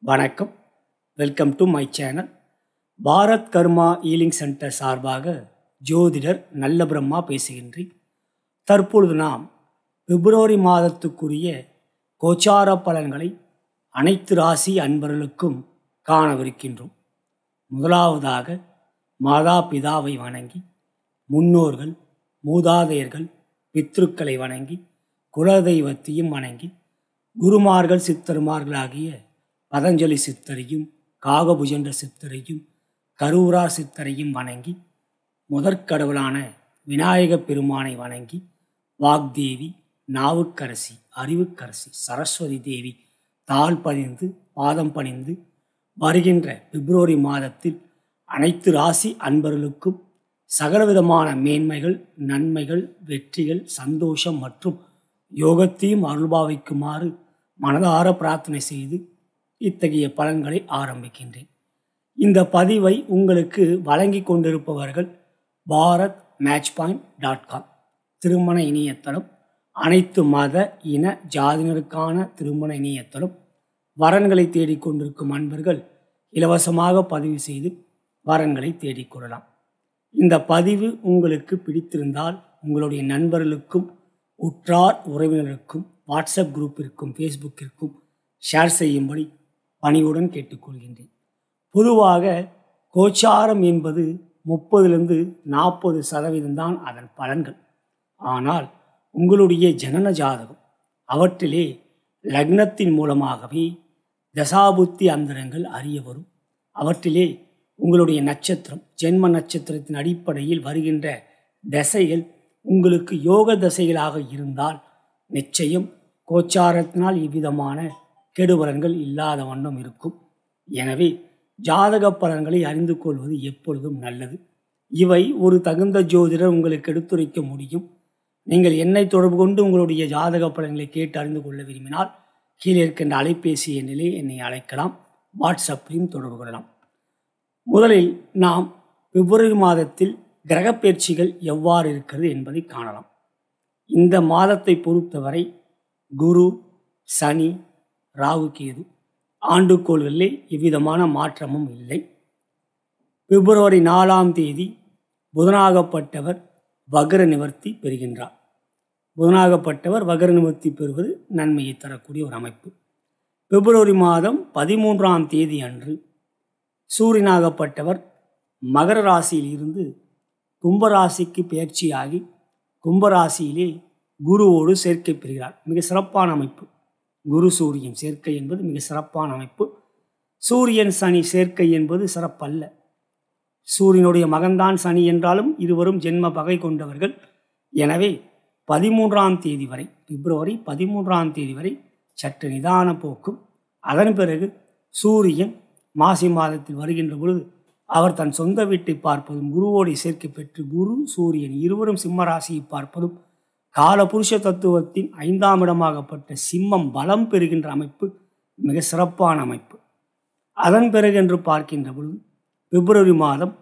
வணக்கம், welcome to my channel. Bharat Karma healing centre சார்பாக ஜோதிடர் நல்ல பிரம்மா பேசுகின்றேன். தற்பொழுது நாம் பிப்ரவரி மாதத்துக்குரிய கோச்சார பலன்களை அனைத்து ராசி அன்பர்களுக்கும் காணவிருக்கின்றோம். முதலாவதாக மாதா பிதாவை வணங்கி, முன்னோர்கள் மூதாதையர்கள் பித்ருக்களை வணங்கி, குலதெய்வத்தையும் வணங்கி, குருமார்கள் சித்தர்மார்களாகிய பதஞ்சலி சித்தரையும் காகபுஜண்ட சித்தரையும் கரூரா சித்தரையும் வணங்கி, முதற்கடவுளான விநாயக பெருமானை வணங்கி, வாக்தேவி, நாவுக்கரசி, அறிவுக்கரசி, சரஸ்வதி தேவி தாழ் பணிந்து பாதம் பணிந்து வருகின்ற பிப்ரவரி மாதத்தில் அனைத்து ராசி அன்பர்களுக்கும் சகலவிதமான மேன்மைகள், நன்மைகள், வெற்றிகள், சந்தோஷம் மற்றும் யோகத்தையும் அருள்பாவிக்குமாறு மனதார பிரார்த்தனை செய்து இத்தகைய பலன்களை ஆரம்பிக்கின்றேன். இந்த பதிவை உங்களுக்கு வழங்கி கொண்டிருப்பவர்கள் bharatmatchpoint.com திருமண இணையதளம். அனைத்து மத இன ஜாதியினருக்கான திருமண இணையதளம். வரன்களை தேடிக்கொண்டிருக்கும் அன்பர்கள் இலவசமாக பதிவு செய்து வரன்களை தேடிக்கொள்ளலாம். இந்த பதிவு உங்களுக்கு பிடித்திருந்தால் உங்களுடைய நண்பர்களுக்கும் உற்றார் உறவினருக்கும் வாட்ஸ்அப் குரூப்பிற்கும் ஃபேஸ்புக்கிற்கும் ஷேர் செய்யும்படி பணிவுடன் கேட்டுக்கொள்கின்றேன். பொதுவாக கோச்சாரம் என்பது 30-40% தான் அதன் பலன்கள். ஆனால் உங்களுடைய ஜனன ஜாதகம், அவற்றிலே லக்னத்தின் மூலமாகவே தசாபுத்தி அந்தரங்கள் அறிய வரும். அவற்றிலே உங்களுடைய நட்சத்திரம், ஜென்ம நட்சத்திரத்தின் அடிப்படையில் வருகின்ற தசைகள் உங்களுக்கு யோக தசைகளாக இருந்தால் நிச்சயம் கோச்சாரத்தினால் இவ்விதமான கெடுபலன்கள் இல்லாத வண்ணம் இருக்கும். எனவே ஜாதக பலன்களை அறிந்து கொள்வது எப்பொழுதும் நல்லது. இவை ஒரு தகுந்த ஜோதிடர் உங்களுக்கு எடுத்துரைக்க முடியும். நீங்கள் என்னை தொடர்பு கொண்டு உங்களுடைய ஜாதக பலன்களை கேட்டு அறிந்து கொள்ள விரும்பினால் கீழே இருக்கின்ற அலைபேசி எண்ணிலே என்னை அழைக்கலாம், வாட்ஸ்அப்பிலும் தொடர்பு கொள்ளலாம். முதலில் நாம் பிப்ரவரி மாதத்தில் கிரகப்பெயர்ச்சிகள் எவ்வாறு இருக்கிறது என்பதை காணலாம். இந்த மாதத்தை பொறுத்தவரை குரு, சனி, ராகு, கேது ஆண்டுகோள்களிலே எவ்விதமான மாற்றமும் இல்லை. பிப்ரவரி 4 புதனாகப்பட்டவர் வக்ர நிவர்த்தி பெறுகின்றார். புதனாகப்பட்டவர் வக்ர நிவர்த்தி பெறுவது நன்மையை தரக்கூடிய ஒரு அமைப்பு. பிப்ரவரி மாதம் 13 அன்று சூரியனாகப்பட்டவர் மகர ராசியில் இருந்து கும்பராசிக்கு பெயர்ச்சியாகி கும்பராசியிலே குருவோடு சேர்க்கை பெறுகிறார். மிக சிறப்பான அமைப்பு. குரு சூரியன் சேர்க்கை என்பது மிக சிறப்பான அமைப்பு. சூரியன் சனி சேர்க்கை என்பது சிறப்பல்ல. சூரியனுடைய மகன்தான் சனி என்றாலும் இருவரும் ஜென்ம பகை கொண்டவர்கள். எனவே 13 வரை, பிப்ரவரி 13 வரை சற்று நிதான போக்கும். அதன் பிறகு சூரியன் மாசி மாதத்தில் வருகின்ற பொழுது அவர் தன் சொந்த வீட்டை பார்ப்பதும் குருவோடு சேர்க்கை பெற்று குரு சூரியன் இருவரும் சிம்ம ராசியை பார்ப்பதும் கால புருஷ தத்துவத்தின் 5ஆம் இடமாகப்பட்ட சிம்மம் பலம் பெறுகின்ற அமைப்பு மிக சிறப்பான அமைப்பு. அதன் பிறகு என்று பார்க்கின்ற பொழுது பிப்ரவரி மாதம்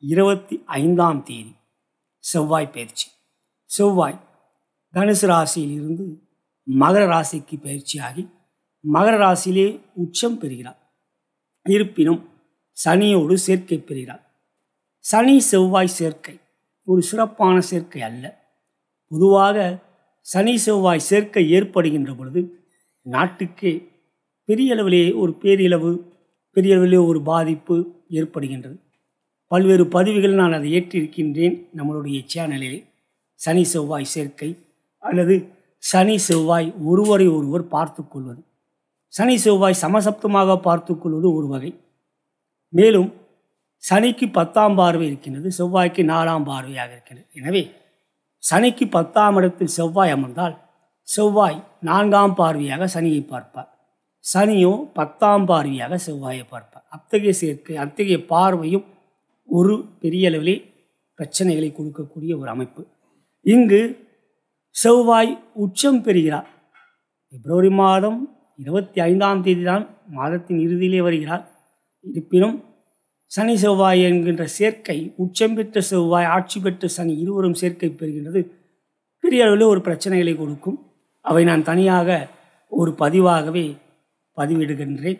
25 செவ்வாய் பயிற்சி. செவ்வாய் தனுசு ராசியில் இருந்து மகர ராசிக்கு பயிற்சியாகி மகர ராசியிலே உச்சம் பெறுகிறார். இருப்பினும் சனியோடு சேர்க்கை பெறுகிறார். சனி செவ்வாய் சேர்க்கை ஒரு சிறப்பான சேர்க்கை அல்ல. பொதுவாக சனி செவ்வாய் சேர்க்கை ஏற்படுகின்ற பொழுது நாட்டுக்கே பெரிய அளவிலே ஒரு பெரிய அளவிலே ஒரு பாதிப்பு ஏற்படுகின்றது. பல்வேறு பதிவுகள் நான் அதை ஏற்றிருக்கின்றேன் நம்மளுடைய சேனலிலே. சனி செவ்வாய் சேர்க்கை அல்லது சனி செவ்வாய் ஒருவரை ஒருவர் பார்த்து கொள்வது, சனி செவ்வாய் சமசப்தமாக பார்த்து கொள்வது ஒரு வகை. மேலும் சனிக்கு 10ஆம் பார்வை இருக்கின்றது, செவ்வாய்க்கு 4ஆம் பார்வையாக இருக்கின்றது. எனவே சனிக்கு 10ஆம் இடத்தில் செவ்வாய் அமர்ந்தால் செவ்வாய் 4ஆம் பார்வையாக சனியை பார்ப்பார், சனியோ 10ஆம் பார்வையாக செவ்வாயை பார்ப்பார். அத்தகைய சேர்க்கை, அத்தகைய பார்வையும் ஒரு பெரிய அளவிலே பிரச்சனைகளை கொடுக்கக்கூடிய ஒரு அமைப்பு. இங்கு செவ்வாய் உச்சம் பெறுகிறார். பிப்ரவரி மாதம் 25 தான் மாதத்தின் இறுதியிலே வருகிறார். இருப்பினும் சனி செவ்வாய் என்கின்ற சேர்க்கை, உச்சம் பெற்ற செவ்வாய் ஆட்சி பெற்ற சனி இருவரும் சேர்க்கை பெறுகின்றது பெரிய அளவில் ஒரு பிரச்சனைகளை கொடுக்கும். அவை நான் தனியாக ஒரு பதிவாகவே பதிவிடுகின்றேன்.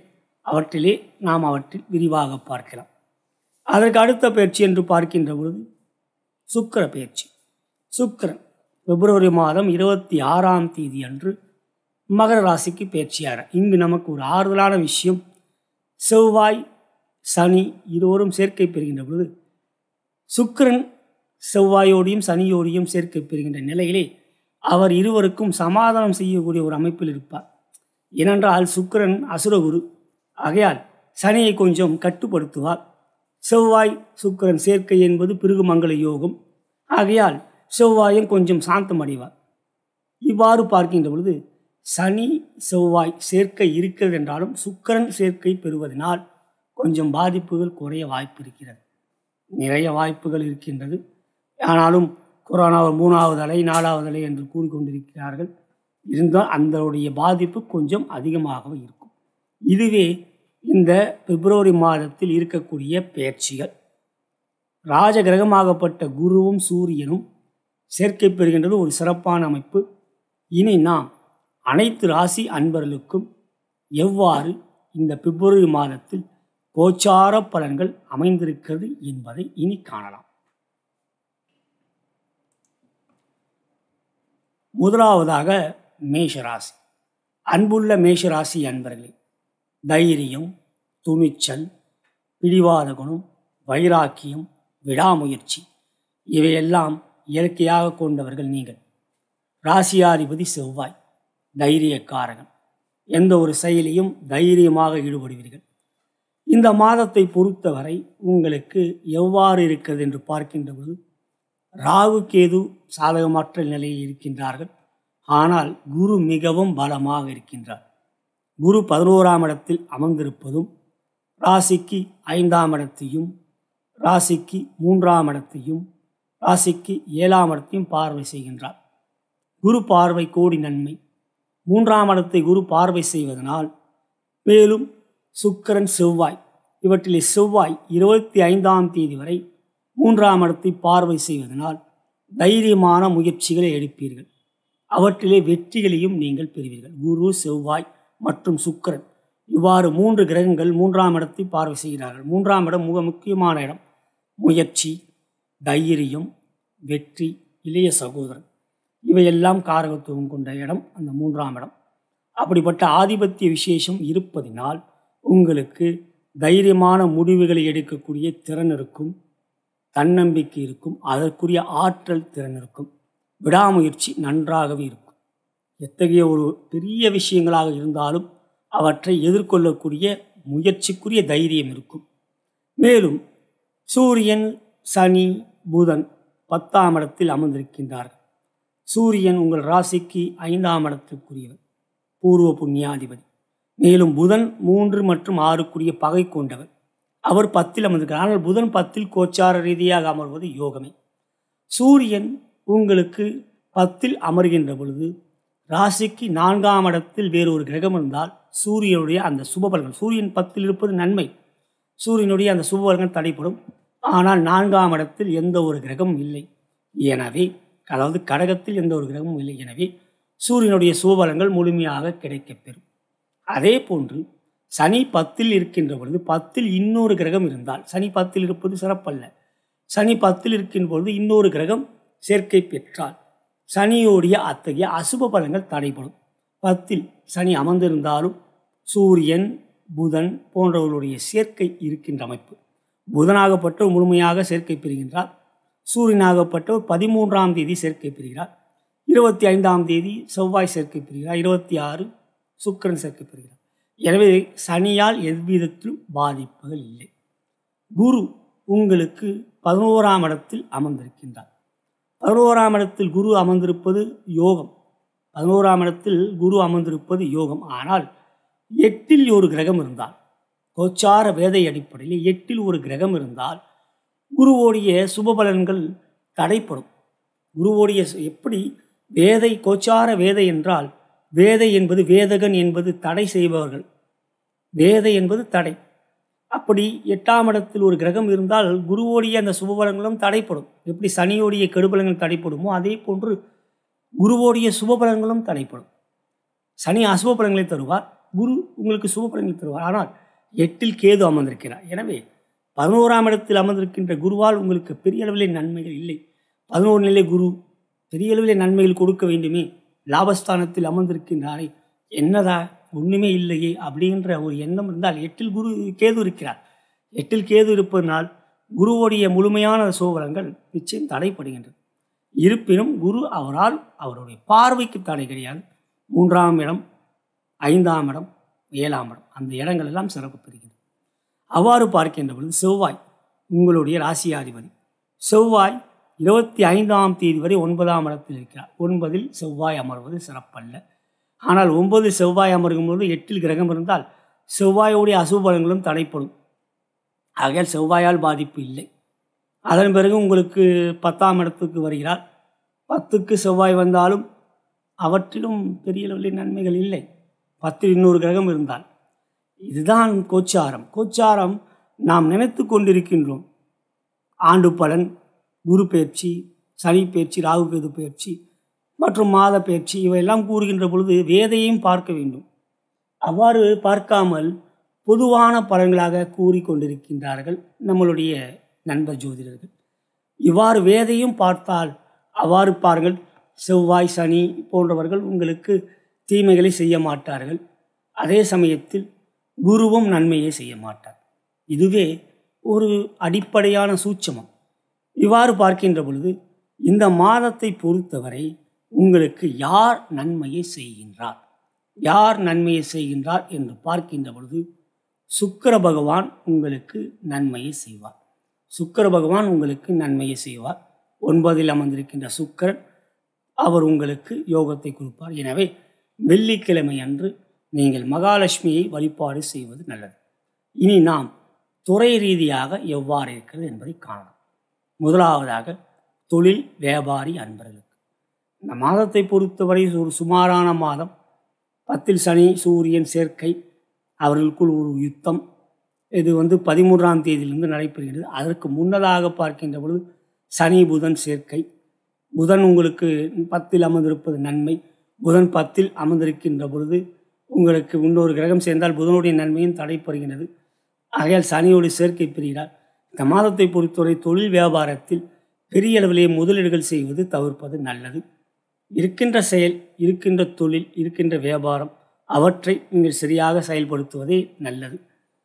அவற்றிலே நாம் அவற்றில் விரிவாக பார்க்கலாம். அதற்கு அடுத்த பயிற்சி என்று பார்க்கின்ற பொழுது சுக்கிர பயிற்சி. சுக்கிரன் பிப்ரவரி மாதம் 26ஆம் தேதி அன்று மகர ராசிக்கு பயிற்சியார். இங்கு நமக்கு ஒரு ஆறுதலான விஷயம், செவ்வாய் சனி இருவரும் சேர்க்கை பெறுகின்ற பொழுது சுக்கிரன் செவ்வாயோடையும் சனியோடையும் சேர்க்கை பெறுகின்ற நிலையிலே அவர் இருவருக்கும் சமாதானம் செய்யக்கூடிய ஒரு அமைப்பில் இருப்பார். ஏனென்றால் சுக்கிரன் அசுரகுரு, ஆகையால் சனியை கொஞ்சம் கட்டுப்படுத்துவார். செவ்வாய் சுக்கிரன் சேர்க்கை என்பது பிருகுமங்கல யோகம், ஆகையால் செவ்வாயும் கொஞ்சம் சாந்தம் அடைவார். இவ்வாறு பார்க்கின்ற பொழுது சனி செவ்வாய் சேர்க்கை இருக்கிறது என்றாலும் சுக்கிரன் சேர்க்கை பெறுவதனால் கொஞ்சம் பாதிப்புகள் குறைய வாய்ப்பு இருக்கிறது. நிறைய வாய்ப்புகள் இருக்கின்றது. ஆனாலும் கொரோனா 3வது அலை 4வது அலை என்று கூறிக்கொண்டிருக்கிறார்கள். இருந்தால் அதனுடைய பாதிப்பு கொஞ்சம் அதிகமாகவே இருக்கும். இதுவே இந்த பிப்ரவரி மாதத்தில் இருக்கக்கூடிய பெயர்ச்சிகள். ராஜகிரகமாகப்பட்ட குருவும் சூரியனும் சேர்க்கை பெறுகின்றது ஒரு சிறப்பான அமைப்பு. இனி நாம் அனைத்து ராசி அன்பர்களுக்கும் எவ்வாறு இந்த பிப்ரவரி மாதத்தில் கோச்சார பலன்கள் அமைந்திருக்கிறது என்பதை இனி காணலாம். முதலாவதாக மேஷராசி. அன்புள்ள மேஷராசி அன்பர்களே, தைரியம், துணிச்சல், பிடிவாத குணம், வைராக்கியம், விடாமுயற்சி இவையெல்லாம் இயற்கையாக கொண்டவர்கள் நீங்கள். ராசியாதிபதி செவ்வாய் தைரியக்காரகன். எந்த ஒரு செயலையும் தைரியமாக ஈடுபடுவீர்கள். இந்த மாதத்தை பொறுத்தவரை உங்களுக்கு எவ்வாறு இருக்கிறது என்று பார்க்கின்ற போது ராகு கேது சாதகமற்ற நிலையில் இருக்கின்றார்கள். ஆனால் குரு மிகவும் பலமாக இருக்கின்றார். குரு 11ஆம் இடத்தில் அமர்ந்திருப்பதும் ராசிக்கு 5ஆம் இடத்தையும் ராசிக்கு 3ஆம் இடத்தையும் ராசிக்கு 7ஆம் இடத்தையும் பார்வை செய்கின்றார். குரு பார்வை கோடி நன்மை. 3ஆம் இடத்தை குரு பார்வை செய்வதனால் மேலும் சுக்கிரன் செவ்வாய் இவற்றிலே செவ்வாய் 25ஆம் தேதி வரை 3ஆம் இடத்தை பார்வை செய்வதனால் தைரியமான முயற்சிகளை எடுப்பீர்கள். அவற்றிலே வெற்றிகளையும் நீங்கள் பெறுவீர்கள். குரு செவ்வாய் மற்றும் சுக்கிரன் இவ்வாறு 3 கிரகங்கள் 3ஆம் இடத்தை பார்வை செய்கிறார்கள். 3ஆம் இடம் மிக முக்கியமான இடம். முயற்சி, தைரியம், வெற்றி, இளைய சகோதரன் இவையெல்லாம் காரகத்துவம் கொண்ட இடம் அந்த 3ஆம் இடம். அப்படிப்பட்ட ஆதிபத்திய விசேஷம் இருப்பதினால் உங்களுக்கு தைரியமான முடிவுகளை எடுக்கக்கூடிய திறன் இருக்கும், தன்னம்பிக்கை இருக்கும், அதற்குரிய ஆற்றல் திறன் இருக்கும், விடாமுயற்சி நன்றாகவே இருக்கும். எத்தகைய ஒரு பெரிய விஷயங்களாக இருந்தாலும் அவற்றை எதிர்கொள்ளக்கூடிய முயற்சிக்குரிய தைரியம் இருக்கும். மேலும் சூரியன் சனி புதன் 10ஆம் இடத்தில் அமர்ந்திருக்கின்றார்கள். சூரியன் உங்கள் ராசிக்கு 5ஆம் இடத்திற்குரியவர், பூர்வ புண்ணியாதிபதி. மேலும் புதன் 3 மற்றும் 6க்குரிய பகை கொண்டவர். அவர் 10இல் அமர்ந்திருக்கிறார். ஆனால் புதன் 10இல் கோச்சார ரீதியாக அமர்வது யோகமே. சூரியன் உங்களுக்கு 10இல் அமர்கின்ற பொழுது ராசிக்கு 4ஆம் இடத்தில் வேறொரு கிரகம் இருந்தால் சூரியனுடைய அந்த சுபபலங்கள், சூரியன் 10இல் இருப்பது நன்மை, சூரியனுடைய அந்த சுபபலங்கள் தடைப்படும். ஆனால் 4ஆம் இடத்தில் எந்த ஒரு கிரகமும் இல்லை. எனவே அதாவது கடகத்தில் எந்த ஒரு கிரகமும் இல்லை. எனவே சூரியனுடைய சுபபலங்கள் முழுமையாக கிடைக்கப்பெறும். அதே போன்று சனி 10இல் இருக்கின்ற பொழுது 10இல் இன்னொரு கிரகம் இருந்தால், சனி 10இல் இருப்பது சிறப்பல்ல, சனி 10இல் இருக்கின்ற பொழுது இன்னொரு கிரகம் சேர்க்கை பெற்றால் சனியோடைய அத்தகைய அசுப பலன்கள் தடைப்படும். 10இல் சனி அமர்ந்திருந்தாலும் சூரியன் புதன் போன்றவர்களுடைய சேர்க்கை இருக்கின்ற அமைப்பு. புதனாகப்பட்டவர் முழுமையாக சேர்க்கை பெறுகின்றார். சூரியனாகப்பட்டவர் 13ஆம் தேதி சேர்க்கை பெறுகிறார். 25ஆம் தேதி செவ்வாய் சேர்க்கை பெறுகிறார். 26 சுக்கிரன் சேர்க்கை பெறுகிறார். எனவே சனியால் எவ்விதத்திலும் பாதிப்புகள் இல்லை. குரு உங்களுக்கு 11ஆம் இடத்தில் அமர்ந்திருக்கின்றார். 11ஆம் இடத்தில் குரு அமர்ந்திருப்பது யோகம். 11ஆம் இடத்தில் குரு அமர்ந்திருப்பது யோகம். ஆனால் 8இல் ஒரு கிரகம் இருந்தால், கோச்சார வேதை அடிப்படையில் 8இல் ஒரு கிரகம் இருந்தால் குருவோடைய சுபபலன்கள் தடைப்படும். குருவோடைய எப்படி வேதை கோச்சார வேதை என்றால், வேதை என்பது வேதகன் என்பது தடை செய்பவர்கள், வேதை என்பது தடை. அப்படி 8ஆம் இடத்தில் ஒரு கிரகம் இருந்தால் குருவோடைய அந்த சுபபலன்களும் தடைப்படும். எப்படி சனியோடைய கெடுபலன்கள் தடைப்படுமோ அதே போன்று குருவோடைய சுபபலன்களும் தடைப்படும். சனி அசுப பலன்களை தருவார், குரு உங்களுக்கு சுப பலன்களை தருவார். ஆனால் 8ல் கேது அமர்ந்திருக்கிறார். எனவே 11ஆம் இடத்தில் அமர்ந்திருக்கின்ற குருவால் உங்களுக்கு பெரிய அளவிலே நன்மைகள் இல்லை. 11 நிலை குரு பெரிய அளவிலே நன்மைகள் கொடுக்க வேண்டுமே, லாபஸ்தானத்தில் அமர்ந்திருக்கின்றாரே, என்னதா ஒன்றுமே இல்லையே அப்படின்ற ஒரு எண்ணம் இருந்தால் 8ல் கேது இருக்கிறார். 8ல் கேது இருப்பதனால் குருவுடைய முழுமையான சோபலங்கள் நிச்சயம் தடைப்படுகின்றது. இருப்பினும் குரு அவருடைய பார்வைக்கு தடை கிடையாது. 3ஆம் இடம், 5ஆம் இடம், 7ஆம் இடம் அந்த இடங்கள் எல்லாம் சிறப்பு பெறுகிறது. அவ்வாறு பார்க்கின்ற பொழுது செவ்வாய் உங்களுடைய ராசியாதிபதி. செவ்வாய் 25ஆம் தேதி வரை 9ஆம் இடத்தில் இருக்கிறார். 9ல் செவ்வாய் அமர்வது சிறப்பல்ல. ஆனால் 9 செவ்வாய் அமர்கும் போது 8ல் கிரகம் இருந்தால் செவ்வாயுடைய அசுபலங்களும் தடைப்படும். ஆகையால் செவ்வாயால் பாதிப்பு இல்லை. அதன் பிறகு உங்களுக்கு 10ஆம் இடத்துக்கு வருகிறார். 10க்கு செவ்வாய் வந்தாலும் அவற்றிலும் பெரிய அளவில் நன்மைகள் இல்லை. 10ல் இன்னொரு கிரகம் இருந்தால். இதுதான் கோச்சாரம். கோச்சாரம் நாம் நினைத்து கொண்டிருக்கின்றோம். ஆண்டு பலன், குரு பயிற்சி, சனி பயிற்சி, ராகு கேது பயிற்சி மற்றும் மாத பயிற்சி இவையெல்லாம் கூறுகின்ற பொழுது வேதையும் பார்க்க வேண்டும். அவ்வாறு பார்க்காமல் பொதுவான பலன்களாக கூறிக்கொண்டிருக்கின்றார்கள் நம்மளுடைய நண்பர் ஜோதிடர்கள். இவ்வாறு வேதையும் பார்த்தால் அவ்வாறு பாருங்கள், செவ்வாய் சனி போன்றவர்கள் உங்களுக்கு தீமைகளை செய்ய மாட்டார்கள். அதே சமயத்தில் குருவும் நன்மையை செய்ய மாட்டார். இதுவே ஒரு அடிப்படையான சூட்சமம். இவ்வாறு பார்க்கின்ற பொழுது இந்த மாதத்தை பொறுத்தவரை உங்களுக்கு யார் நன்மையை செய்கின்றார், யார் நன்மையை செய்கின்றார் என்று பார்க்கின்ற பொழுது சுக்கிர பகவான் உங்களுக்கு நன்மையை செய்வார். சுக்கிர பகவான் உங்களுக்கு நன்மையை செய்வார். 9ல் அமர்ந்திருக்கின்ற சுக்கிரன் அவர் உங்களுக்கு யோகத்தை கொடுப்பார். எனவே வெள்ளிக்கிழமை அன்று நீங்கள் மகாலட்சுமியை வழிபாடு செய்வது நல்லது. இனி நாம் துறை ரீதியாக எவ்வாறு இருக்கிறது என்பதை காணலாம். முதலாவதாக தொழில் வியாபாரி அன்பர்களுக்கு இந்த மாதத்தை பொறுத்தவரை ஒரு சுமாரான மாதம். 10ல் சனி சூரியன் சேர்க்கை, அவர்களுக்குள் ஒரு யுத்தம். இது 13ஆம் தேதியிலிருந்து நடைபெறுகிறது. அதற்கு முன்னதாக பார்க்கின்ற பொழுது சனி புதன் சேர்க்கை. புதன் உங்களுக்கு 10ல் அமர்ந்திருப்பது நன்மை. புதன் 10ல் அமர்ந்திருக்கின்ற பொழுது உங்களுக்கு இன்னொரு கிரகம் சேர்ந்தால் புதனுடைய நன்மையும் தடைப்படுகிறது. ஆகையால் சனியோடு சேர்க்கை பெறுகிறார். இந்த மாதத்தை பொறுத்தவரை தொழில் வியாபாரத்தில் பெரிய அளவிலே முதலீடுகள் செய்வது தவிர்ப்பது நல்லது. இருக்கின்ற செயல், இருக்கின்ற தொழில், இருக்கின்ற வியாபாரம் அவற்றை நீங்கள் சரியாக செயல்படுத்துவதே நல்லது.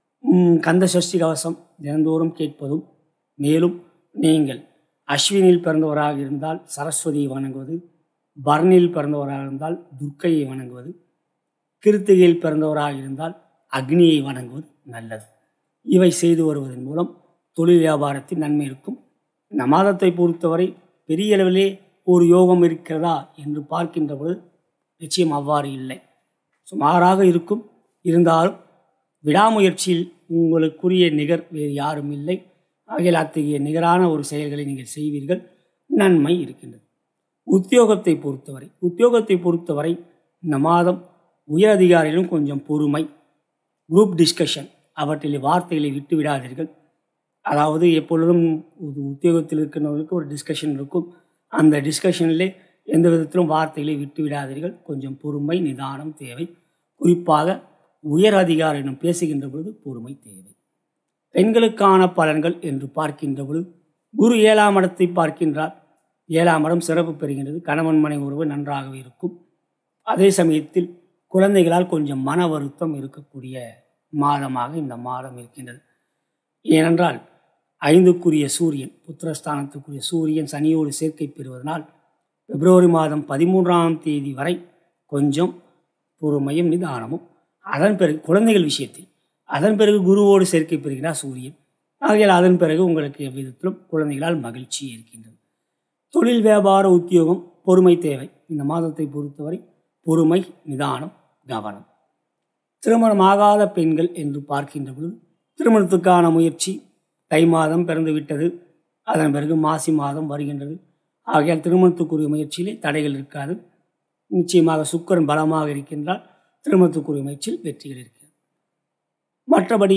கந்த சஷ்டி கவசம் தினந்தோறும் கேட்பதும், மேலும் நீங்கள் அஸ்வினில் பிறந்தவராக இருந்தால் சரஸ்வதியை வணங்குவது, பரணியில் பிறந்தவராக இருந்தால் துர்க்கையை வணங்குவது, கிருத்திகையில் பிறந்தவராக இருந்தால் அக்னியை வணங்குவது நல்லது. இவை செய்து வருவதன் மூலம் தொழில் வியாபாரத்தில் நன்மை இருக்கும். இந்த மாதத்தை பொறுத்தவரை பெரிய அளவிலே ஒரு யோகம் இருக்கிறதா என்று பார்க்கின்ற பொழுது நிச்சயம் அவ்வாறு இல்லை. சுமாராக இருக்கும். இருந்தாலும் விடாமுயற்சியில் உங்களுக்குரிய நிகர் வேறு யாரும் இல்லை. ஆகிய அத்தகைய நிகரான ஒரு செயல்களை நீங்கள் செய்வீர்கள், நன்மை இருக்கின்றது. உத்தியோகத்தை பொறுத்தவரை இந்த மாதம் உயர் அதிகாரிகளும் கொஞ்சம் பொறுமை, குரூப் டிஸ்கஷன் அவற்றில் வார்த்தைகளை விட்டு விடாதீர்கள். அதாவது எப்பொழுதும் உத்தியோகத்தில் இருக்கிறவர்களுக்கு ஒரு டிஸ்கஷன் இருக்கும். அந்த டிஸ்கஷனிலே எந்த விதத்திலும் வார்த்தைகளை விட்டு விடாதீர்கள். கொஞ்சம் பொறுமை நிதானம் தேவை. குறிப்பாக உயர் அதிகாரியிடம் பேசுகின்ற பொழுது பொறுமை தேவை. பெண்களுக்கான பலன்கள் என்று பார்க்கின்ற பொழுது குரு 7ஆம் இடத்தை பார்க்கின்றார். 7ஆம் இடம் சிறப்பு பெறுகின்றது. கணவன் மனை உறவு நன்றாகவே இருக்கும். அதே சமயத்தில் குழந்தைகளால் கொஞ்சம் மன வருத்தம் இருக்கக்கூடிய மாதமாக இந்த மாதம் இருக்கின்றது. ஏனென்றால் 5க்குரிய சூரியன், புத்திரஸ்தானத்துக்குரிய சூரியன் சனியோடு சேர்க்கை பெறுவதனால் பிப்ரவரி மாதம் 13ஆம் தேதி வரை கொஞ்சம் பொறுமையும் நிதானமும். அதன் பிறகு குழந்தைகள் விஷயத்தில் அதன் பிறகு குருவோடு சேர்க்கை பெறுகிறார் சூரியன். ஆகையால் அதன் பிறகு உங்களுக்கு எவ்விதத்திலும் குழந்தைகளால் மகிழ்ச்சி இருக்கின்றது. தொழில் வியாபார உத்தியோகம் பொறுமை தேவை. இந்த மாதத்தை பொறுத்தவரை பொறுமை நிதானம் கவனம். திருமணமாகாத பெண்கள் என்று பார்க்கின்ற பொழுது திருமணத்துக்கான முயற்சி தை மாதம் பிறந்து விட்டது. அதன் பிறகு மாசி மாதம் வருகின்றது. ஆகையால் திருமணத்துக்குரிய முயற்சியிலே தடைகள் இருக்காது. நிச்சயமாக சுக்கிரன் பலமாக இருக்கின்றால் திருமணத்துக்குரிய முயற்சியில் வெற்றிகள் இருக்கிறது. மற்றபடி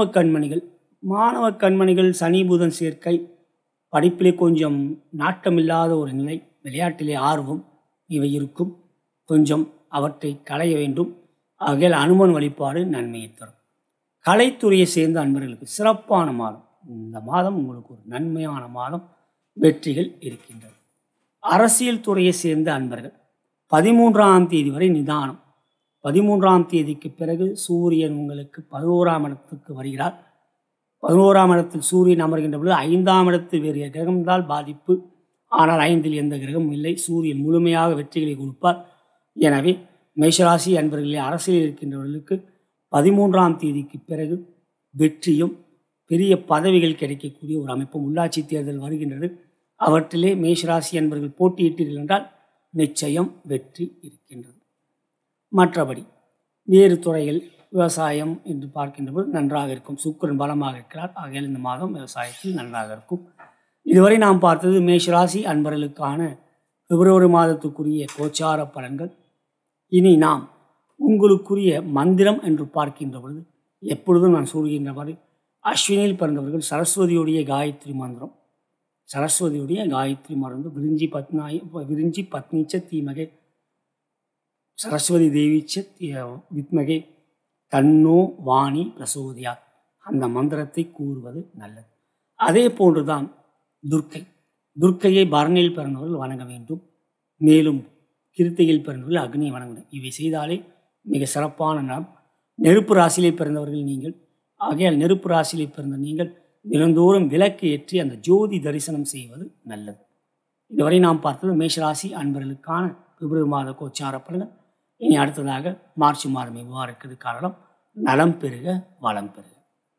மாணவ கண்மணிகள் சனி புதன் சேர்க்கை, படிப்பிலே கொஞ்சம் நாட்டமில்லாத ஒரு நிலை, விளையாட்டிலே ஆர்வம் இவை இருக்கும். கொஞ்சம் அவற்றை களைய வேண்டும். ஆகையால் அனுமன் வழிபாடு நன்மையை தரும். கலைத்துறையை சேர்ந்த அன்பர்களுக்கு சிறப்பான மாதம். இந்த மாதம் உங்களுக்கு ஒரு நன்மையான மாதம், வெற்றிகள் இருக்கின்றது. அரசியல் துறையை சேர்ந்த அன்பர்கள் 13ஆம் தேதி வரை நிதானம். 13ஆம் தேதிக்கு பிறகு சூரியன் உங்களுக்கு 11ஆம் இடத்துக்கு வருகிறார். 11ஆம் இடத்தில் சூரியன் அமர்கின்ற பொழுது 5ஆம் இடத்தில் வேறு கிரகம்தான் பாதிப்பு. ஆனால் 5இல் எந்த கிரகமும் இல்லை. சூரியன் முழுமையாக வெற்றிகளை கொடுப்பார். எனவே மேஷராசி அன்பர்களே, அரசியல் இருக்கின்றவர்களுக்கு 13ஆம் தேதிக்கு பிறகு வெற்றியும் பெரிய பதவிகள் கிடைக்கக்கூடிய ஒரு அமைப்பும். உள்ளாட்சி தேர்தல் வருகின்றது. அவற்றிலே மேஷராசி அன்பர்கள் போட்டியிட்டீர்கள் என்றால் நிச்சயம் வெற்றி இருக்கின்றது. மற்றபடி வேறு துறைகள், விவசாயம் என்று பார்க்கின்ற போது நன்றாக இருக்கும். சுக்கிரன் பலமாக இருக்கிறார். ஆகையால் இந்த மாதம் விவசாயத்தில் நன்றாக இருக்கும். இதுவரை நாம் பார்த்தது மேஷராசி அன்பர்களுக்கான பிப்ரவரி மாதத்துக்குரிய கோச்சார பலன்கள். இனி நாம் உங்களுக்குரிய மந்திரம் என்று பார்க்கின்ற பொழுது எப்பொழுதும் நான் சொல்கின்றவாறு அஸ்வினியில் பிறந்தவர்கள் சரஸ்வதியுடைய காயத்ரி மந்திரம், சரஸ்வதியுடைய காயத்ரி மருந்து விரிஞ்சி பத்னிச்ச தீமகே சரஸ்வதி தேவிச்ச வித்மகே தன்னோ வாணி பிரசோதியா, அந்த மந்திரத்தை கூறுவது நல்லது. அதே போன்றுதான் துர்க்கையை பரணியில் பிறந்தவர்கள் வணங்க வேண்டும். மேலும் கிருத்திகையில் பிறந்தவர்கள் அக்னியை வணங்க வேண்டும். இவை செய்தாலே மிக சிறப்பான நாள். நெருப்பு ராசியிலே பிறந்தவர்கள் நீங்கள். ஆகையால் நெருப்பு ராசியிலே பிறந்த நீங்கள் தினந்தோறும் விளக்கு ஏற்றி அந்த ஜோதி தரிசனம் செய்வது நல்லது. இதுவரை நாம் பார்த்தது மேஷராசி அன்பர்களுக்கான பிப்ரவரி மாத கோச்சார பலன்கள். இனி அடுத்ததாக மார்ச் மாதம் எவ்வாறு இருக்கிறது காரணம், நலம் பெருக வளம் பெருக.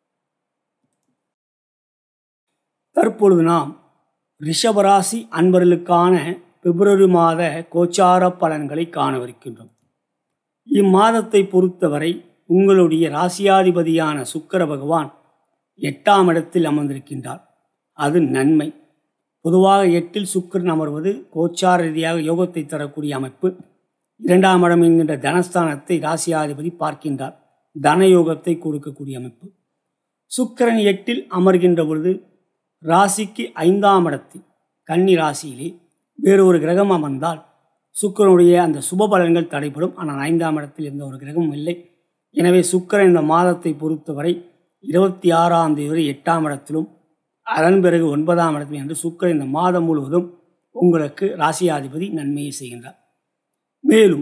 தற்பொழுது நாம் ரிஷபராசி அன்பர்களுக்கான பிப்ரவரி மாத கோச்சார பலன்களை காணவிருக்கின்றோம். இம்மாதத்தை பொறுத்தவரை உங்களுடைய ராசியாதிபதியான சுக்கிர பகவான் 8ஆம் இடத்தில் அமர்ந்திருக்கின்றார். அது நன்மை. பொதுவாக 8இல் சுக்கிரன் அமர்வது கோச்சார ரீதியாக யோகத்தை தரக்கூடிய அமைப்பு. 2ஆம் இடம் என்கின்ற தனஸ்தானத்தை ராசியாதிபதி பார்க்கின்றார். தனயோகத்தை கொடுக்கக்கூடிய அமைப்பு. சுக்கிரன் 8இல் அமர்கின்ற பொழுது ராசிக்கு 5ஆம் இடத்தில் கன்னி ராசியிலே வேறொரு கிரகம் அமர்ந்தால் சுக்கிரனுடைய அந்த சுப பலன்கள் தடைப்படும். ஆனால் 5ஆம் இடத்தில் எந்த ஒரு கிரகமும் இல்லை. எனவே சுக்கிரன் இந்த மாதத்தை பொறுத்தவரை 26ஆம் தேதி வரை 8ஆம் இடத்திலும் அதன் பிறகு 9ஆம் இடத்திலும் என்று சுக்கிரன் இந்த மாதம் முழுவதும் உங்களுக்கு ராசியாதிபதி நன்மையை செய்கின்றார். மேலும்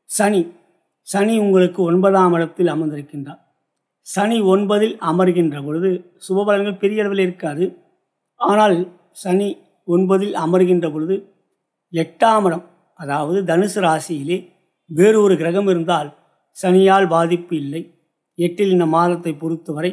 சனி உங்களுக்கு 9ஆம் இடத்தில் அமர்ந்திருக்கின்றார். சனி 9இல் அமர்கின்ற பொழுது சுபபலன்கள் பெரிய அளவில் இருக்காது. ஆனால் சனி 9இல் அமர்கின்ற பொழுது 8ஆம் இடம், அதாவது தனுசு ராசியிலே வேறொரு கிரகம் இருந்தால் சனியால் பாதிப்பு இல்லை. 8இல் இந்த மாதத்தை பொறுத்தவரை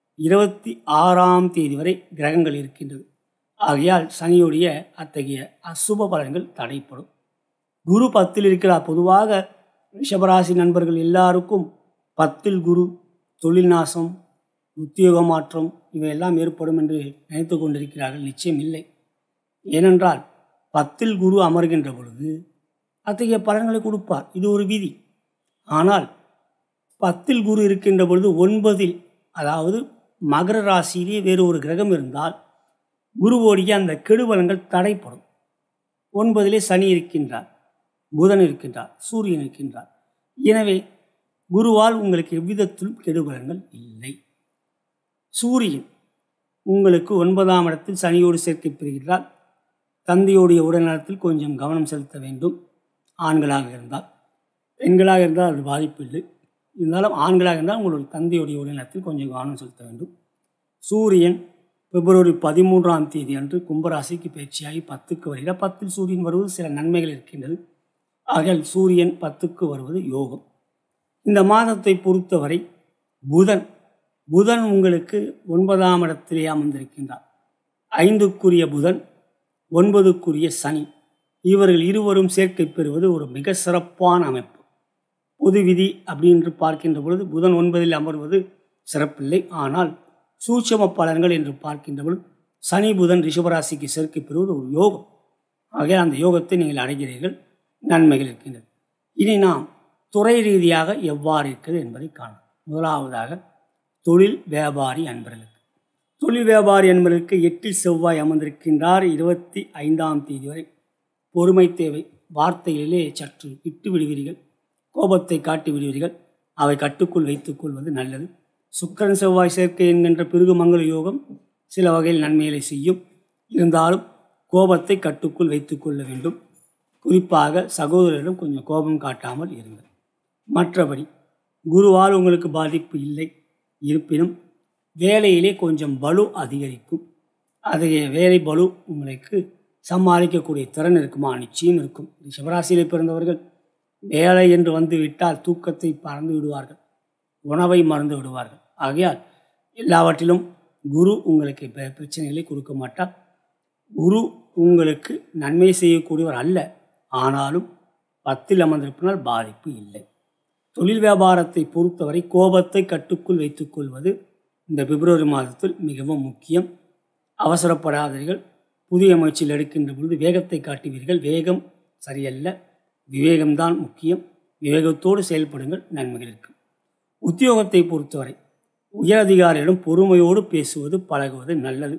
26ஆம் தேதி வரை கிரகங்கள் இருக்கின்றது. ஆகையால் சனியுடைய அத்தகைய அசுப பலன்கள் தடைப்படும். குரு 10இல் இருக்கிறார். பொதுவாக ரிஷபராசி நண்பர்கள் எல்லாருக்கும் 10இல் குரு தொழில் நாசம், உத்தியோக மாற்றம் இவையெல்லாம் ஏற்படும் என்று நினைத்து கொண்டிருக்கிறார்கள். நிச்சயம் இல்லை. ஏனென்றால் 10இல் குரு அமர்கின்ற பொழுது அத்தகைய பலன்களை கொடுப்பார். இது ஒரு விதி. ஆனால் 10இல் குரு இருக்கின்ற பொழுது 9இல், அதாவது மகர ராசியிலே வேறு ஒரு கிரகம் இருந்தால் குருவோடைய அந்த கெடுபலன்கள் தடைப்படும். 9இலே சனி இருக்கின்றார், புதன் இருக்கின்றார், சூரியன் இருக்கின்றார். எனவே குருவால் உங்களுக்கு எவ்விதத்திலும் கெடுபலன்கள் இல்லை. சூரியன் உங்களுக்கு 9ஆம் இடத்தில் சனியோடு சேர்க்கை பெறுகிறார். தந்தையுடைய உடல்நலத்தில் கொஞ்சம் கவனம் செலுத்த வேண்டும். ஆண்களாக இருந்தால், பெண்களாக இருந்தால் அது பாதிப்பு இல்லை. இருந்தாலும் ஆண்களாக இருந்தால் உங்களுடைய தந்தையுடைய உடல்நலத்தில் கொஞ்சம் கவனம் செலுத்த வேண்டும். சூரியன் பிப்ரவரி 13ஆம் தேதி அன்று கும்பராசிக்கு பயிற்சியாகி 10க்கு வருகிறார். 10இல் சூரியன் வருவது சில நன்மைகள் இருக்கின்றது. ஆகையால் சூரியன் 10க்கு வருவது யோகம். இந்த மாதத்தை பொறுத்தவரை புதன் உங்களுக்கு 9ஆம் இடத்திலே அமர்ந்திருக்கின்றார். 5க்குரிய புதன், 9க்குரிய சனி, இவர்கள் இருவரும் சேர்க்கை பெறுவது ஒரு மிக சிறப்பான அமைப்பு. பொது விதி அப்படின்னு பார்க்கின்ற பொழுது புதன் 9இல் அமர்வது சிறப்பில்லை. ஆனால் சூட்சம பலன்கள் என்று பார்க்கின்ற பொழுது சனி புதன் ரிஷபராசிக்கு சேர்க்கை பெறுவது ஒரு யோகம். ஆகையால் அந்த யோகத்தை நீங்கள் அடைகிறீர்கள். நன்மைகள் இருக்கின்றது. இனி நாம் துறை ரீதியாக எவ்வாறு இருக்கிறது என்பதை காணலாம். முதலாவதாக தொழில் வியாபாரி அன்பர்களுக்கு. தொழில் வியாபாரி அன்பர்களுக்கு 8இல் செவ்வாய் அமர்ந்திருக்கின்றார். 25ஆம் தேதி வரை பொறுமை தேவை. வார்த்தைகளிலே சற்று விட்டு விடுவீர்கள், கோபத்தை காட்டி விடுவீர்கள். அவை கட்டுக்குள் வைத்துக் கொள்வது நல்லது. சுக்கிரன் செவ்வாய் சேர்க்கை என்கின்ற பிருகு மங்கள யோகம் சில வகையில் நன்மைகளை செய்யும். இருந்தாலும் கோபத்தை கட்டுக்குள் வைத்து கொள்ள வேண்டும். குறிப்பாக சகோதரரிடம் கொஞ்சம் கோபம் காட்டாமல் இருங்கள். மற்றபடி குருவால் உங்களுக்கு பாதிப்பு இல்லை. இருப்பினும் வேலையிலே கொஞ்சம் பலு அதிகரிக்கும். அதைய வேலை பலு உங்களுக்கு சமாளிக்கக்கூடிய திறன் இருக்குமா? நிச்சயம் இருக்கும். ரிஷபராசியிலே பிறந்தவர்கள் வேலை என்று வந்து விட்டால் தூக்கத்தை மறந்து விடுவார்கள், உணவை மறந்து விடுவார்கள். ஆகையால் எல்லாவற்றிலும் குரு உங்களுக்கு பிரச்சனைகளை கொடுக்க மாட்டார். குரு உங்களுக்கு நன்மை செய்யக்கூடியவர் அல்ல. ஆனாலும் 10ல் அமர்ந்திருப்பினால் பாதிப்பு இல்லை. தொழில் வியாபாரத்தை பொறுத்தவரை கோபத்தை கட்டுக்குள் வைத்துக் கொள்வது இந்த பிப்ரவரி மாதத்தில் மிகவும் முக்கியம். அவசரப்படாதீர்கள். புதிய முயற்சியில் எடுக்கின்ற பொழுது வேகத்தை காட்டுவீர்கள். வேகம் சரியல்ல, விவேகம்தான் முக்கியம். விவேகத்தோடு செயல்படுங்கள், நன்மைகள் இருக்கும். உத்தியோகத்தை பொறுத்தவரை உயரதிகாரியிடம் பொறுமையோடு பேசுவது பழகுவது நல்லது.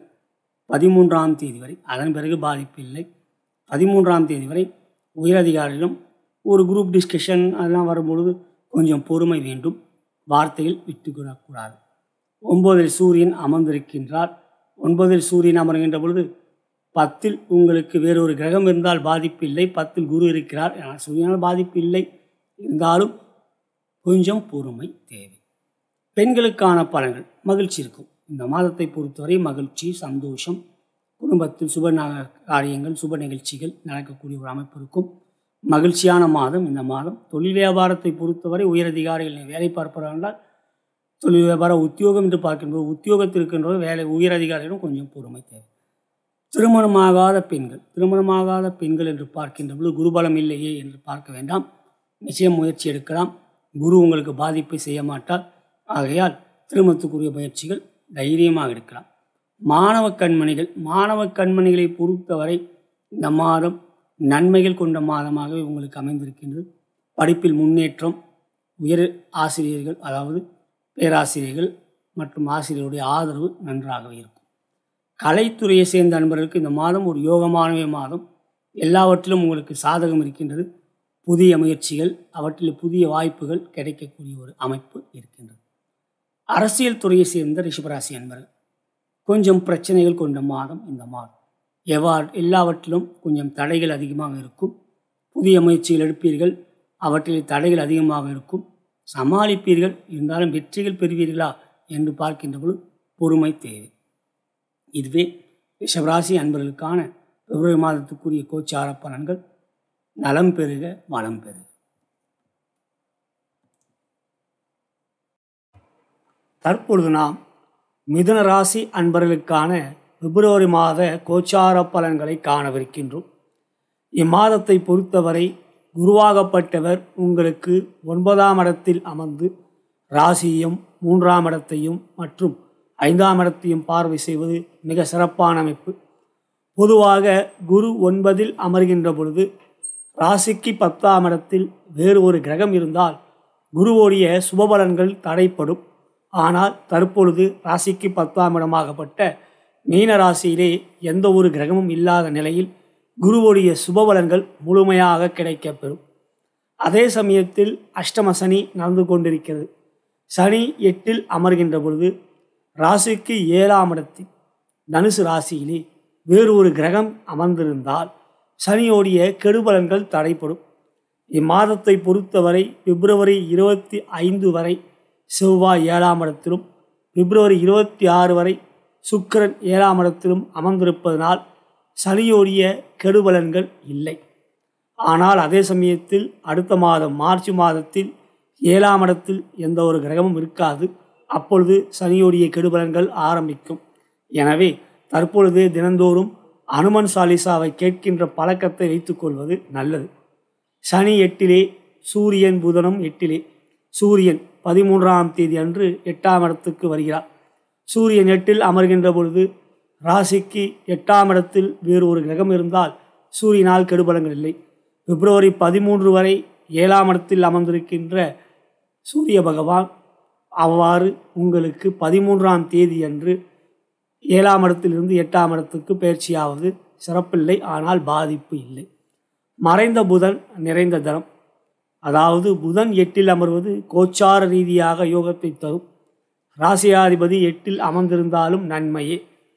13ஆம் தேதி வரை, அதன் பிறகு பாதிப்பு இல்லை. 13ஆம் தேதி வரை உயரதிகாரியிடம் ஒரு குரூப் டிஸ்கஷன் அதெல்லாம் வரும்பொழுது கொஞ்சம் பொறுமை வேண்டும். வார்த்தையில் விட்டுக்கூடாது. 9ல் சூரியன் அமர்ந்திருக்கின்றார். 9ல் சூரியன் அமர்கின்ற பொழுது 10ல் உங்களுக்கு வேறொரு கிரகம் இருந்தால் பாதிப்பு இல்லை. 10ல் குரு இருக்கிறார், சூரியனால் பாதிப்பு இல்லை. இருந்தாலும் கொஞ்சம் பொறுமை தேவை. பெண்களுக்கான பலன்கள் மகிழ்ச்சி இருக்கும். இந்த மாதத்தை பொறுத்தவரை மகிழ்ச்சி, சந்தோஷம், குடும்பத்தில் சுப காரியங்கள், சுப நிகழ்ச்சிகள் நடக்கக்கூடிய ஒரு அமைப்பு இருக்கும். மகிழ்ச்சியான மாதம் இந்த மாதம். தொழில் வியாபாரத்தை பொறுத்தவரை உயரதிகாரிகள் வேலை பார்ப்பவர்கள் தொழில் வியாபாரம் உத்தியோகம் என்று பார்க்கின்றோம். உத்தியோகத்தில் இருக்கின்ற வேலை உயரதிகாரிகளும் கொஞ்சம் பொறுமை தேவை. திருமணமாகாத பெண்கள் என்று பார்க்கின்ற பொழுது குருபலம் இல்லையே என்று பார்க்க வேண்டாம். நிச்சயம் முயற்சி எடுக்கலாம். குரு உங்களுக்கு பாதிப்பை செய்ய மாட்டார். ஆகையால் திருமணத்துக்குரிய முயற்சிகள் தைரியமாக எடுக்கலாம். மாணவ கண்மணிகளை பொறுத்தவரை இந்த மாதம் நன்மைகள் கொண்ட மாதமாகவே உங்களுக்கு அமைந்திருக்கின்றது. படிப்பில் முன்னேற்றம், உயர் ஆசிரியர்கள் அதாவது பேராசிரியர்கள் மற்றும் ஆசிரியருடைய ஆதரவு நன்றாகவே இருக்கும். கலைத்துறையை சேர்ந்த நண்பர்களுக்கு இந்த மாதம் ஒரு யோகமான மாதம். எல்லாவற்றிலும் உங்களுக்கு சாதகம் இருக்கின்றது. புதிய முயற்சிகள், அவற்றில் புதிய வாய்ப்புகள் கிடைக்கக்கூடிய ஒரு அமைப்பு இருக்கின்றது. அரசியல் துறையை சேர்ந்த ரிஷபராசி நண்பர்கள் கொஞ்சம் பிரச்சனைகள் கொண்ட மாதம் இந்த மாதம். எல்லாவற்றிலும் கொஞ்சம் தடைகள் அதிகமாக இருக்கும். புதிய முயற்சிகள் எடுப்பீர்கள், அவற்றில் தடைகள் அதிகமாக இருக்கும். சமாளிப்பீர்கள். இருந்தாலும் வெற்றிகள் பெறுவீர்களா என்று பார்க்கின்ற பொழுது பொறுமை தேவை. இதுவே ரிஷபராசி அன்பர்களுக்கான பிப்ரவரி மாதத்துக்குரிய கோச்சார பலன்கள். நலம் பெறுக, வளம் பெறுக. தற்பொழுது நாம் மிதுன ராசி அன்பர்களுக்கான பிப்ரவரி மாத கோச்சார பலன்களை காணவிருக்கின்றோம். இம்மாதத்தை பொறுத்தவரை குருவாகப்பட்டவர் உங்களுக்கு 9ஆம் இடத்தில் அமர்ந்து ராசியையும் 3ஆம் இடத்தையும் மற்றும் 5ஆம் இடத்தையும் பார்வை செய்வது மிக சிறப்பான அமைப்பு. பொதுவாக குரு 9ல் அமர்கின்ற பொழுது ராசிக்கு 10ஆம் இடத்தில் வேறு ஒரு கிரகம் இருந்தால் குருவோடைய சுபபலன்கள் தடைப்படும். ஆனால் தற்பொழுது ராசிக்கு 10ஆம் இடமாகப்பட்ட மீன ராசியிலே எந்த ஒரு கிரகமும் இல்லாத நிலையில் குருவுடைய சுபபலன்கள் முழுமையாக கிடைக்கப்பெறும். அதே சமயத்தில் அஷ்டம சனி நடந்து கொண்டிருக்கிறது. சனி 8ல் அமர்கின்ற பொழுது ராசிக்கு 7ஆம் இடத்தில் தனுசு ராசியிலே வேறு ஒரு கிரகம் அமர்ந்திருந்தால் சனியோடைய கெடுபலன்கள் தடைப்படும். இம்மாதத்தை பொறுத்தவரை பிப்ரவரி 25 வரை செவ்வாய் 7ஆம் இடத்திலும், பிப்ரவரி 26 வரை சுக்கிரன் 7ஆம் இடத்திலும் அமர்ந்திருப்பதனால் சனியோடைய கெடுபலன்கள் இல்லை. ஆனால் அதே சமயத்தில் அடுத்த மாதம் மார்ச் மாதத்தில் 7ஆம் இடத்தில் எந்த ஒரு கிரகமும் இருக்காது. அப்பொழுது சனியோடைய கெடுபலன்கள் ஆரம்பிக்கும். எனவே தற்பொழுது தினந்தோறும் அனுமன் சாலிசாவை கேட்கின்ற பழக்கத்தை வைத்துக்கொள்வது நல்லது. சனி 8லே, சூரியன் புதனும் 8லே. சூரியன் 13ஆம் தேதி அன்று 8ஆம் இடத்துக்கு வருகிறார். சூரியன் 8ல் அமர்கின்ற பொழுது ராசிக்கு 8ஆம் இடத்தில் வேறு ஒரு கிரகம் இருந்தால் சூரியனால் கெடுபலங்கள் இல்லை. பிப்ரவரி 13 வரை 7ஆம் இடத்தில் அமர்ந்திருக்கின்ற சூரிய பகவான் அவ்வாறு உங்களுக்கு 13ஆம் தேதி அன்று 7ஆம் இடத்திலிருந்து 8ஆம் இடத்துக்கு பயிற்சியாவது சிறப்பில்லை. ஆனால் பாதிப்பு இல்லை. மறைந்த புதன் நிறைந்த தனம், அதாவது புதன் 8ல் அமர்வது கோச்சார ரீதியாக யோகத்தை தரும். ராசியாதிபதி 8ல் அமர்ந்திருந்தாலும் நன்மையே.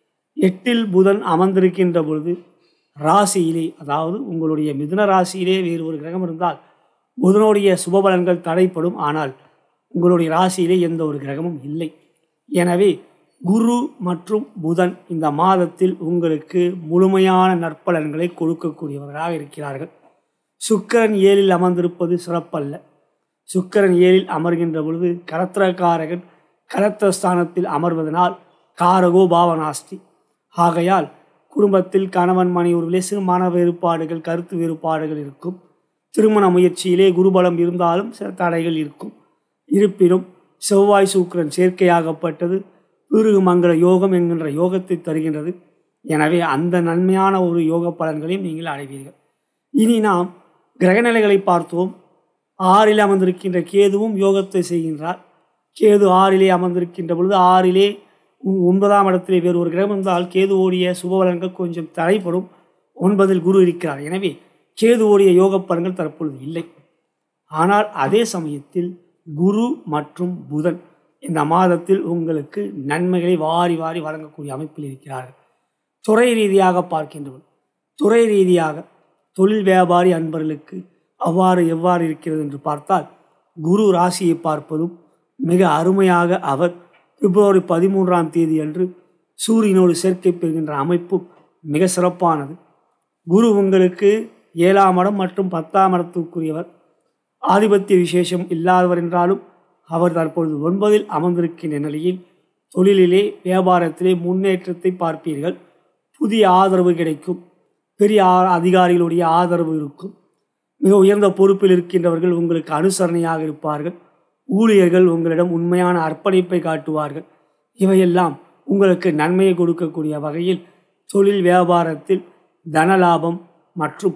8ல் புதன் அமர்ந்திருக்கின்ற பொழுது ராசியிலே, அதாவது உங்களுடைய மிதுன ராசியிலே வேறு ஒரு கிரகம் இருந்தால் புதனுடைய சுபபலன்கள் தடைப்படும். ஆனால் உங்களுடைய ராசியிலே எந்த ஒரு கிரகமும் இல்லை. எனவே குரு மற்றும் புதன் இந்த மாதத்தில் உங்களுக்கு முழுமையான நற்பலன்களை கொடுக்கக்கூடியவர்களாக இருக்கிறார்கள். சுக்கிரன் 7ல் அமர்ந்திருப்பது சிறப்பல்ல. சுக்கிரன் 7ல் அமர்கின்ற பொழுது கலத்திரக்காரகன் கலத்திரஸ்தானத்தில் அமர்வதனால் காரகோ பாவனாஸ்தி. ஆகையால் குடும்பத்தில் கணவன் மனைவி உறவிலே சிறுமான வேறுபாடுகள், கருத்து வேறுபாடுகள் இருக்கும். திருமண முயற்சியிலே குருபலம் இருந்தாலும் சில தடைகள் இருக்கும். இருப்பினும் செவ்வாய் சுக்கிரன் சேர்க்கையாகப்பட்டது பிருகு மங்கள யோகம் என்கின்ற யோகத்தை தருகின்றது. எனவே அந்த நன்மையான ஒரு யோக பலன்களையும் நீங்கள் அடைவீர்கள். இனி நாம் கிரகநிலைகளை பார்த்தோம். 6ல் அமர்ந்திருக்கின்ற கேதுவும் யோகத்தை செய்கின்றார். கேது 6லே அமர்ந்திருக்கின்ற பொழுது 6லே 9ஆம் இடத்திலே வேறு ஒரு கிரகம் இருந்தால் கேதுவோடைய சுபபலன்கள் கொஞ்சம் தடைப்படும். 9ல் குரு இருக்கிறார். எனவே கேதுவோடைய யோக பலன்கள் தற்பொழுது இல்லை. ஆனால் அதே சமயத்தில் குரு மற்றும் புதன் இந்த மாதத்தில் உங்களுக்கு நன்மைகளை வாரி வாரி வழங்கக்கூடிய அமைப்பில் இருக்கிறார்கள். துறை ரீதியாக பார்க்கின்றவர், துறை ரீதியாக தொழில் வியாபாரி அன்பர்களுக்கு எவ்வாறு இருக்கிறது என்று பார்த்தால், குரு ராசியை பார்ப்பதும் மிக அருமையாக அவர் பிப்ரவரி 13ஆம் தேதி அன்று சூரியனோடு சேர்க்கை பெறுகின்ற அமைப்பு மிக சிறப்பானது. குரு உங்களுக்கு 7ஆம் இடம் மற்றும் 10ஆம் இடத்துக்குரியவர். ஆதிபத்திய விசேஷம் இல்லாதவர் என்றாலும் அவர் தற்பொழுது 9ல் அமர்ந்திருக்கின்ற நிலையில் தொழிலிலே வியாபாரத்திலே முன்னேற்றத்தை பார்ப்பீர்கள். புதிய ஆதரவு கிடைக்கும். பெரிய அதிகாரிகளுடைய ஆதரவு இருக்கும். மிக உயர்ந்த பொறுப்பில் இருக்கின்றவர்கள் உங்களுக்கு அனுசரணையாக இருப்பார்கள். ஊழியர்கள் உங்களிடம் உண்மையான அர்ப்பணிப்பை காட்டுவார்கள். இவையெல்லாம் உங்களுக்கு நன்மையை கொடுக்கக்கூடிய வகையில் தொழில் வியாபாரத்தில் தனலாபம் மற்றும்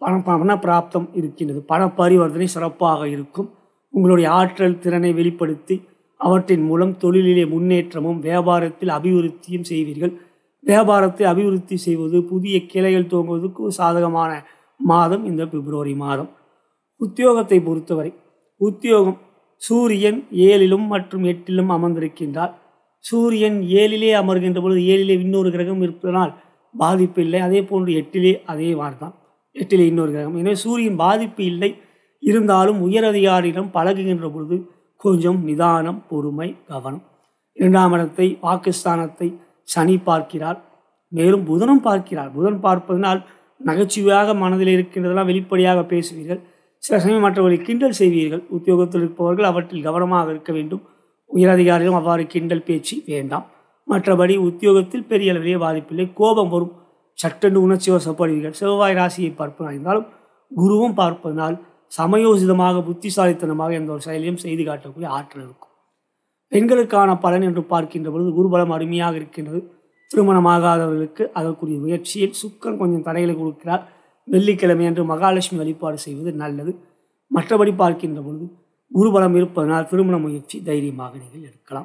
பண பிராப்தம் இருக்கின்றது. பண பரிவர்த்தனை சிறப்பாக இருக்கும். உங்களுடைய ஆற்றல் திறனை வெளிப்படுத்தி அவற்றின் மூலம் தொழிலிலே முன்னேற்றமும் வியாபாரத்தில் அபிவிருத்தியும் செய்வீர்கள். வியாபாரத்தை அபிவிருத்தி செய்வது, புதிய கிளைகள் துவங்குவதற்கு ஒரு சாதகமான மாதம் இந்த பிப்ரவரி மாதம். உத்தியோகத்தை பொறுத்தவரை உத்தியோகம் சூரியன் 7லும் மற்றும் 8லும் அமர்ந்திருக்கின்றார். சூரியன் 7லே அமர்கின்ற பொழுது 7லே இன்னொரு கிரகம் இருப்பதனால் பாதிப்பு இல்லை. அதே போன்று 8லே அதே மாதிரிதான், 8லே இன்னொரு கிரகம். எனவே சூரியன் பாதிப்பு இல்லை. இருந்தாலும் உயரதிகாரியிடம் பழகுகின்ற பொழுது கொஞ்சம் நிதானம், பொறுமை, கவனம். 2ஆம் இடத்தை பாகிஸ்தானத்தை சனி பார்க்கிறார். மேலும் புதனும் பார்க்கிறார். புதன் பார்ப்பதனால் நகைச்சுவையாக மனதில் இருக்கின்றதெல்லாம் வெளிப்படையாக பேசுவீர்கள். சில சமயம் மற்றவர்களை கிண்டல் செய்வீர்கள். உத்தியோகத்தில் இருப்பவர்கள் அவற்றில் கவனமாக இருக்க வேண்டும். உயரதிகாரிகளும் அவ்வாறு கிண்டல் பேச்சு வேண்டாம். மற்றபடி உத்தியோகத்தில் பெரிய அளவிலே பாதிப்பில்லை. கோபம் வரும், சட்டென்று உணர்ச்சி வசப்படுவீர்கள். செவ்வாய் ராசியை பார்ப்பதாக இருந்தாலும் குருவும் பார்ப்பதனால் சமயோசிதமாக புத்திசாலித்தனமாக எந்த ஒரு செயலையும் செய்து காட்டக்கூடிய ஆற்றல் இருக்கும். பெண்களுக்கான பலன் என்று பார்க்கின்ற பொழுது குருபலம் அருமையாக இருக்கின்றது. திருமணமாகாதவர்களுக்கு அதற்குரிய முயற்சியில் சுக்கிரன் கொஞ்சம் தடைகளை கொடுக்கிறார். வெள்ளிக்கிழமை அன்று மகாலட்சுமி வழிபாடு செய்வது நல்லது. மற்றபடி பார்க்கின்ற பொழுது குருபலம் இருப்பதனால் திருமண முயற்சி தைரியமாக நீங்கள் எடுக்கலாம்.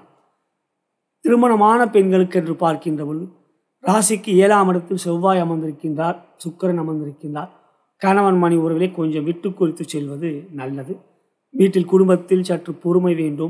திருமணமான பெண்களுக்கு என்று பார்க்கின்ற பொழுது ராசிக்கு 7ஆம் இடத்தில் செவ்வாய் அமர்ந்திருக்கின்றார், சுக்கிரன் அமர்ந்திருக்கின்றார். கணவன் மணி உறவிலே கொஞ்சம் விட்டு குறித்து செல்வது நல்லது. வீட்டில் குடும்பத்தில் சற்று பொறுமை வேண்டும்.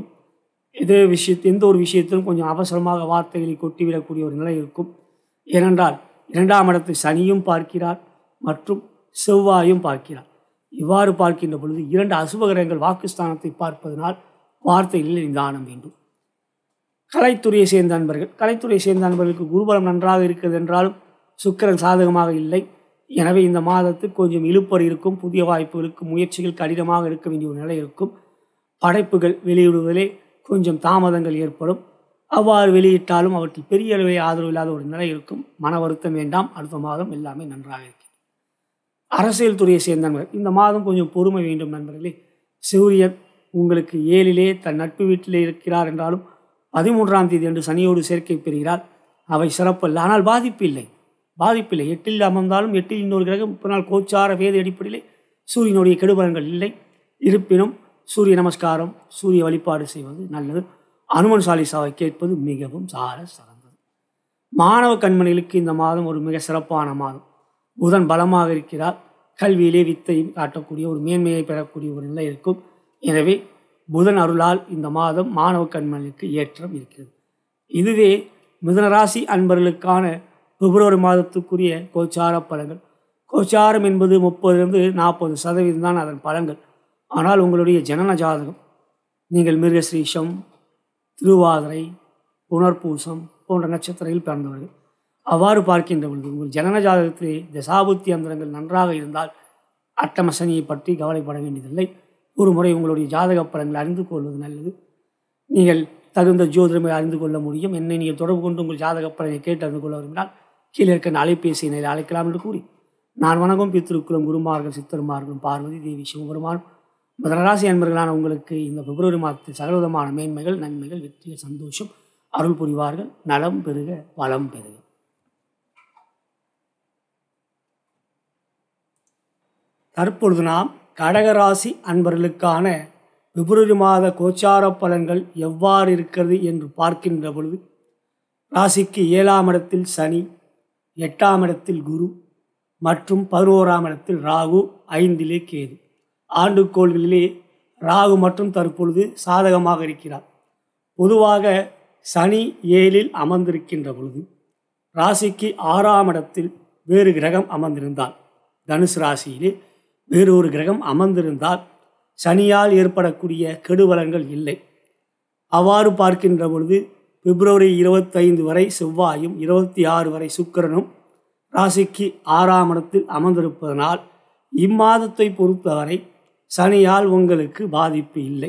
எந்த ஒரு விஷயத்திலும் கொஞ்சம் அவசரமாக வார்த்தைகளை கொட்டிவிடக்கூடிய ஒரு நிலை இருக்கும். ஏனென்றால் 2ஆம் இடத்தை சனியும் பார்க்கிறார் மற்றும் செவ்வாயும் பார்க்கிறார். இவ்வாறு பார்க்கின்ற பொழுது 2 அசுபகிரகங்கள் வாக்குஸ்தானத்தை பார்ப்பதனால் வார்த்தைகளில் நிதானம் வேண்டும். கலைத்துறையை சேர்ந்த நண்பர்களுக்கு குருபலம் நன்றாக இருக்கிறது என்றாலும் சுக்கிரன் சாதகமாக இல்லை. எனவே இந்த மாதத்துக்கு கொஞ்சம் இழுப்பறி இருக்கும். புதிய வாய்ப்புகளுக்கு முயற்சிகள் கடினமாக இருக்க வேண்டிய ஒரு நிலை இருக்கும். படைப்புகள் வெளியிடுவதிலே கொஞ்சம் தாமதங்கள் ஏற்படும். அவ்வாறு வெளியிட்டாலும் அவற்றில் பெரிய அளவில் ஆதரவு இல்லாத ஒரு நிலை இருக்கும். மன வருத்தம் வேண்டாம். அடுத்த மாதம் எல்லாமே நன்றாக இருக்கிறது. அரசியல் துறையை சேர்ந்த நண்பர்கள் இந்த மாதம் கொஞ்சம் பொறுமை வேண்டும் நண்பர்களே. சூரியன் உங்களுக்கு 7லே தன் நட்பு வீட்டிலே இருக்கிறார் என்றாலும் 13ஆம் தேதி அன்று சனியோடு சேர்க்கை பெறுகிறார். அவை சிறப்பல்ல. ஆனால் பாதிப்பு இல்லை. 8ல் அமர்ந்தாலும் 8ல் இன்னொரு கிரகம் 30 நாள் கோச்சார வேத அடிப்படையிலே சூரியனுடைய கெடுபலன்கள் இல்லை. இருப்பினும் சூரிய நமஸ்காரம், சூரிய வழிபாடு செய்வது நல்லது. அனுமன் சாலிசாவை கேட்பது மிகவும் சிறந்தது. மாணவ கண்மணிகளுக்கு இந்த மாதம் ஒரு மிக சிறப்பான மாதம். புதன் பலமாக இருக்கிறார். கல்வியிலே வித்தை காட்டக்கூடிய ஒரு மேன்மையை பெறக்கூடிய ஒரு நிலை இருக்கும். எனவே புதன் அருளால் இந்த மாதம் மாணவ கண்மணிக்கு ஏற்றம் இருக்கிறது. இதுவே மிதுன ராசி அன்பர்களுக்கான பிப்ரவரி மாதத்துக்குரிய கோச்சார பலன்கள். கோச்சாரம் என்பது 30-40% தான் அதன் பலன்கள். ஆனால் உங்களுடைய ஜனன ஜாதகம், நீங்கள் மிருகஸ்ரீஷம், திருவாதிரை, புனர்பூசம் போன்ற நட்சத்திரங்கள் பிறந்தவர்கள். அவ்வாறு பார்க்கின்ற பொழுது உங்கள் ஜனன ஜாதகத்திலே தசாபுத்தி அந்தரங்கள் நன்றாக இருந்தால் அட்டம சனியை பற்றி கவலைப்பட வேண்டியதில்லை. ஒரு முறை உங்களுடைய ஜாதக பலன்களை அறிந்து கொள்வது நல்லது. நீங்கள் தகுந்த ஜோதிடமை அறிந்து கொள்ள முடியும். என்னை நீங்கள் தொடர்பு கொண்டு உங்கள் ஜாதக பலனை கேட்டு அறிந்து கொள்ள விரும்பினால் கீழே இருக்க அலைபேசி நிலையில் அழைக்கலாம் என்று கூறி நான் வணங்கும் பித்திருக்குளம் குருமார்கள், சித்தருமார்களும், பார்வதி தேவி, சிவபெருமானும் மிதுனராசி அன்பர்களான உங்களுக்கு இந்த பிப்ரவரி மாதத்தில் சகலவிதமான மேன்மைகள், நன்மைகள், வெற்றிகள், சந்தோஷம் அருள் புரிவார்கள். நலம் பெருக, வளம் பெருக. தற்பொழுது நாம் கடகராசி அன்பர்களுக்கான பிப்ரவரி மாத கோச்சார பலன்கள் எவ்வாறு இருக்கிறது என்று பார்க்கின்ற பொழுது, ராசிக்கு 7ஆம் இடத்தில் சனி, 8ஆம் இடத்தில் குரு மற்றும் 11ஆம் இடத்தில் ராகு, 5லே கேது. ஆண்டுக்கோள்களிலே ராகு மற்றும் தற்பொழுது சாதகமாக இருக்கிறார். பொதுவாக சனி 7ல் அமர்ந்திருக்கின்ற பொழுது ராசிக்கு 6ஆம் இடத்தில் வேறு கிரகம் அமர்ந்திருந்தால், தனுசு ராசியிலே வேறு ஒரு கிரகம் அமர்ந்திருந்தால் சனியால் ஏற்படக்கூடிய கெடுபலன்கள் இல்லை. அவ்வாறு பார்க்கின்ற பொழுது பிப்ரவரி 25 வரை செவ்வாயும் 26 வரை சுக்கிரனும் ராசிக்கு 6ஆம் இடத்தில் அமர்ந்திருப்பதனால் இம்மாதத்தை பொறுத்தவரை சனியால் உங்களுக்கு பாதிப்பு இல்லை.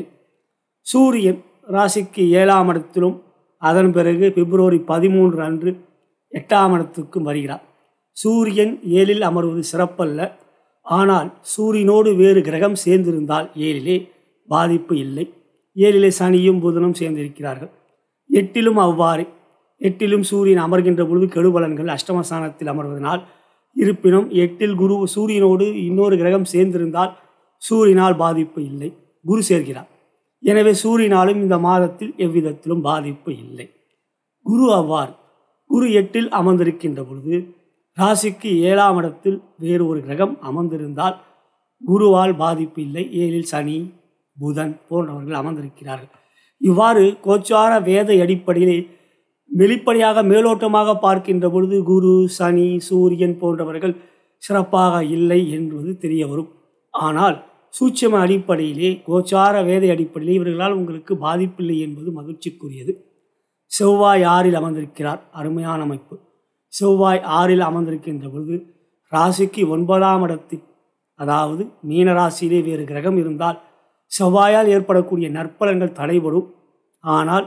சூரியன் ராசிக்கு 7ஆம் இடத்திலும் அதன் பிறகு பிப்ரவரி 13 அன்று 8ஆம் இடத்துக்கும் வருகிறார். சூரியன் 7ல் அமர்வது சிறப்பல்ல. ஆனால் சூரியனோடு வேறு கிரகம் சேர்ந்திருந்தால் 7லே பாதிப்பு இல்லை. 7லே சனியும் புதனும் சேர்ந்திருக்கிறார்கள். 8லும் அவ்வாறு. 8லும் சூரியன் அமர்கின்ற பொழுது கெடுபலன்கள் அஷ்டமஸ்தானத்தில் அமர்வதனால், இருப்பினும் 8ல் குரு சூரியனோடு இன்னொரு கிரகம் சேர்ந்திருந்தால் சூரியனால் பாதிப்பு இல்லை. குரு சேர்கிறார். எனவே சூரியனாலும் இந்த மாதத்தில் எவ்விதத்திலும் பாதிப்பு இல்லை. குரு அவ்வாறு. குரு 8ல் அமர்ந்திருக்கின்ற பொழுது ராசிக்கு 7ஆம் இடத்தில் வேறு ஒரு கிரகம் அமர்ந்திருந்தால் குருவால் பாதிப்பு இல்லை. 7ல் சனி, புதன் போன்றவர்கள் அமர்ந்திருக்கிறார்கள். இவ்வாறு கோச்சார வேத அடிப்படையிலே வெளிப்படையாக மேலோட்டமாக பார்க்கின்ற பொழுது குரு, சனி, சூரியன் போன்றவர்கள் சிறப்பாக இல்லை என்பது தெரிய வரும். ஆனால் சூட்சும அடிப்படையிலே, கோச்சார வேத அடிப்படையிலே இவர்களால் உங்களுக்கு பாதிப்பில்லை என்பது மகிழ்ச்சிக்குரியது. செவ்வாய் 6ல் அமர்ந்திருக்கிறார். அருமையான அமைப்பு. செவ்வாய் 6ல் அமர்ந்திருக்கின்ற பொழுது ராசிக்கு 9ஆம் இடத்தில், அதாவது மீன ராசியிலே வேறு கிரகம் இருந்தால் செவ்வாயால் ஏற்படக்கூடிய நற்பலன்கள் தடைபடும். ஆனால்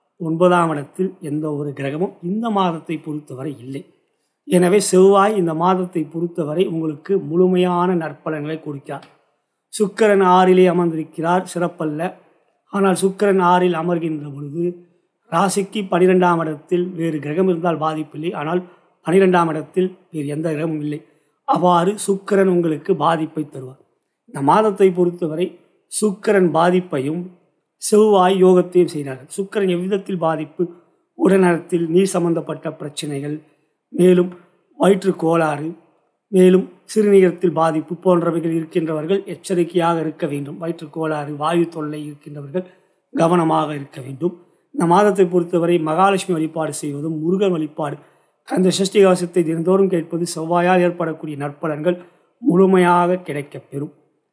9ஆம் இடத்தில் எந்த ஒரு கிரகமும் இந்த மாதத்தை பொறுத்தவரை இல்லை. எனவே செவ்வாய் இந்த மாதத்தை பொறுத்தவரை உங்களுக்கு முழுமையான நற்பலன்களை கொடுக்கிறார். சுக்கிரன் 6லே அமர்ந்திருக்கிறார். சிறப்பல்ல. ஆனால் சுக்கிரன் 6ல் அமர்கின்ற பொழுது ராசிக்கு 12ஆம் இடத்தில் வேறு கிரகம் இருந்தால் பாதிப்பில்லை. ஆனால் 12ஆம் இடத்தில் வேறு எந்த கிரகமும் இல்லை. அவ்வாறு சுக்கிரன் உங்களுக்கு பாதிப்பை தருவார். இந்த மாதத்தை பொறுத்தவரை சுக்கிரன் பாதிப்பையும் செவ்வாய் யோகத்தையும் செய்கிறார்கள். சுக்கிரன் எவ்விதத்தில் பாதிப்பு? உடல்நலத்தில் நீர் சம்பந்தப்பட்ட பிரச்சனைகள், மேலும் வயிற்று கோளாறு, மேலும் சிறுநீரகத்தில் பாதிப்பு போன்றவைகள் இருக்கின்றவர்கள் எச்சரிக்கையாக இருக்க வேண்டும். வயிற்று கோளாறு, வாயு தொல்லை இருக்கின்றவர்கள் கவனமாக இருக்க வேண்டும். இந்த மாதத்தை பொறுத்தவரை மகாலட்சுமி வழிபாடு செய்வதும், முருகன் வழிபாடு, அந்த சஷ்டி கவசத்தை தினந்தோறும் கேட்பது செவ்வாயால் ஏற்படக்கூடிய நற்பலன்கள் முழுமையாக கிடைக்கப்பெறும்.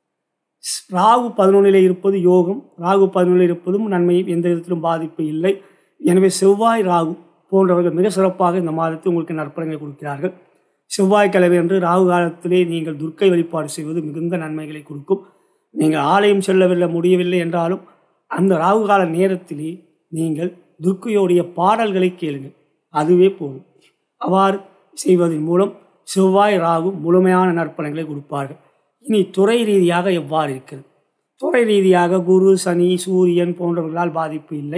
ராகு 11லே இருப்பது யோகம். ராகு 11ல் இருப்பதும் நன்மை, எந்த விதத்திலும் பாதிப்பு இல்லை. எனவே செவ்வாய், ராகு போன்றவர்கள் மிக சிறப்பாக இந்த மாதத்தில் உங்களுக்கு நற்பலன்களை கொடுக்கிறார்கள். செவ்வாய்க்கிழமை அன்று ராகு காலத்திலே நீங்கள் துர்க்கை வழிபாடு செய்வது மிகுந்த நன்மைகளை கொடுக்கும். நீங்கள் ஆலயம் செல்லவில்லை, முடியவில்லை என்றாலும் அந்த ராகு கால நேரத்திலே நீங்கள் துர்க்கையோடைய பாடல்களை கேளுங்கள், அதுவே போதும். அவ்வாறு செய்வதன் மூலம் செவ்வாய், ராகு முழுமையான நற்பலன்களை கொடுப்பார்கள். இனி துறை ரீதியாக எவ்வாறு இருக்கிறது? துறை ரீதியாக குரு, சனி, சூரியன் போன்றவர்களால் பாதிப்பு இல்லை.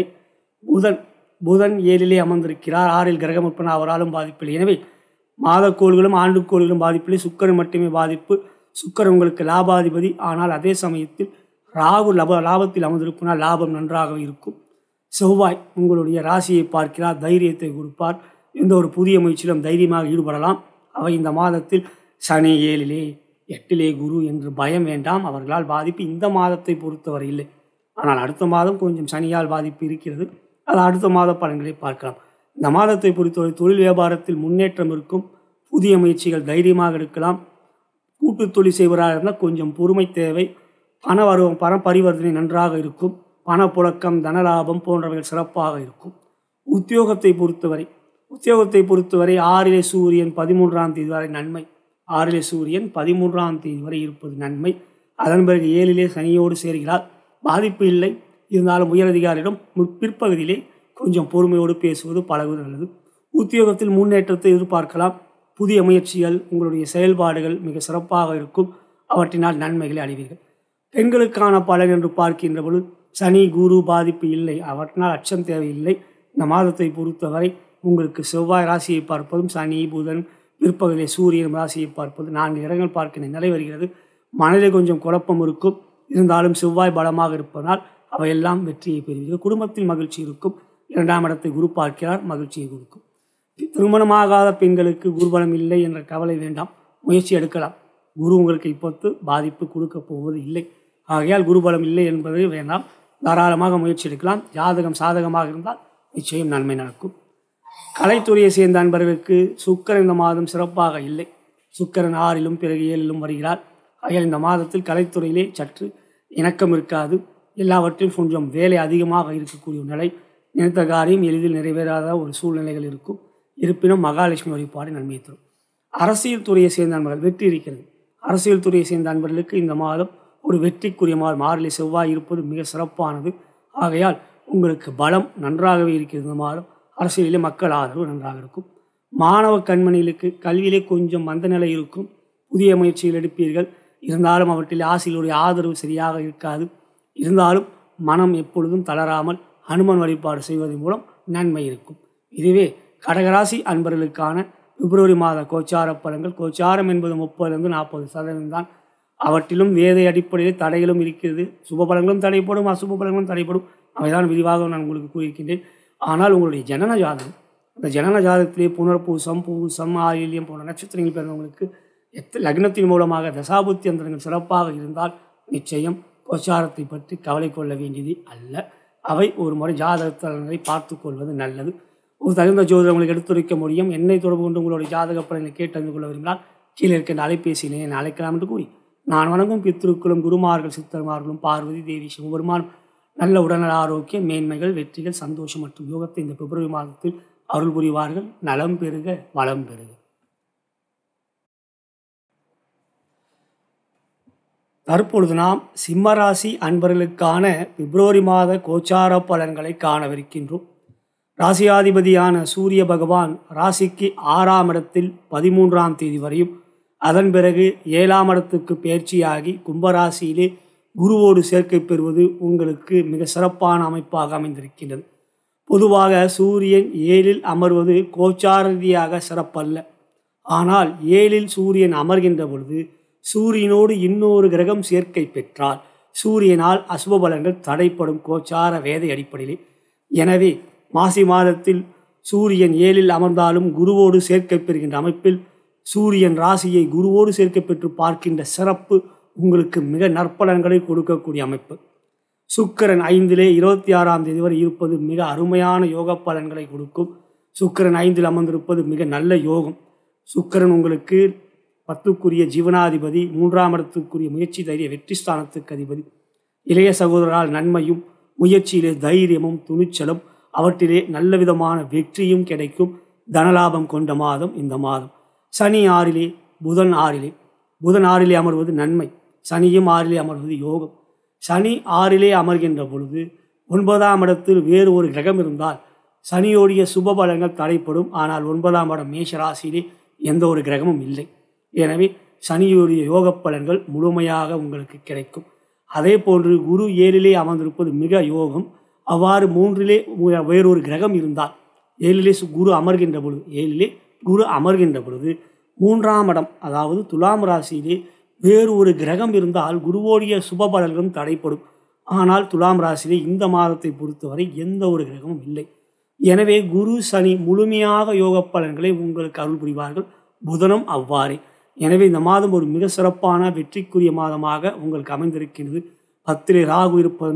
புதன் 7லே அமர்ந்திருக்கிறார். 6ல் கிரகம் உட்பட அவராலும் பாதிப்பில்லை. எனவே மாதக்கோள்களும் ஆண்டுக்கோள்களும் பாதிப்பில்லை. சுக்கிரன் மட்டுமே பாதிப்பு. சுக்கிரன் உங்களுக்கு லாபாதிபதி. ஆனால் அதே சமயத்தில் ராகு லாபத்தில் அமர்ந்திருப்பினால் லாபம் நன்றாக இருக்கும். செவ்வாய் உங்களுடைய ராசியை பார்க்கிறார், தைரியத்தை கொடுப்பார். எந்த ஒரு புதிய முயற்சியிலும் தைரியமாக ஈடுபடலாம். அவை இந்த மாதத்தில் சனி 7லே 8லே குரு என்று பயம் வேண்டாம். அவர்களால் பாதிப்பு இந்த மாதத்தை பொறுத்தவரை இல்லை. ஆனால் அடுத்த மாதம் கொஞ்சம் சனியால் பாதிப்பு இருக்கிறது. அது அடுத்த மாத பலன்களை பார்க்கலாம். இந்த மாதத்தை பொறுத்தவரை தொழில் வியாபாரத்தில் முன்னேற்றம் இருக்கும். புதிய முயற்சிகள் தைரியமாக எடுக்கலாம். கூட்டு தொழில் செய்வதாக இருந்தால் கொஞ்சம் பொறுமை தேவை. பண பரிவர்த்தனை நன்றாக இருக்கும். பணப்புழக்கம், தனலாபம் போன்றவைகள் சிறப்பாக இருக்கும். உத்தியோகத்தை பொறுத்தவரை 6 சூரியன் 13ஆம் தேதி வரை நன்மை. 6 சூரியன் 13ஆம் தேதி வரை இருப்பது நன்மை. அதன் பிறகு 7 சனியோடு சேர்கிறார். பாதிப்பு இல்லை. இருந்தாலும் உயரதிகாரியிடம் பிற்பகுதியிலே கொஞ்சம் பொறுமையோடு பேசுவது பழகுவது நல்லது. உத்தியோகத்தில் முன்னேற்றத்தை எதிர்பார்க்கலாம். புதிய முயற்சிகள், உங்களுடைய செயல்பாடுகள் மிக சிறப்பாக இருக்கும். அவற்றினால் நன்மைகளை அடைவீர்கள். பெண்களுக்கான பலன் என்று பார்க்கின்ற பொழுது சனி குரு பாதிப்பு இல்லை. அவற்றினால் அச்சம் தேவையில்லை. இந்த மாதத்தை பொறுத்தவரை உங்களுக்கு செவ்வாய் ராசியை பார்ப்பதும், சனி புதன் பிற்பகுதியில் சூரியன் ராசியை பார்ப்பது 4 இடங்கள் பார்க்கின்ற நிலை வருகிறது. மனதில் கொஞ்சம் குழப்பம் இருக்கும். இருந்தாலும் செவ்வாய் பலமாக இருப்பதனால் அவையெல்லாம் வெற்றியை பெறுவீர்கள். குடும்பத்தில் மகிழ்ச்சி இருக்கும். 2ஆம் இடத்தை குரு பார்க்கிறார், மகிழ்ச்சியை கொடுக்கும். திருமணமாகாத பெண்களுக்கு குருபலம் இல்லை என்ற கவலை வேண்டாம். முயற்சி எடுக்கலாம். குரு உங்களுக்கு இப்போது பாதிப்பு கொடுக்க போவது இல்லை. ஆகையால் குருபலம் இல்லை என்பது வேண்டாம். தாராளமாக முயற்சி எடுக்கலாம். ஜாதகம் சாதகமாக இருந்தால் நிச்சயம் நன்மை நடக்கும். கலைத்துறையை சேர்ந்த அன்பர்களுக்கு சுக்கிரன் இந்த மாதம் சிறப்பாக இல்லை. சுக்கிரன் 6லும் பிறகு 7லும் வருகிறார். ஆகையால் இந்த மாதத்தில் கலைத்துறையிலே சற்று இணக்கம் இருக்காது. எல்லாவற்றையும் கொஞ்சம் வேலை அதிகமாக இருக்கக்கூடிய நிலை. நினைத்த காரியம் எளிதில் நிறைவேறாத ஒரு சூழ்நிலைகள் இருக்கும். இருப்பினும் மகாலட்சுமி வழிபாடு நன்மை தரும். அரசியல் துறையை சேர்ந்த அன்பர்கள் வெற்றி இருக்கிறது. அரசியல் துறையை சேர்ந்த அன்பர்களுக்கு இந்த மாதம் ஒரு வெற்றிக்குரிய மாதம். 6 செவ்வாய் இருப்பது மிக சிறப்பானது. ஆகையால் உங்களுக்கு பலம் நன்றாகவே இருக்கிறது. இந்த மாதம் அரசியலிலே மக்கள் ஆதரவு நன்றாக இருக்கும். மாணவ கண்மணிகளுக்கு கல்வியிலே கொஞ்சம் மந்த நிலை இருக்கும். புதிய முயற்சிகள் எடுப்பீர்கள். இருந்தாலும் அவற்றில் ஆசிரியருடைய ஆதரவு சரியாக இருக்காது. இருந்தாலும் மனம் எப்பொழுதும் தளராமல் ஹனுமன் வழிபாடு செய்வதன் மூலம் நன்மை இருக்கும். இதுவே கடகராசி அன்பர்களுக்கான பிப்ரவரி மாத கோச்சார பலன்கள். கோச்சாரம் என்பது 30-40% தான். அவற்றிலும் வேத அடிப்படையில் தடைகளும் இருக்கிறது. சுப பலன்களும் தடைப்படும், அசுப பலன்களும் தடைப்படும். அவைதான் விரிவாக நான் உங்களுக்கு கூறியிருக்கின்றேன். ஆனால் உங்களுடைய ஜனன ஜாதகம், அந்த ஜனன ஜாதகத்திலே புனர்பூசம், பூசம், ஆயில்யம் போன்ற நட்சத்திரங்கள் பிறந்தவங்களுக்கு லக்னத்தின் மூலமாக தசாபுத்தி அந்தரங்கள் சிறப்பாக இருந்தால் நிச்சயம் கோச்சாரத்தை பற்றி கவலை கொள்ள வேண்டியது அல்ல. அவை ஒரு முறை ஜாதகத்தை பார்த்து கொள்வது நல்லது. ஒரு தகுந்த ஜோதிடம் உங்களுக்கு எடுத்துரைக்க முடியும். என்னை தொடர்பு கொண்டு உங்களுடைய ஜாதக பலனை கேட்டறிந்து கொள்ள விரும்பினால் கீழே இருக்கின்ற அலைபேசியினை என்னை அழைக்கலாம் என்று கூறி, நான் வணங்கும் பித்ருக்களும் குருமார்கள் சித்தர்மார்களும் பார்வதி தேவி சிவபெருமானும் நல்ல உடல்நல ஆரோக்கியம், மேன்மைகள், வெற்றிகள், சந்தோஷம் மற்றும் யோகத்தை இந்த பிப்ரவரி மாதத்தில் அருள் புரிவார்கள். நலம் பெறுக, வளம் பெறுக. தற்பொழுது நாம் சிம்மராசி அன்பர்களுக்கான பிப்ரவரி மாத கோச்சார பலன்களை காணவிருக்கின்றோம். ராசியாதிபதியான சூரிய பகவான் ராசிக்கு 6ஆம் இடத்தில் 13ஆம் தேதி வரையும், அதன் பிறகு 7ஆம் இடத்துக்கு பயிற்சியாகி கும்பராசியிலே குருவோடு சேர்க்கை பெறுவது உங்களுக்கு மிக சிறப்பான அமைப்பாக அமைந்திருக்கின்றது. பொதுவாக சூரியன் 7ல் அமர்வது கோச்சார ரீதியாக சிறப்பல்ல. ஆனால் 7ல் சூரியன் அமர்கின்ற பொழுது சூரியனோடு இன்னொரு கிரகம் சேர்க்கை பெற்றால் சூரியனால் அசுப பலன்கள் தடைப்படும் கோச்சார வேத அடிப்படையிலே. எனவே மாசி மாதத்தில் சூரியன் 7ல் அமர்ந்தாலும் குருவோடு சேர்க்கை பெறுகின்ற அமைப்பில் சூரியன் ராசியை குருவோடு சேர்க்கை பெற்று பார்க்கின்ற சிறப்பு உங்களுக்கு மிக நற்பலன்களை கொடுக்கக்கூடிய அமைப்பு. சுக்கிரன் 5லே 26ஆம் தேதி வரை இருப்பது மிக அருமையான யோக பலன்களை கொடுக்கும். சுக்கிரன் 5ல் அமர்ந்திருப்பது மிக நல்ல யோகம். சுக்கிரன் உங்களுக்கு 10க்குரிய ஜீவனாதிபதி, 3ஆம் இடத்துக்குரிய முயற்சி தைரிய வெற்றி ஸ்தானத்துக்கு அதிபதி. இளைய சகோதரரால் நன்மையும், முயற்சியிலே தைரியமும் துணிச்சலும், அவற்றிலே நல்ல விதமான வெற்றியும் கிடைக்கும். தனலாபம் கொண்ட மாதம் இந்த மாதம். சனி 6லே, புதன் 6லே. புதன் 6லே அமர்வது நன்மை. சனியும் 6லே அமர்வது யோகம். சனி 6லே அமர்கின்ற பொழுது 9ஆம் இடத்தில் வேறு ஒரு கிரகம் இருந்தால் சனியோடைய சுப பலன்கள் தடைப்படும். ஆனால் 9ஆம் இடம் மேஷ ராசியிலே எந்த ஒரு கிரகமும் இல்லை. எனவே சனியோடைய யோக பலன்கள் முழுமையாக உங்களுக்கு கிடைக்கும். அதே போன்று குரு 7லே அமர்ந்திருப்பது மிக யோகம். அவ்வாறு 3லே வேறொரு கிரகம் இருந்தால் 7லே குரு அமர்கின்ற பொழுது 3ஆம் இடம் அதாவது துலாம் ராசியிலே வேறு ஒரு கிரகம் இருந்தால் குருவோடைய சுப பலன்களும் தடைப்படும். ஆனால் துலாம் ராசியிலே இந்த மாதத்தை பொறுத்தவரை எந்த ஒரு கிரகமும் இல்லை. எனவே குரு சனி முழுமையாக யோக பலன்களை உங்களுக்கு அருள் புரிவார்கள். புதனும் அவ்வாறே. எனவே இந்த மாதம் ஒரு மிக சிறப்பான வெற்றிக்குரிய மாதமாக உங்களுக்கு அமைந்திருக்கின்றது. 10லே ராகு இருப்பதனால்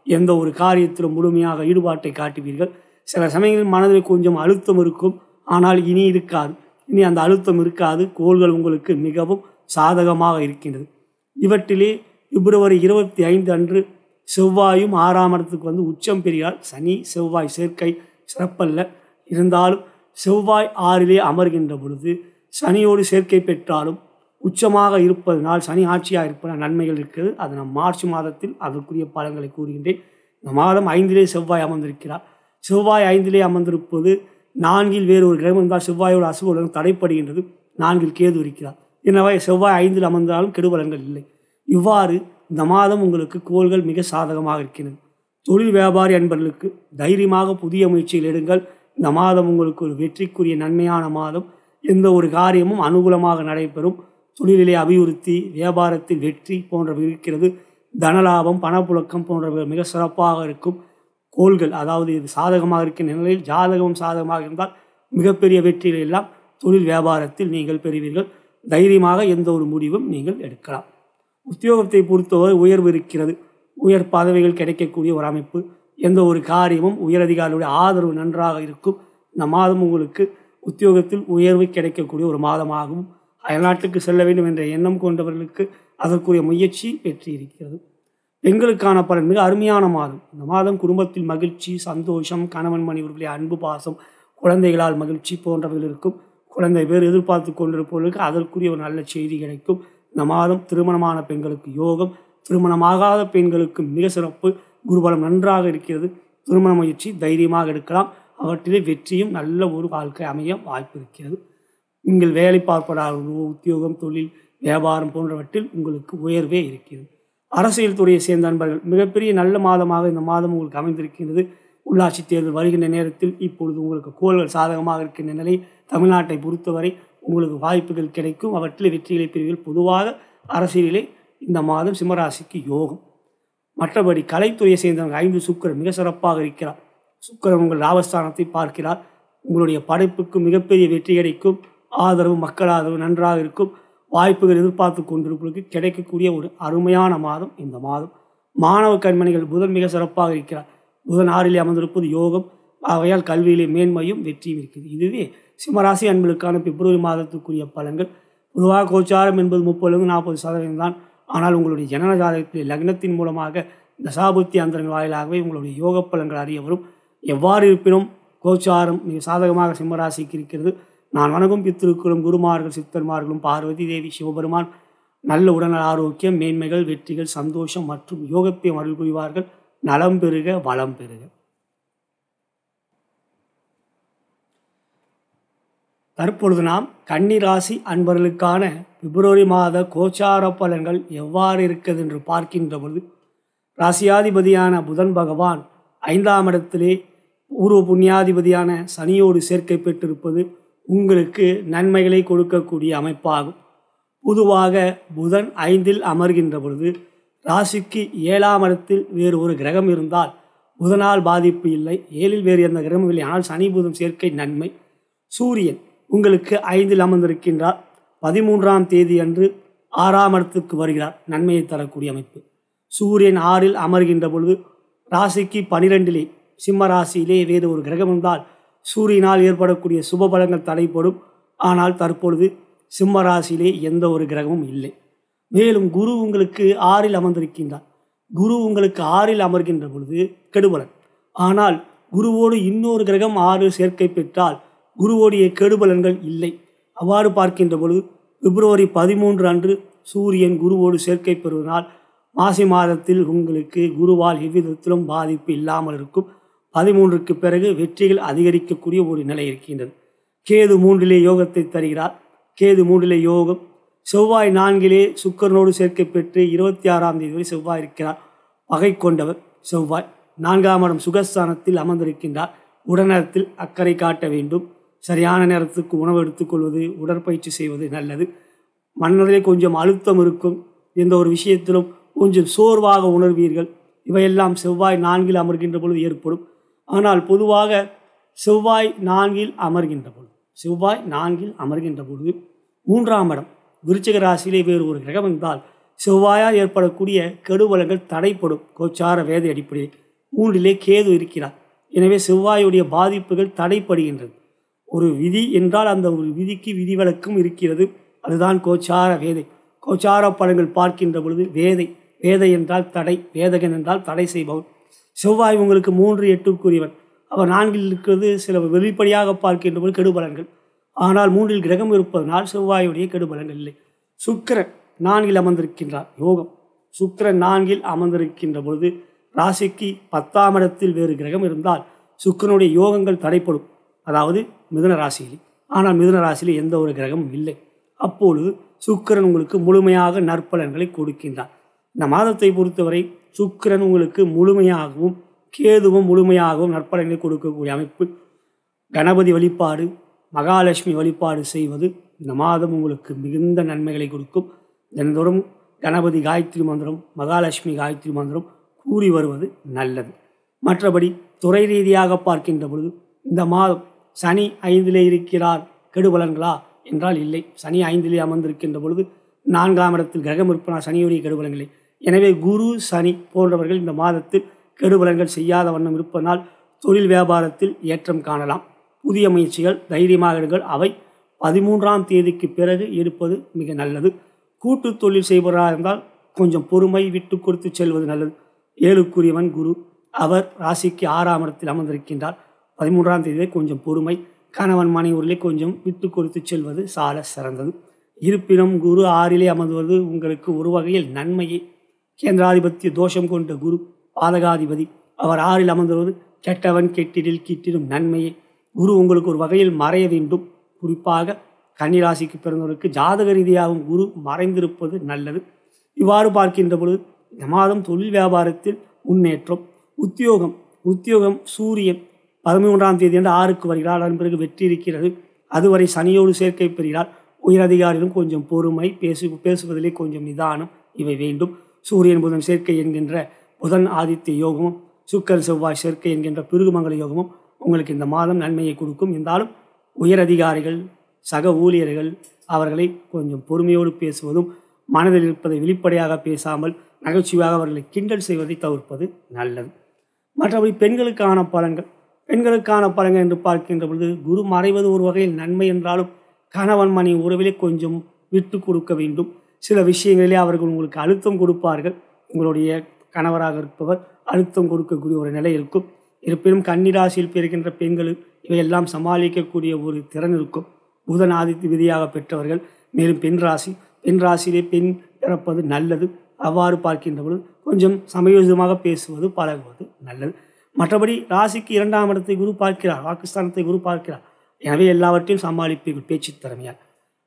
எந்த ஒரு காரியத்திலும் முழுமையாக ஈடுபாட்டை காட்டுவீர்கள். சில சமயங்களில் மனதில் கொஞ்சம் அழுத்தம் இருக்கும், ஆனால் இனி இருக்காது. இனி அந்த அழுத்தம் இருக்காது. கோள்கள் உங்களுக்கு மிகவும் சாதகமாக இருக்கின்றது. இவற்றிலே பிப்ரவரி 25 அன்று செவ்வாயும் 6ஆம் இடத்துக்கு வந்து உச்சம் பெறுகிறார். சனி செவ்வாய் சேர்க்கை சிறப்பல்ல, இருந்தாலும் செவ்வாய் 6லே அமர்கின்ற பொழுது சனியோடு சேர்க்கை பெற்றாலும் உச்சமாக இருப்பதனால், சனி ஆட்சியாக இருப்பதால் நன்மைகள் இருக்கிறது. அது நான் மார்ச் மாதத்தில் அதற்குரிய பலன்களை கூறுகின்றேன். இந்த மாதம் 5லே செவ்வாய் அமர்ந்திருக்கிறார். செவ்வாய் 5லே அமர்ந்திருப்பது 4ல் வேறு ஒரு கிரகம் இருந்தால் செவ்வாயோட அசுபலம் தடைப்படுகின்றது. 4ல் கேது இருக்கிறார். எனவே செவ்வாய் 5ல் அமர்ந்தாலும் கெடுபலன்கள் இல்லை. இவ்வாறு இந்த மாதம் உங்களுக்கு கோள்கள் மிக சாதகமாக இருக்கிறது. தொழில் வியாபாரி அன்பர்களுக்கு தைரியமாக புதிய முயற்சிகள் எடுங்கள். இந்த மாதம் உங்களுக்கு ஒரு வெற்றிக்குரிய நன்மையான மாதம். எந்த ஒரு காரியமும் அனுகூலமாக நடைபெறும். தொழிலிலே அபிவிருத்தி, வியாபாரத்தில் வெற்றி போன்றவை இருக்கிறது. தனலாபம், பணப்புழக்கம் போன்றவை மிக சிறப்பாக இருக்கும். கோள்கள் அதாவது இது சாதகமாக இருக்கின்ற நிலையில் ஜாதகமும் சாதகமாக இருந்தால் மிகப்பெரிய வெற்றிகளை எல்லாம் தொழில் வியாபாரத்தில் நீங்கள் பெறுவீர்கள். தைரியமாக எந்த ஒரு முடிவும் நீங்கள் எடுக்கலாம். உத்தியோகத்தை பொறுத்தவரை உயர்வு இருக்கிறது. உயர் பதவிகள் கிடைக்கக்கூடிய ஒரு அமைப்பு. எந்த ஒரு காரியமும் உயரதிகாரிகளுடைய ஆதரவு நன்றாக இருக்கும். இந்த மாதம் உங்களுக்கு உத்தியோகத்தில் உயர்வு கிடைக்கக்கூடிய ஒரு மாதமாகவும், அயல்நாட்டுக்கு செல்ல வேண்டும் என்ற எண்ணம் கொண்டவர்களுக்கு அதற்குரிய முயற்சி வெற்றி இருக்கிறது. பெண்களுக்கான பலன் மிக அருமையான மாதம். இந்த மாதம் குடும்பத்தில் மகிழ்ச்சி, சந்தோஷம், கணவன் மனைவிகளுடைய அன்பு பாசம், குழந்தைகளால் மகிழ்ச்சி போன்றவைகள் இருக்கும். குழந்தை பேர் எதிர்பார்த்து கொண்டிருப்பவர்களுக்கு அதற்குரிய ஒரு நல்ல செய்தி கிடைக்கும். இந்த மாதம் திருமணமான பெண்களுக்கு யோகம், திருமணமாகாத பெண்களுக்கு மிக சிறப்பு. குருபலம் நன்றாக இருக்கிறது. திருமண முயற்சி தைரியமாக எடுக்கலாம். அவற்றிலே வெற்றியும் நல்ல ஒரு வாழ்க்கை அமைய வாய்ப்பு இருக்கிறது. நீங்கள் வேலை பார்ப்பவர்களோ, உத்தியோகம், தொழில், வியாபாரம் போன்றவற்றில் உங்களுக்கு உயர்வே இருக்கிறது. அரசியல் துறையை சேர்ந்த நண்பர்கள் மிகப்பெரிய நல்ல மாதமாக இந்த மாதம் உங்களுக்கு அமைந்திருக்கின்றது. உள்ளாட்சி தேர்தல் வருகின்ற நேரத்தில் இப்பொழுது உங்களுக்கு கோள்கள் சாதகமாக இருக்கின்ற நிலை. தமிழ்நாட்டை பொறுத்தவரை உங்களுக்கு வாய்ப்புகள் கிடைக்கும். அவற்றில் வெற்றிகளை பெறுவீர்கள். பொதுவாக அரசியலிலே இந்த மாதம் சிம்மராசிக்கு யோகம். மற்றபடி கலைத்துறையை சேர்ந்தவங்க 5 சுக்கிரன் மிக சிறப்பாக இருக்கிறார். சுக்கிரன் உங்கள் லாபஸ்தானத்தை பார்க்கிறார். உங்களுடைய படைப்புக்கு மிகப்பெரிய வெற்றி கிடைக்கும். ஆதரவு, மக்கள் ஆதரவு நன்றாக இருக்கும். வாய்ப்புகள் எதிர்பார்த்து கொண்டிருப்பவர்களுக்கு கிடைக்கக்கூடிய ஒரு அருமையான மாதம் இந்த மாதம். மாணவ கண்மணிகள் புதன் மிக சிறப்பாக இருக்கிறார். புதன் 6லே அமர்ந்திருப்பது யோகம். ஆகையால் கல்வியிலே மேன்மையும் வெற்றியும் இருக்குது. இதுவே சிம்மராசி அன்பர்களுக்கான பிப்ரவரி மாதத்துக்குரிய பலன்கள். பொதுவாக கோச்சாரம் என்பது 30-40% தான். ஆனால் உங்களுடைய ஜனன ஜாதகத்தில் லக்னத்தின் மூலமாக தசாபுத்தி அந்தரங்கள் வாயிலாகவே உங்களுடைய யோக பலன்கள் அறிய வரும். எவ்வாறு இருப்பினும் கோச்சாரம் மிக சாதகமாக சிம்மராசிக்கு இருக்கிறது. நான் வணங்கும் பித்திருக்களும், குருமார்கள், சித்தர்மார்களும், பார்வதி தேவி, சிவபெருமான் நல்ல உடல்நல ஆரோக்கியம், மேன்மைகள், வெற்றிகள், சந்தோஷம் மற்றும் யோகத்தை அருள் புரிவார்கள். நலம் பெறுக, வளம் பெறுக. தற்பொழுது நாம் கன்னி ராசி அன்பர்களுக்கான பிப்ரவரி மாத கோச்சார பலன்கள் எவ்வாறு இருக்கிறது என்று பார்க்கின்ற பொழுது, ராசியாதிபதியான புதன் பகவான் 5ஆம் இடத்திலே பூர்வ புண்ணியாதிபதியான சனியோடு சேர்க்கை பெற்றிருப்பது உங்களுக்கு நன்மைகளை கொடுக்கக்கூடிய அமைப்பாகும். பொதுவாக புதன் 5ல் அமர்கின்ற பொழுது ராசிக்கு 7ஆம் இடத்தில் வேறு ஒரு கிரகம் இருந்தால் புதனால் பாதிப்பு இல்லை. 7ல் வேறு எந்த கிரகமும் இல்லை. ஆனால் சனி புதன் சேர்க்கை நன்மை. சூரியன் உங்களுக்கு 5ல் அமர்ந்திருக்கின்றார். 13ஆம் தேதி அன்று 6ஆம் இடத்துக்கு வருகிறார். நன்மையை தரக்கூடிய அமைப்பு. சூரியன் 6ல் அமர்கின்ற பொழுது ராசிக்கு 12லே சிம்ம ராசியிலே வேறு ஒரு கிரகம் இருந்தால் சூரியனால் ஏற்படக்கூடிய சுப பலங்கள் தடைப்படும். ஆனால் தற்பொழுது சிம்ம ராசியிலே எந்த ஒரு கிரகமும் இல்லை. மேலும் குரு உங்களுக்கு 6ல் அமர்ந்திருக்கின்றார். குரு உங்களுக்கு 6ல் அமர்கின்ற பொழுது கெடுபலன். ஆனால் குருவோடு இன்னொரு கிரகம் 6 சேர்க்கை பெற்றால் குருவோடைய கெடுபலன்கள் இல்லை. அவ்வாறு பார்க்கின்ற பொழுது பிப்ரவரி 13 அன்று சூரியன் குருவோடு சேர்க்கை பெறுவதனால் மாசி மாதத்தில் உங்களுக்கு குருவால் எவ்விதத்திலும் பாதிப்பு இல்லாமல் இருக்கும். 13க்கு பிறகு வெற்றிகள் அதிகரிக்கக்கூடிய ஒரு நிலை இருக்கின்றது. கேது 3லே யோகத்தை தருகிறார். கேது 3லே யோகம். செவ்வாய் 4லே சுக்கிரனோடு சேர்க்கை பெற்று 26ஆம் தேதி வரை செவ்வாய் இருக்கிறார். பகை கொண்டவர் செவ்வாய். 4ஆம் இடம் சுகஸ்தானத்தில் அமர்ந்திருக்கின்றார். உடல்நலத்தில் அக்கறை காட்ட வேண்டும். சரியான நேரத்துக்கு உணவு எடுத்துக்கொள்வது, உடற்பயிற்சி செய்வது நல்லது. மனதிலே கொஞ்சம் அழுத்தம் இருக்கும். எந்த ஒரு விஷயத்திலும் கொஞ்சம் சோர்வாக உணர்வீர்கள். இவையெல்லாம் செவ்வாய் 4ல் அமர்கின்ற பொழுது ஏற்படும். ஆனால் பொதுவாக செவ்வாய் 4ல் அமர்கின்ற பொழுது 3ஆம் இடம் விருச்சிக ராசியிலே வேறு ஒரு கிரகம் இருந்தால் செவ்வாயால் ஏற்படக்கூடிய கெடுபலங்கள் தடைப்படும். கோச்சார வேத அடிப்படையில் 3 கேது இருக்கிறார். எனவே செவ்வாயுடைய பாதிப்புகள் தடைப்படுகின்றது. ஒரு விதி என்றால் அந்த ஒரு விதிக்கு விதிவிலக்கும் இருக்கிறது. அதுதான் கோச்சார வேதை. கோச்சார பலன்கள் பார்க்கின்ற பொழுது வேதை என்றால் தடை, வேதகன் என்றால் தடை செய்பவன். செவ்வாய் உங்களுக்கு 3, 8க்குரியவன். அவர் 4 இருக்கிறது. சில வெளிப்படையாக பார்க்கின்ற பொழுது கெடுபலன்கள். ஆனால் 3 கிரகம் இருப்பதனால் செவ்வாயுடைய கெடுபலன்கள் இல்லை. சுக்கிரன் 4 அமர்ந்திருக்கின்றார். யோகம். சுக்கிரன் 4 அமர்ந்திருக்கின்ற பொழுது ராசிக்கு 10ஆம் இடத்தில் வேறு கிரகம் இருந்தால் சுக்கிரனுடைய யோகங்கள் தடைப்படும். அதாவது மிதுன ராசியிலே. ஆனால் மிதுன ராசியிலே எந்த ஒரு கிரகமும் இல்லை. அப்பொழுது சுக்கிரன் உங்களுக்கு முழுமையாக நற்பலன்களை கொடுக்கின்றார். இந்த மாதத்தை பொறுத்தவரை சுக்கிரன் உங்களுக்கு முழுமையாகவும் கேதுவும் முழுமையாகவும் நற்பலன்களை கொடுக்கக்கூடிய அமைப்பு. கணபதி வழிபாடு, மகாலட்சுமி வழிபாடு செய்வது இந்த மாதம் உங்களுக்கு மிகுந்த நன்மைகளை கொடுக்கும். தினந்தோறும் கணபதி காயத்ரி மந்திரம், மகாலட்சுமி காயத்ரி மந்திரம் கூறி வருவது நல்லது. மற்றபடி துறை ரீதியாக பார்க்கின்ற பொழுது இந்த மாதம் சனி 5 இருக்கிறார். கெடுபலன்களா என்றால் இல்லை. சனி 5 அமர்ந்திருக்கின்ற பொழுது 4ஆம் இடத்தில் கிரகம் இருப்பனால் சனியுடைய கெடுபலங்களை. எனவே குரு சனி போன்றவர்கள் இந்த மாதத்தில் கெடுபலன்கள் செய்யாத வண்ணம் இருப்பதனால் தொழில் வியாபாரத்தில் ஏற்றம் காணலாம். புதிய முயற்சிகள் தைரியமாக எடுங்கள். அவை 13ஆம் தேதிக்கு பிறகு எடுப்பது மிக நல்லது. கூட்டு தொழில் செய்பவராக இருந்தால் கொஞ்சம் பொறுமை விட்டு கொடுத்து செல்வது நல்லது. 7க்குரியவன் குரு. அவர் ராசிக்கு 6ஆம் இடத்தில் அமர்ந்திருக்கின்றார். 13ஆம் தேதியை கொஞ்சம் பொறுமை, கணவன் மனைவரிலே கொஞ்சம் விட்டு கொடுத்து செல்வது சால சிறந்தது. இருப்பினும் குரு 6 அமர்ந்துவது உங்களுக்கு ஒரு வகையில் நன்மையே. கேந்திராதிபத்திய தோஷம் கொண்ட குரு பாதகாதிபதி. அவர் 6 அமர்ந்துவது கெட்டவன் கெட்டிடில் கிட்டிடும் நன்மையே. குரு உங்களுக்கு ஒரு வகையில் மறைய வேண்டும். குறிப்பாக கன்னி ராசிக்கு பிறந்தவருக்கு ஜாதக ரீதியாகவும் குரு மறைந்திருப்பது நல்லது. இவ்வாறு பார்க்கின்ற பொழுது இந்த மாதம் தொழில் வியாபாரத்தில் முன்னேற்றம். உத்தியோகம் சூரியன் 13ஆம் தேதி என்று 6க்கு வருகிறார். அதன் பிறகு வெற்றி இருக்கிறது. அதுவரை சனியோடு சேர்க்கை பெறுகிறார். உயரதிகாரிகளும் கொஞ்சம் பொறுமை, பேசுவதிலே கொஞ்சம் நிதானம் இவை வேண்டும். சூரியன் புதன் சேர்க்கை என்கின்ற புதன் ஆதித்ய யோகமும் சுக்கிரன் செவ்வாய் சேர்க்கை என்கின்ற பிருகுமங்கல யோகமும் உங்களுக்கு இந்த மாதம் நன்மையை கொடுக்கும். என்றாலும் உயரதிகாரிகள், சக ஊழியர்கள் அவர்களை கொஞ்சம் பொறுமையோடு பேசுவதும், மனதில் இருப்பதை வெளிப்படையாக பேசாமல் நகைச்சுவையாக அவர்களை கிண்டல் செய்வதை தவிர்ப்பது நல்லது. மற்றபடி பெண்களுக்கான பலன்கள் என்று பார்க்கின்ற பொழுது குரு மறைவது ஒரு வகையில் நன்மை என்றாலும் கணவன் மணி உறவிலே கொஞ்சம் விட்டு கொடுக்க வேண்டும். சில விஷயங்களிலே அவர்கள் உங்களுக்கு அழுத்தம் கொடுப்பார்கள். உங்களுடைய கணவராக இருப்பவர் அழுத்தம் கொடுக்கக்கூடிய ஒரு நிலை இருக்கும். இருப்பினும் கன்னி ராசியில் பிறக்கின்ற பெண்கள் இவையெல்லாம் சமாளிக்கக்கூடிய ஒரு திறன் இருக்கும். புதன் ஆதித்ய விதியாக பெற்றவர்கள். மேலும் பெண் ராசியிலே பெண் பிறப்பது நல்லது. அவ்வாறு பார்க்கின்ற பொழுது கொஞ்சம் சமயோசிதமாக பேசுவது பழகுவது நல்லது. மற்றபடி ராசிக்கு 2ஆம் இடத்தை குரு பார்க்கிறார். வாக்குஸ்தானத்தை குரு பார்க்கிறார். எனவே எல்லாவற்றையும் சமாளிப்பீர்கள் பேச்சு திறமையால்.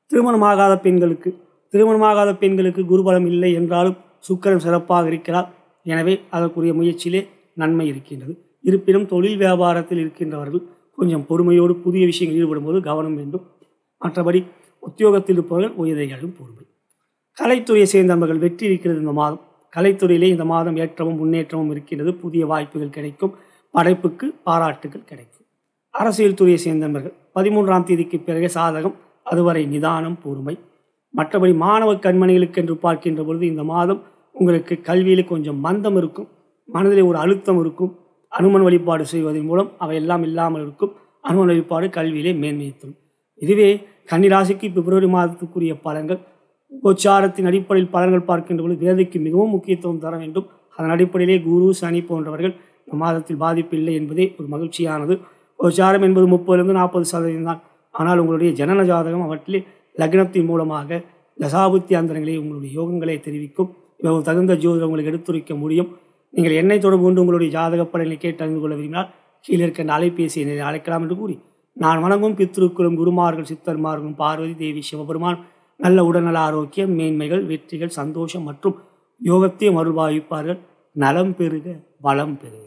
திருமணமாகாத பெண்களுக்கு குருபலம் இல்லை என்றாலும் சுக்கிரன் சிறப்பாக இருக்கிறார். எனவே அதற்குரிய முயற்சியிலே நன்மை இருக்கின்றது. இருப்பினும் தொழில் வியாபாரத்தில் இருக்கின்றவர்கள் கொஞ்சம் பொறுமையோடு புதிய விஷயங்கள் ஈடுபடும் போது கவனம் வேண்டும். மற்றபடி உத்தியோகத்தில் இருப்பவர்கள் உயர்தைகளும் பொறுமை. கலைத்துறையை சேர்ந்தவர்கள் வெற்றி இருக்கிறது. இந்த மாதம் கலைத்துறையிலே இந்த மாதம் ஏற்றமும் முன்னேற்றமும் இருக்கின்றது. புதிய வாய்ப்புகள் கிடைக்கும். படைப்புக்கு பாராட்டுகள் கிடைக்கும். அரசியல் துறையை சேர்ந்தவர்கள் 13ஆம் தேதிக்கு பிறகு சாதகம். அதுவரை நிதானம், பொறுமை. மற்றபடி மாணவ கண்மணிகளுக்கு என்று பார்க்கின்ற பொழுது இந்த மாதம் உங்களுக்கு கல்வியில் கொஞ்சம் மந்தம் இருக்கும். மனதிலே ஒரு அழுத்தம் இருக்கும். அனுமன் வழிபாடு செய்வதன் மூலம் அவையெல்லாம் இல்லாமல் இருக்கும். அனுமன் வழிபாடு கல்வியிலே மேன்மையை தரும். இதுவே கன்னிராசிக்கு பிப்ரவரி மாதத்துக்குரிய பலன்கள். கோச்சாரத்தின் அடிப்படையில் பலன்கள் பார்க்கின்ற பொழுது வேதைக்கு மிகவும் முக்கியத்துவம் தர வேண்டும். அதன் அடிப்படையிலே குரு சனி போன்றவர்கள் இந்த மாதத்தில் பாதிப்பு இல்லை என்பதே ஒரு மகிழ்ச்சியானது. கோச்சாரம் என்பது 30-40% தான். ஆனால் உங்களுடைய ஜனன ஜாதகம் அவற்றிலே லக்னத்தின் மூலமாக தசாபுத்தி அந்தரங்களை உங்களுடைய யோகங்களை தெரிவிக்கும். இவ்வளவு தகுந்த ஜோதிடம் உங்களுக்கு எடுத்துரைக்க முடியும். நீங்கள் என்னை தொடர்பு கொண்டு உங்களுடைய ஜாதக பலனை கேட்டு அறிந்து கொள்ள விரும்பினால் கீழே இருக்கின்ற அலைபேசியை அழைக்கலாம் என்று கூறி நான் வணங்கும் பித்ருக்களும் குருமார்கள் சித்தர்மார்களும் பார்வதி தேவி சிவபெருமான் நல்ல உடல்நல ஆரோக்கியம், மேன்மைகள், வெற்றிகள், சந்தோஷம் மற்றும் யோகத்தையும் அருள்பாவிப்பார்கள். நலம் பெருக, வளம் பெருக.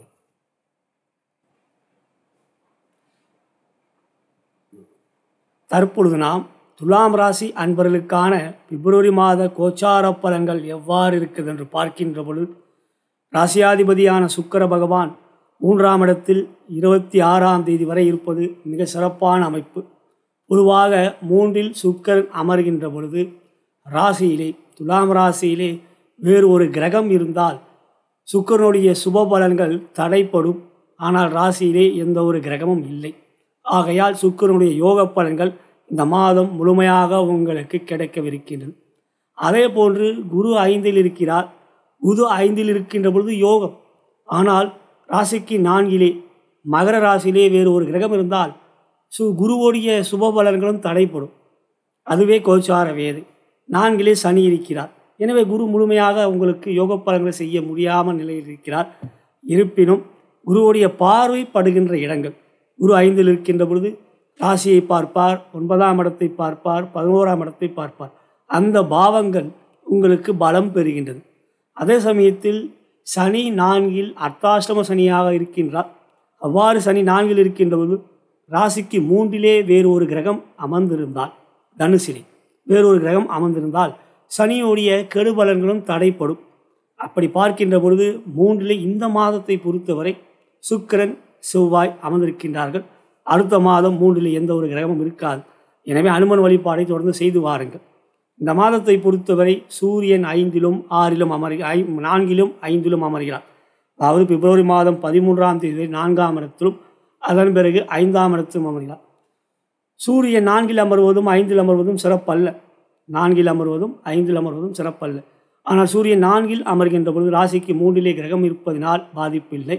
தற்பொழுது நாம் துலாம் ராசி அன்பர்களுக்கான பிப்ரவரி மாத கோச்சார பலன்கள் எவ்வாறு இருக்குது என்று பார்க்கின்ற பொழுது ராசியாதிபதியான சுக்கிர பகவான் 3ஆம் இடத்தில் 26ஆம் தேதி வரை இருப்பது மிக சிறப்பான அமைப்பு. பொதுவாக 3இல் சுக்கிரன் அமர்கின்ற பொழுது ராசியிலே துலாம் ராசியிலே வேறு ஒரு கிரகம் இருந்தால் சுக்கிரனுடைய சுப பலன்கள் தடைப்படும். ஆனால் ராசியிலே எந்த ஒரு கிரகமும் இல்லை. ஆகையால் சுக்கிரனுடைய யோக பலன்கள் இந்த மாதம் முழுமையாக உங்களுக்கு கிடைக்கவிருக்கின்றது. அதே போன்று குரு 5ல் இருக்கிறார். குரு 5ல் இருக்கின்ற பொழுது யோகம். ஆனால் ராசிக்கு 4லே மகர ராசியிலே வேறு ஒரு கிரகம் இருந்தால் குருவோடைய சுப பலன்களும் தடைப்படும். அதுவே கோச்சார வேதை. 4லே சனி இருக்கிறார். எனவே குரு முழுமையாக உங்களுக்கு யோக பலன்களை செய்ய முடியாமல் நிலையில் இருக்கிறார். இருப்பினும் குருவுடைய பார்வை படுகின்ற இடங்கள், குரு 5ல் இருக்கின்ற பொழுது ராசியை பார்ப்பார், 9ஆம் இடத்தை பார்ப்பார், 11ஆம் இடத்தை பார்ப்பார். அந்த பாவங்கள் உங்களுக்கு பலம் பெறுகின்றது. அதே சமயத்தில் சனி 4ல் அர்த்தாஷ்டம சனியாக இருக்கின்றார். அவ்வாறு சனி 4ல் இருக்கின்ற பொழுது ராசிக்கு 3லே வேறு ஒரு கிரகம் அமர்ந்திருந்தால், தனுசிலே வேறு ஒரு கிரகம் அமர்ந்திருந்தால் சனியுடைய கெடுபலன்களும் தடைப்படும். அப்படி பார்க்கின்ற பொழுது 3லே இந்த மாதத்தை பொறுத்தவரை சுக்கிரன் செவ்வாய் அமர்ந்திருக்கின்றார்கள். அடுத்த மாதம் 3லே எந்த ஒரு கிரகமும் இருக்காது. எனவே அனுமன் வழிபாடை தொடர்ந்து செய்து வாருங்கள். இந்த மாதத்தை பொறுத்தவரை சூரியன் 5லும் 6லும் 4லும் 5லும் அமர்கிறார். அதாவது பிப்ரவரி மாதம் 13ஆம் தேதி 4ஆம் இடத்திலும் அதன் பிறகு 5ஆம் இடத்திலும் அமர்கிறார். சூரியன் 4ல் அமர்வதும் 5ல் அமர்வதும் சிறப்பல்ல. 4ல் அமர்வதும் 5ல் அமர்வதும் சிறப்பல்ல. ஆனால் சூரியன் 4ல் அமர்கின்ற பொழுது ராசிக்கு 3லே கிரகம் இருப்பதினால் பாதிப்பில்லை.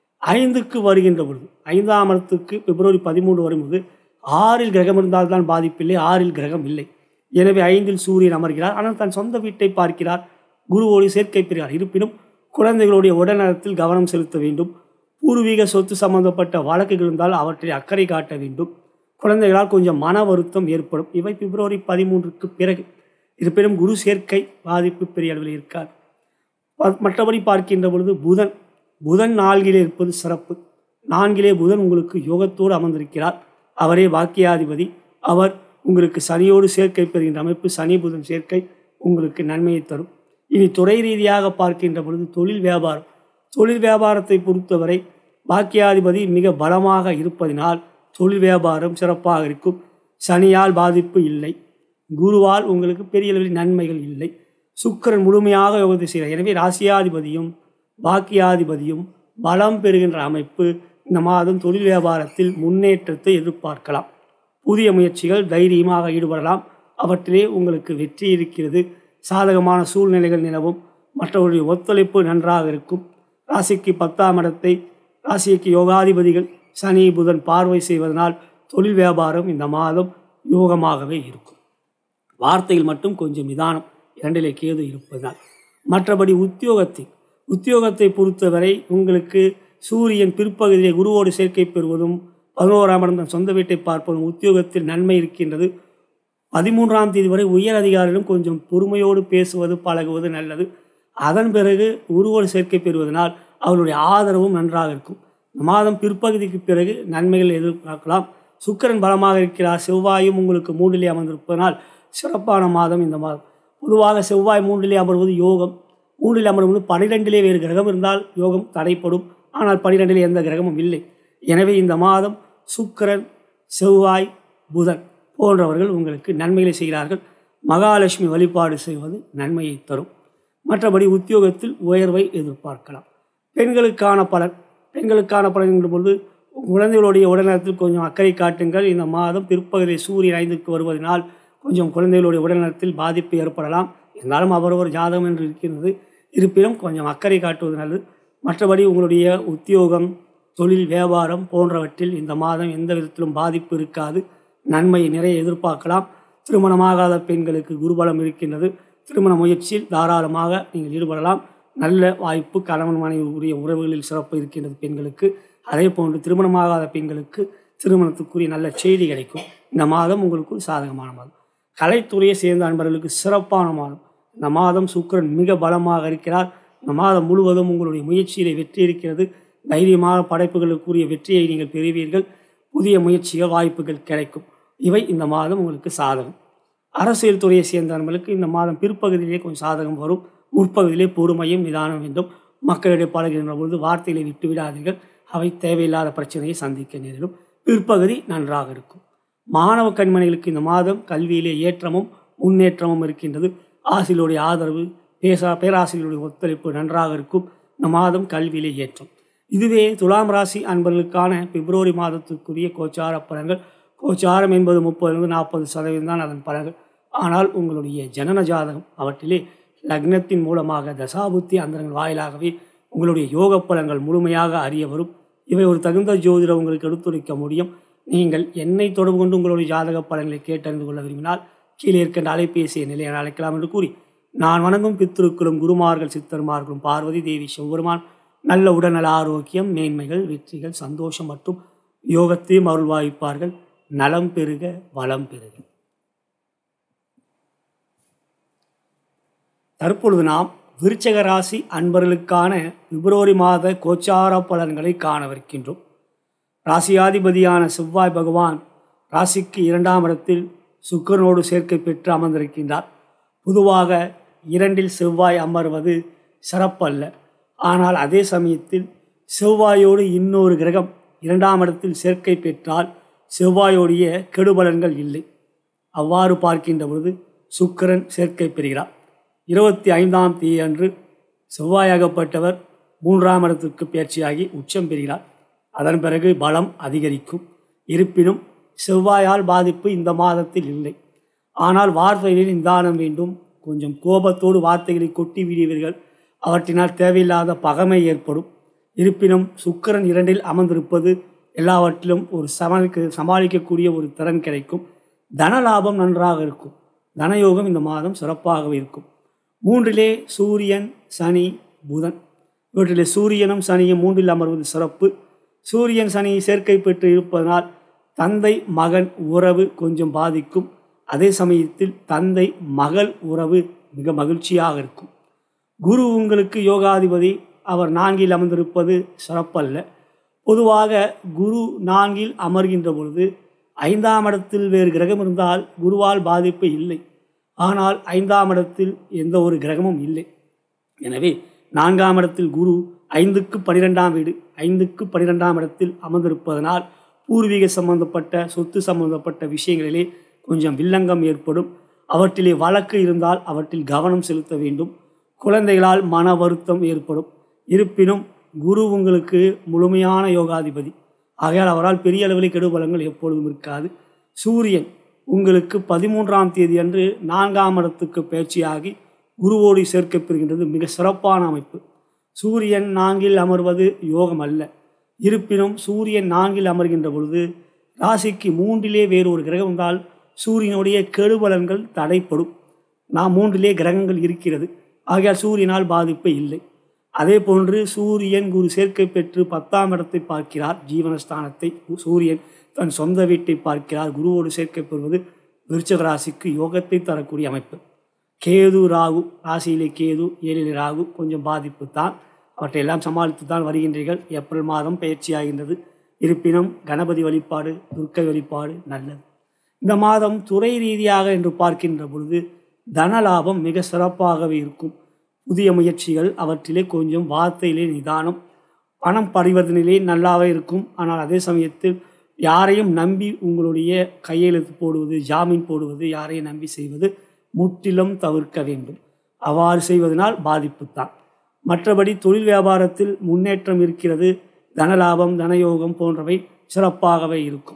5க்கு வருகின்ற பொழுது 5ஆம் இடத்துக்கு பிப்ரவரி 13 வரும்போது 6ல் கிரகம் இருந்தால்தான் பாதிப்பில்லை. 6ல் கிரகம் இல்லை. எனவே 5ல் சூரியன் அமர்கிறார். ஆனால் தன் சொந்த வீட்டை பார்க்கிறார். குருவோடு சேர்க்கை பெறுகிறார். இருப்பினும் குழந்தைகளுடைய உடல்நலத்தில் கவனம் செலுத்த வேண்டும். பூர்வீக சொத்து சம்பந்தப்பட்ட வழக்குகள் இருந்தால் அவற்றை அக்கறை காட்ட வேண்டும். குழந்தைகளால் கொஞ்சம் மன வருத்தம் ஏற்படும். இவை பிப்ரவரி 13க்கு பிறகு. இருப்பினும் குரு சேர்க்கை பாதிப்பு பெரிய அளவில் இருக்காது. மற்றபடி பார்க்கின்ற பொழுது புதன் 4லே இருப்பது சிறப்பு. 4லே புதன் உங்களுக்கு யோகத்தோடு அமர்ந்திருக்கிறார். அவரே வாக்கியாதிபதி. அவர் உங்களுக்கு சனியோடு சேர்க்கை பெறுகின்ற அமைப்பு. சனி புதன் சேர்க்கை உங்களுக்கு நன்மையை தரும். இனி துறை ரீதியாக பார்க்கின்ற பொழுது தொழில் வியாபாரத்தை பொறுத்தவரை வாக்கியாதிபதி மிக பலமாக இருப்பதினால் தொழில் வியாபாரம் சிறப்பாக இருக்கும். சனியால் பாதிப்பு இல்லை. குருவால் உங்களுக்கு பெரிய அளவில் நன்மைகள் இல்லை. சுக்கிரன் முழுமையாக யோகத்தை செய்கிறார். எனவே ராசியாதிபதியும் வாக்கியாதிபதியும் பலம் பெறுகின்ற அமைப்பு. இந்த மாதம் தொழில் வியாபாரத்தில் முன்னேற்றத்தை எதிர்பார்க்கலாம். புதிய முயற்சிகள் தைரியமாக ஈடுபடலாம். அவற்றிலே உங்களுக்கு வெற்றி இருக்கிறது. சாதகமான சூழ்நிலைகள் நிலவும். மற்றவருடைய ஒத்துழைப்பு நன்றாக இருக்கும். ராசிக்கு 10ஆம் இடத்தை ராசிக்கு யோகாதிபதிகள் சனி புதன் பார்வை செய்வதனால் தொழில் வியாபாரம் இந்த மாதம் யோகமாகவே இருக்கும். வார்த்தையில் மட்டும் கொஞ்சம் நிதானம், 2லே கேது இருப்பதனால். மற்றபடி உத்தியோகத்தை பொறுத்தவரை உங்களுக்கு சூரியன் பிற்பகுதியிலே குருவோடு சேர்க்கை பெறுவதும் 11ஆம் இடம் தன் சொந்த வீட்டை பார்ப்பதும் உத்தியோகத்தில் நன்மை இருக்கின்றது. 13ஆம் தேதி வரை உயர் அதிகாரிகளும் கொஞ்சம் பொறுமையோடு பேசுவது பழகுவது நல்லது. அதன் பிறகு குருவோடு சேர்க்கை பெறுவதனால் அவருடைய ஆதரவும் நன்றாக இருக்கும். இந்த மாதம் பிற்பகுதிக்கு பிறகு நன்மைகள் எதிர்பார்க்கலாம். சுக்கிரன் பலமாக இருக்கிறார். செவ்வாயும் உங்களுக்கு 3லே அமர்ந்திருப்பதனால் சிறப்பான மாதம் இந்த மாதம். பொதுவாக செவ்வாய் 3லே அமர்வது யோகம். 3ல் அமர்வது 12லே வேறு கிரகம் இருந்தால் யோகம் தடைப்படும். ஆனால் 12லே எந்த கிரகமும் இல்லை. எனவே இந்த மாதம் சுக்கிரன் செவ்வாய் புதன் போன்றவர்கள் உங்களுக்கு நன்மைகளை செய்கிறார்கள். மகாலட்சுமி வழிபாடு செய்வது நன்மையை தரும். மற்றபடி உத்தியோகத்தில் உயர்வை எதிர்பார்க்கலாம். பெண்களுக்கான பலன் என்ற பொழுது குழந்தைகளுடைய உடல்நலத்தில் கொஞ்சம் அக்கறை காட்டுங்கள். இந்த மாதம் பிற்பகுதியில் சூரியன் 5க்கு வருவதனால் கொஞ்சம் குழந்தைகளுடைய உடல்நலத்தில் பாதிப்பு ஏற்படலாம். இருந்தாலும் அவரவர் ஜாதகம் என்று இருக்கிறது. இருப்பினும் கொஞ்சம் அக்கறை காட்டுவது நல்லது. மற்றபடி உங்களுடைய உத்தியோகம் தொழில் வியாபாரம் போன்றவற்றில் இந்த மாதம் எந்த விதத்திலும் பாதிப்பு இருக்காது. நன்மையை நிறைய எதிர்பார்க்கலாம். திருமணமாகாத பெண்களுக்கு குருபலம் இருக்கின்றது. திருமண முயற்சியில் தாராளமாக நீங்கள் ஈடுபடலாம். நல்ல வாய்ப்பு. கணவன் மனைவி உரிய உறவுகளில் சிறப்பு இருக்கின்றது பெண்களுக்கு. அதே போன்று திருமணமாகாத பெண்களுக்கு திருமணத்துக்குரிய நல்ல செய்தி கிடைக்கும். இந்த மாதம் உங்களுக்கு ஒரு சாதகமான மாதம். கலைத்துறையை சேர்ந்த அன்பர்களுக்கு சிறப்பான மாதம். இந்த மாதம் சுக்கிரன் மிக பலமாக இருக்கிறார். இந்த மாதம் முழுவதும் உங்களுடைய முயற்சியிலே வெற்றி இருக்கிறது. தைரியமான படைப்புகளுக்குரிய வெற்றியை நீங்கள் பெறுவீர்கள். புதிய முயற்சிகள் வாய்ப்புகள் கிடைக்கும். இவை இந்த மாதம் உங்களுக்கு சாதகம். அரசியல் துறையை சேர்ந்த அன்பர்களுக்கு இந்த மாதம் பிற்பகுதியிலே கொஞ்சம் சாதகம் வரும். முற்பகுதியிலே பொறுமையும் நிதானம் வேண்டும். மக்களிடையே பழகுகின்ற பொழுது வார்த்தைகளை விட்டு விடாதீர்கள். அவை தேவையில்லாத பிரச்சனையை சந்திக்க நேரிடும். பிற்பகுதி நன்றாக இருக்கும். மாணவ கண்மணிகளுக்கு இந்த மாதம் கல்வியிலே ஏற்றமும் முன்னேற்றமும் இருக்கின்றது. ஆசிரியருடைய ஆதரவு பேராசிரியர்களுடைய ஒத்துழைப்பு நன்றாக இருக்கும். இந்த மாதம் கல்வியிலே ஏற்றம். இதுவே துலாம் ராசி அன்பர்களுக்கான பிப்ரவரி மாதத்துக்குரிய கோச்சார பலன்கள். கோச்சாரம் என்பது 30-40% தான் அதன் பலன்கள். ஆனால் உங்களுடைய ஜனன ஜாதகம் அவற்றிலே லக்னத்தின் மூலமாக தசாபுத்தி அந்தரங்கள் வாயிலாகவே உங்களுடைய யோக பலன்கள் முழுமையாக அறிய வரும். இவை ஒரு தகுந்த ஜோதிடர் உங்களுக்கு எடுத்துரைக்க முடியும். நீங்கள் என்னை தொடர்பு கொண்டு உங்களுடைய ஜாதக பலன்களை கேட்டறிந்து கொள்ள விரும்பினால் கீழே இருக்கின்ற அலைபேசியை நிலையை அழைக்கலாம் என்று கூறி, நான் வணங்கும் பித்திருக்களும் குருமார்கள் சித்தர்மார்களும் பார்வதி தேவி சிவபெருமான் நல்ல உடல்நல ஆரோக்கியம் மேன்மைகள் வெற்றிகள் சந்தோஷம் மற்றும் யோகத்தையும் அருள்வாய்ப்பார்கள். நலம் பெருக வளம் பெருக. தற்பொழுது நாம் விருச்சிக ராசி அன்பர்களுக்கான பிப்ரவரி மாத கோச்சார பலன்களை காணவிருக்கின்றோம். ராசியாதிபதியான செவ்வாய் பகவான் ராசிக்கு 2ஆம் இடத்தில் சுக்கிரனோடு சேர்க்கை பெற்று அமர்ந்திருக்கின்றார். பொதுவாக 2இல் செவ்வாய் அமர்வது சிறப்பல்ல. ஆனால் அதே சமயத்தில் செவ்வாயோடு இன்னொரு கிரகம் 2ஆம் இடத்தில் சேர்க்கை பெற்றால் செவ்வாயோடைய கெடுபலன்கள் இல்லை. அவ்வாறு பார்க்கின்ற பொழுது சுக்கிரன் சேர்க்கை பெறுகிறார். 25ஆம் தேதி அன்று செவ்வாயாகப்பட்டவர் 3ஆம் இடத்திற்கு பயிற்சியாகி உச்சம் பெறுகிறார். அதன் பிறகு பலம் அதிகரிக்கும். இருப்பினும் செவ்வாயால் பாதிப்பு இந்த மாதத்தில் இல்லை. ஆனால் வார்த்தைகளில் நிதானம் வேண்டும். கொஞ்சம் கோபத்தோடு வார்த்தைகளை கொட்டி விடுவீர்கள். அவற்றினால் தேவையில்லாத பகைமை ஏற்படும். இருப்பினும் சுக்கிரன் 2இல் அமர்ந்திருப்பது எல்லாவற்றிலும் ஒரு சமாளிக்கக்கூடிய ஒரு திறன் கிடைக்கும். தன லாபம் நன்றாக இருக்கும். தனயோகம் இந்த மாதம் சிறப்பாகவே இருக்கும். 3இலே சூரியன் சனி புதன். இவற்றிலே சூரியனும் சனியும் 3இல் அமர்வது சிறப்பு. சூரியன் சனி சேர்க்கை பெற்று இருப்பதனால் தந்தை மகன் உறவு கொஞ்சம் பாதிக்கும். அதே சமயத்தில் தந்தை மகள் உறவு மிக மகிழ்ச்சியாக இருக்கும். குரு உங்களுக்கு யோகாதிபதி. அவர் 4இல் அமர்ந்திருப்பது சிறப்பல்ல. பொதுவாக குரு 4இல் அமர்கின்ற பொழுது 5ஆம் இடத்தில் வேறு கிரகம் இருந்தால் குருவால் பாதிப்பு இல்லை. ஆனால் 5ஆம் இடத்தில் எந்த ஒரு கிரகமும் இல்லை. எனவே 4ஆம் இடத்தில் குரு 5க்கு 12ஆம் வீடு 5க்கு 12ஆம் இடத்தில் அமர்ந்திருப்பதனால் பூர்வீக சம்பந்தப்பட்ட சொத்து சம்பந்தப்பட்ட விஷயங்களிலே கொஞ்சம் வில்லங்கம் ஏற்படும். அவற்றிலே வழக்கு இருந்தால் அவற்றில் கவனம் செலுத்த வேண்டும். குழந்தைகளால் மன வருத்தம் ஏற்படும். இருப்பினும் குரு உங்களுக்கு முழுமையான யோகாதிபதி. ஆகையால் அவரால் பெரிய அளவில் கெடுபலங்கள் எப்பொழுதும் இருக்காது. சூரியன் உங்களுக்கு 13ஆம் தேதி அன்று 4ஆம் இடத்துக்கு பயிற்சியாகி குருவோடு சேர்க்கை பெறுகின்றது. மிக சிறப்பான அமைப்பு. சூரியன் 4இல் அமர்வது யோகம் அல்ல. இருப்பினும் சூரியன் 4இல் அமர்கின்ற பொழுது ராசிக்கு 3இலே வேறு ஒரு கிரகம் இருந்தால் சூரியனுடைய கெடுபலன்கள் தடைப்படும். 3இலே கிரகங்கள் இருக்கிறது. ஆகையால் சூரியனால் பாதிப்பு இல்லை. அதே போன்று சூரியன் குரு சேர்க்கை பெற்று 10ஆம் இடத்தை பார்க்கிறார். ஜீவனஸ்தானத்தை சூரியன் தன் சொந்த வீட்டை பார்க்கிறார். குருவோடு சேர்க்கை பெறுவது விருச்சிக ராசிக்கு யோகத்தை தரக்கூடிய அமைப்பு. கேது ராகு ராசியிலே கேது 7இலே ராகு கொஞ்சம் பாதிப்பு தான். அவற்றையெல்லாம் சமாளித்து தான் வருகின்றீர்கள். ஏப்ரல் மாதம் பயிற்சியாகின்றது. இருப்பினும் கணபதி வழிபாடு துர்க்கை வழிபாடு நல்லது. இந்த மாதம் துறை ரீதியாக என்று பார்க்கின்ற பொழுது தனலாபம் மிக சிறப்பாகவே இருக்கும். புதிய முயற்சிகள் அவற்றிலே கொஞ்சம் வார்த்தையிலே நிதானம். பணம் பரிவர்த்தனையிலே நல்லாவே இருக்கும். ஆனால் அதே சமயத்தில் யாரையும் நம்பி உங்களுடைய கையெழுத்து போடுவது ஜாமீன் போடுவது யாரையும் நம்பி செய்வது முற்றிலும் தவிர்க்க வேண்டும். அவ்வாறு செய்வதனால் பாதிப்புத்தான். மற்றபடி தொழில் வியாபாரத்தில் முன்னேற்றம் இருக்கிறது. தனலாபம் தனயோகம் போன்றவை சிறப்பாகவே இருக்கும்.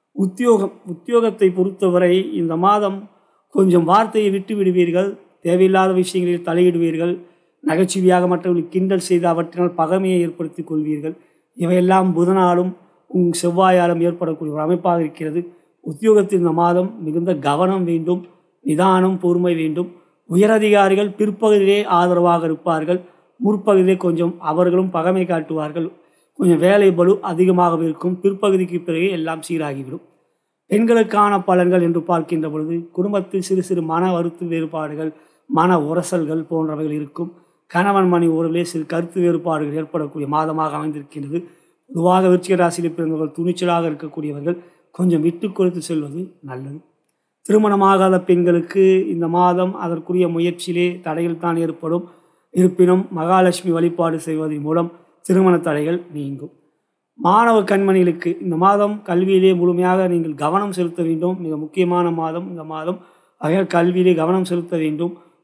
உத்தியோகத்தை பொறுத்தவரை இந்த மாதம் கொஞ்சம் வார்த்தையை விட்டு விடுவீர்கள். தேவையில்லாத விஷயங்களில் தலையிடுவீர்கள். நகைச்சுவையாக மற்றவர்கள் கிண்டல் செய்து அவற்றினால் பகைமையை ஏற்படுத்தி கொள்வீர்கள். இவையெல்லாம் புதனாலும் செவ்வாயாலும் ஏற்படக்கூடிய ஒரு அமைப்பாக இருக்கிறது. உத்தியோகத்தில் இந்த மாதம் மிகுந்த கவனம் வேண்டும். நிதானம் பொறுமை வேண்டும். உயரதிகாரிகள் பிற்பகுதியிலே ஆதரவாக இருப்பார்கள். முற்பகுதியிலே கொஞ்சம் அவர்களும் பகைமை காட்டுவார்கள். கொஞ்சம் வேலை பளு அதிகமாக இருக்கும். பிற்பகுதிக்கு பிறகு எல்லாம் சீராகிவிடும். பெண்களுக்கான பலன்கள் என்று பார்க்கின்ற பொழுது குடும்பத்தில் சிறு சிறு மன வருத்து வேறுபாடுகள் மன உரசல்கள் போன்றவைகள் இருக்கும். கணவன் மணி உறவிலே சிறு கருத்து வேறுபாடுகள் ஏற்படக்கூடிய மாதமாக அமைந்திருக்கின்றது. பொதுவாக விருச்சிக ராசியில் பிறந்தவர்கள் துணிச்சலாக இருக்கக்கூடியவர்கள் கொஞ்சம் விட்டு கொடுத்து செல்வது நல்லது. திருமணமாகாத பெண்களுக்கு இந்த மாதம் அதற்குரிய முயற்சியிலே தடைகள் தான் ஏற்படும். இருப்பினும் மகாலட்சுமி வழிபாடு செய்வதன் மூலம் திருமண தடைகள் நீங்கும். மாணவ கண்மணிகளுக்கு இந்த மாதம் கல்வியிலே முழுமையாக நீங்கள் கவனம் செலுத்த வேண்டும். மிக முக்கியமான மாதம் இந்த மாதம். ஆகையால் கல்வியிலே கவனம் செலுத்த வேண்டும்.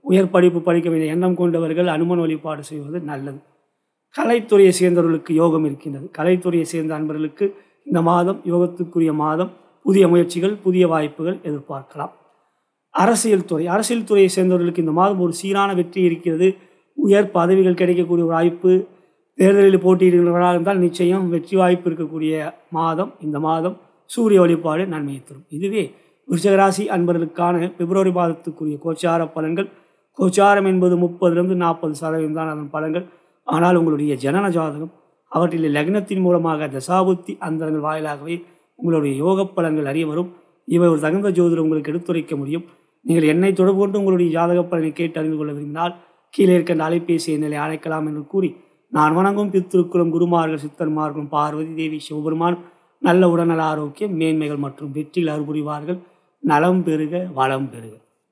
உயர் படிப்பு படிக்க வேண்டிய எண்ணம் கொண்டவர்கள் அனுமன் வழிபாடு செய்வது நல்லது. கலைத்துறையை சேர்ந்தவர்களுக்கு யோகம் இருக்கின்றது. கலைத்துறையை சேர்ந்த அன்பர்களுக்கு இந்த மாதம் யோகத்துக்குரிய மாதம். புதிய முயற்சிகள், புதிய வாய்ப்புகள் எதிர்பார்க்கலாம். அரசியல் துறையை சேர்ந்தவர்களுக்கு இந்த மாதம் ஒரு சீரான வெற்றி இருக்கிறது. உயர் பதவிகள் கிடைக்கக்கூடிய வாய்ப்பு. தேர்தலில் போட்டியிடுகிறவர்களாக இருந்தால் நிச்சயம் வெற்றி வாய்ப்பு இருக்கக்கூடிய மாதம் இந்த மாதம். சூரிய வழிபாடு நன்மையை தரும். இதுவே விருச்சிகராசி அன்பர்களுக்கான பிப்ரவரி மாதத்துக்குரிய கோச்சார பலன்கள். கோச்சாரம் என்பது 30% தான் அதன் பலன்கள். ஆனால் உங்களுடைய ஜனன ஜாதகம் அவற்றில் லக்னத்தின் மூலமாக தசாபுத்தி அந்தரங்கள் வாயிலாகவே உங்களுடைய யோக பலன்கள் அறிய வரும். இவை ஒரு தகுந்த ஜோதிடர் உங்களுக்கு எடுத்துரைக்க முடியும். நீங்கள் என்னை தொடர்பு கொண்டு உங்களுடைய ஜாதக பலனை கேட்டு அறிந்து கொள்ள விரும்பினால் கீழே இருக்கின்ற அலைபேசி எண்ணிலை அழைக்கலாம் என்று கூறி, நான் வணங்கும் பித்திருக்குளம் குருமார்கள், சித்தர்மார்களும், பார்வதி தேவி, சிவபெருமான் நல்ல உடல்நல ஆரோக்கியம், மேன்மைகள் மற்றும் வெற்றிகள் அருள்புரிவார்கள். நலம் பெருக, வளம் பெருக.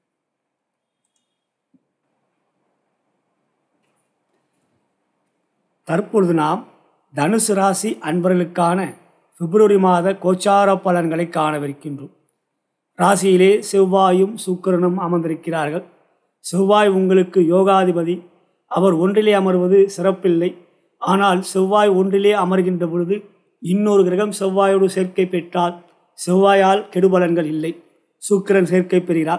தற்பொழுது நாம் தனுசு ராசி அன்பர்களுக்கான பிப்ரவரி மாத கோச்சார பலன்களை காணவிருக்கின்றோம். ராசியிலே செவ்வாயும் சுக்கிரனும் அமர்ந்திருக்கிறார்கள். செவ்வாய் உங்களுக்கு யோகாதிபதி. அவர் ஒன்றிலே அமர்வது சிறப்பில்லை. ஆனால் செவ்வாய் ஒன்றிலே அமர்கின்ற பொழுது இன்னொரு கிரகம் செவ்வாயோடு சேர்க்கை பெற்றால் செவ்வாயால் கெடுபலன்கள் இல்லை. சுக்கிரன் சேர்க்கை பெறுகிறார்.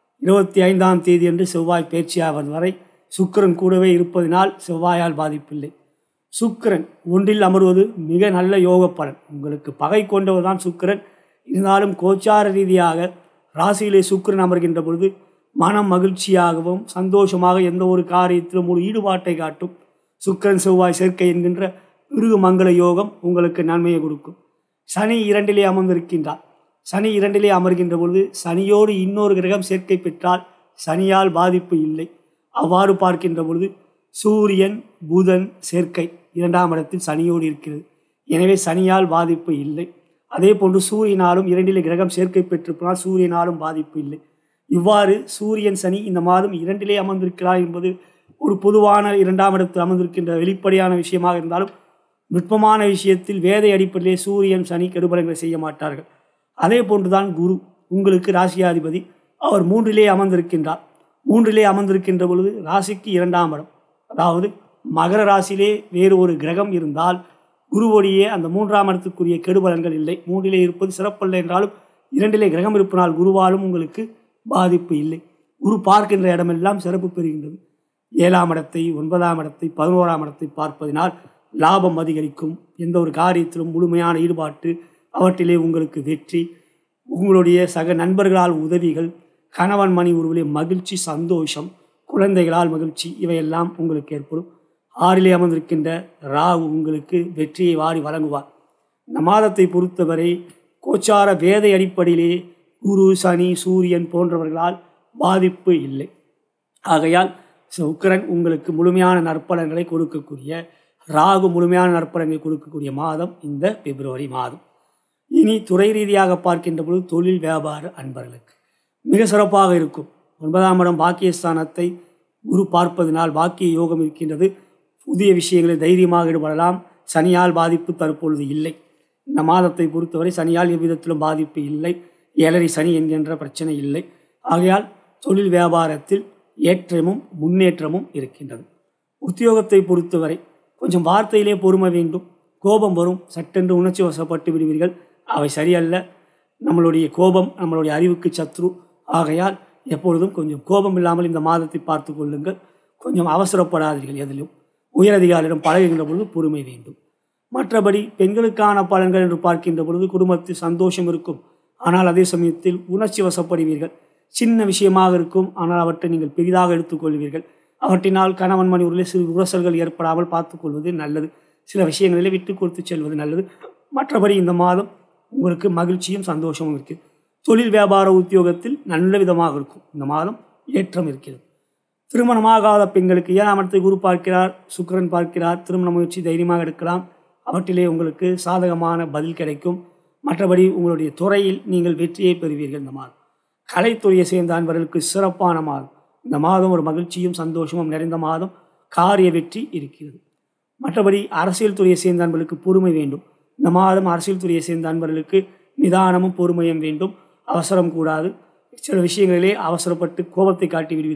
25ஆம் தேதி என்று செவ்வாய் பயிற்சியாவது வரை சுக்கிரன் கூடவே இருப்பதினால் செவ்வாயால் பாதிப்பில்லை. சுக்கிரன் ஒன்றில் அமர்வது மிக நல்ல யோக பலன். உங்களுக்கு பகை கொண்டவர் தான் சுக்கிரன். இருந்தாலும் கோச்சார ரீதியாக ராசியிலே சுக்கிரன் அமர்கின்ற பொழுது மனம் மகிழ்ச்சியாகவும் சந்தோஷமாக எந்த ஒரு காரியத்திலும் ஒரு ஈடுபாட்டை காட்டும். சுக்கிரன் செவ்வாய் சேர்க்கை என்கின்ற பிருகு மங்கள யோகம் உங்களுக்கு நன்மையை கொடுக்கும். சனி 2லே அமர்ந்திருக்கின்றார். சனி 2லே அமர்கின்ற பொழுது சனியோடு இன்னொரு கிரகம் சேர்க்கை பெற்றால் சனியால் பாதிப்பு இல்லை. அவ்வாறு பார்க்கின்ற பொழுது சூரியன் புதன் சேர்க்கை 2ஆம் இடத்தில் சனியோடு இருக்கிறது. எனவே சனியால் பாதிப்பு இல்லை. அதே போன்று சூரியனாலும் 2லே கிரகம் சேர்க்கை பெற்றிருப்பதால் சூரியனாலும் பாதிப்பு இல்லை. இவ்வாறு சூரியன் சனி இந்த மாதம் 2லே அமர்ந்திருக்கிறார் என்பது ஒரு பொதுவான 2ஆம் இடத்தில் அமர்ந்திருக்கின்ற வெளிப்படையான விஷயமாக இருந்தாலும் நுட்பமான விஷயத்தில் வேதை அடிப்படையிலே சூரியன் சனி கெடுபலங்களை செய்ய மாட்டார்கள். அதே போன்றுதான் குரு உங்களுக்கு ராசியாதிபதி. அவர் 3லே அமர்ந்திருக்கின்றார். 3லே அமர்ந்திருக்கின்ற பொழுது ராசிக்கு 2ஆம் இடம், அதாவது மகர ராசியிலே வேறு ஒரு கிரகம் இருந்தால் குருவோடையே அந்த 3ஆம் இடத்துக்குரிய கெடுபலன்கள் இல்லை. 3லே இருப்பது சிறப்பல்ல என்றாலும் 2லே கிரகம் இருப்பதால் குருவாலும் உங்களுக்கு பாதிப்பு இல்லை. குரு பார்க்கின்ற இடமெல்லாம் சிறப்பு பெறுகின்றது. 7ஆம் இடத்தை, 9ஆம் இடத்தை, 11ஆம் இடத்தை பார்ப்பதினால் லாபம் அதிகரிக்கும். எந்த ஒரு காரியத்திலும் முழுமையான ஈடுபாட்டு, அவற்றிலே உங்களுக்கு வெற்றி, உங்களுடைய சக நண்பர்களால் உதவிகள், கணவன் மணி உறவிலே மகிழ்ச்சி, சந்தோஷம், குழந்தைகளால் மகிழ்ச்சி, இவையெல்லாம் உங்களுக்கு ஏற்படும். 6லே அமர்ந்திருக்கின்ற ராகு உங்களுக்கு வெற்றியை வாரி வழங்குவார். இந்த மாதத்தை பொறுத்தவரை கோச்சார வேதை அடிப்படையிலே குரு சனி சூரியன் போன்றவர்களால் பாதிப்பு இல்லை. ஆகையால் சுக்கிரன் உங்களுக்கு முழுமையான நற்பலன்களை கொடுக்கக்கூடிய, ராகு முழுமையான நற்பலன்களை கொடுக்கக்கூடிய மாதம் இந்த பிப்ரவரி மாதம். இனி துறை ரீதியாக பார்க்கின்ற பொழுது தொழில் வியாபார அன்பர்களுக்கு மிக சிறப்பாக இருக்கும். 9ஆம் இடம் பாக்கியஸ்தானத்தை குரு பார்ப்பதனால் பாக்கிய யோகம் இருக்கின்றது. புதிய விஷயங்களில் தைரியமாக ஈடுபடலாம். சனியால் பாதிப்பு தற்பொழுது இல்லை. இந்த மாதத்தை பொறுத்தவரை சனியால் எவ்விதத்திலும் பாதிப்பு இல்லை. 7 சனி என்கின்ற பிரச்சனை இல்லை. ஆகையால் தொழில் வியாபாரத்தில் ஏற்றமும் முன்னேற்றமும் இருக்கின்றது. உத்தியோகத்தை பொறுத்தவரை கொஞ்சம் வார்த்தையிலே பொறுமை வேண்டும். கோபம் வரும், சட்டென்று உணர்ச்சி வசப்பட்டு விடுவீர்கள். அவை சரியல்ல. நம்மளுடைய கோபம் நம்மளுடைய அறிவுக்கு சத்ரு. ஆகையால் எப்பொழுதும் கொஞ்சம் கோபம் இல்லாமல் இந்த மாதத்தை பார்த்து கொள்ளுங்கள். கொஞ்சம் அவசரப்படாதீர்கள். எதிலும் உயரதிகாரியிடம் பழகுகின்ற பொழுது பொறுமை வேண்டும். மற்றபடி பெண்களுக்கான பலன்கள் என்று பார்க்கின்ற பொழுது குடும்பத்தில் சந்தோஷம் இருக்கும். ஆனால் அதே சமயத்தில் உணர்ச்சி வசப்படுவீர்கள். சின்ன விஷயமாக இருக்கும், ஆனால் அவற்றை நீங்கள் பெரிதாக எடுத்துக்கொள்வீர்கள். அவற்றினால் கணவன் மணி உறவிலே சிறு உரசல்கள் ஏற்படாமல் பார்த்துக்கொள்வது நல்லது. சில விஷயங்களிலே விட்டு கொடுத்து செல்வது நல்லது. மற்றபடி இந்த மாதம் உங்களுக்கு மகிழ்ச்சியும் சந்தோஷமும் இருக்குது. தொழில் வியாபார உத்தியோகத்தில் நல்ல விதமாக இருக்கும். இந்த மாதம் ஏற்றம் இருக்கிறது. திருமணமாகாத பெண்களுக்கு 7ஆம் இடத்தை குரு பார்க்கிறார், சுக்கிரன் பார்க்கிறார். திருமண முயற்சி தைரியமாக எடுக்கலாம். அவற்றிலே உங்களுக்கு சாதகமான பதில் கிடைக்கும். மற்றபடி உங்களுடைய துறையில் நீங்கள் வெற்றியை பெறுவீர்கள். இந்த மாதம் கலைத்துறையை சேர்ந்த அன்பர்களுக்கு சிறப்பான மாதம். இந்த மாதம் ஒரு மகிழ்ச்சியும் சந்தோஷமும் நிறைந்த மாதம். காரிய வெற்றி இருக்கிறது. மற்றபடி அரசியல் துறையை சேர்ந்த அன்பர்களுக்கு பொறுமை வேண்டும். இந்த மாதம் அரசியல் துறையை சேர்ந்த அன்பர்களுக்கு நிதானமும் பொறுமையும் வேண்டும். அவசரம் கூடாது. சில விஷயங்களிலே அவசரப்பட்டு கோபத்தை காட்டி விடுவீர்கள்.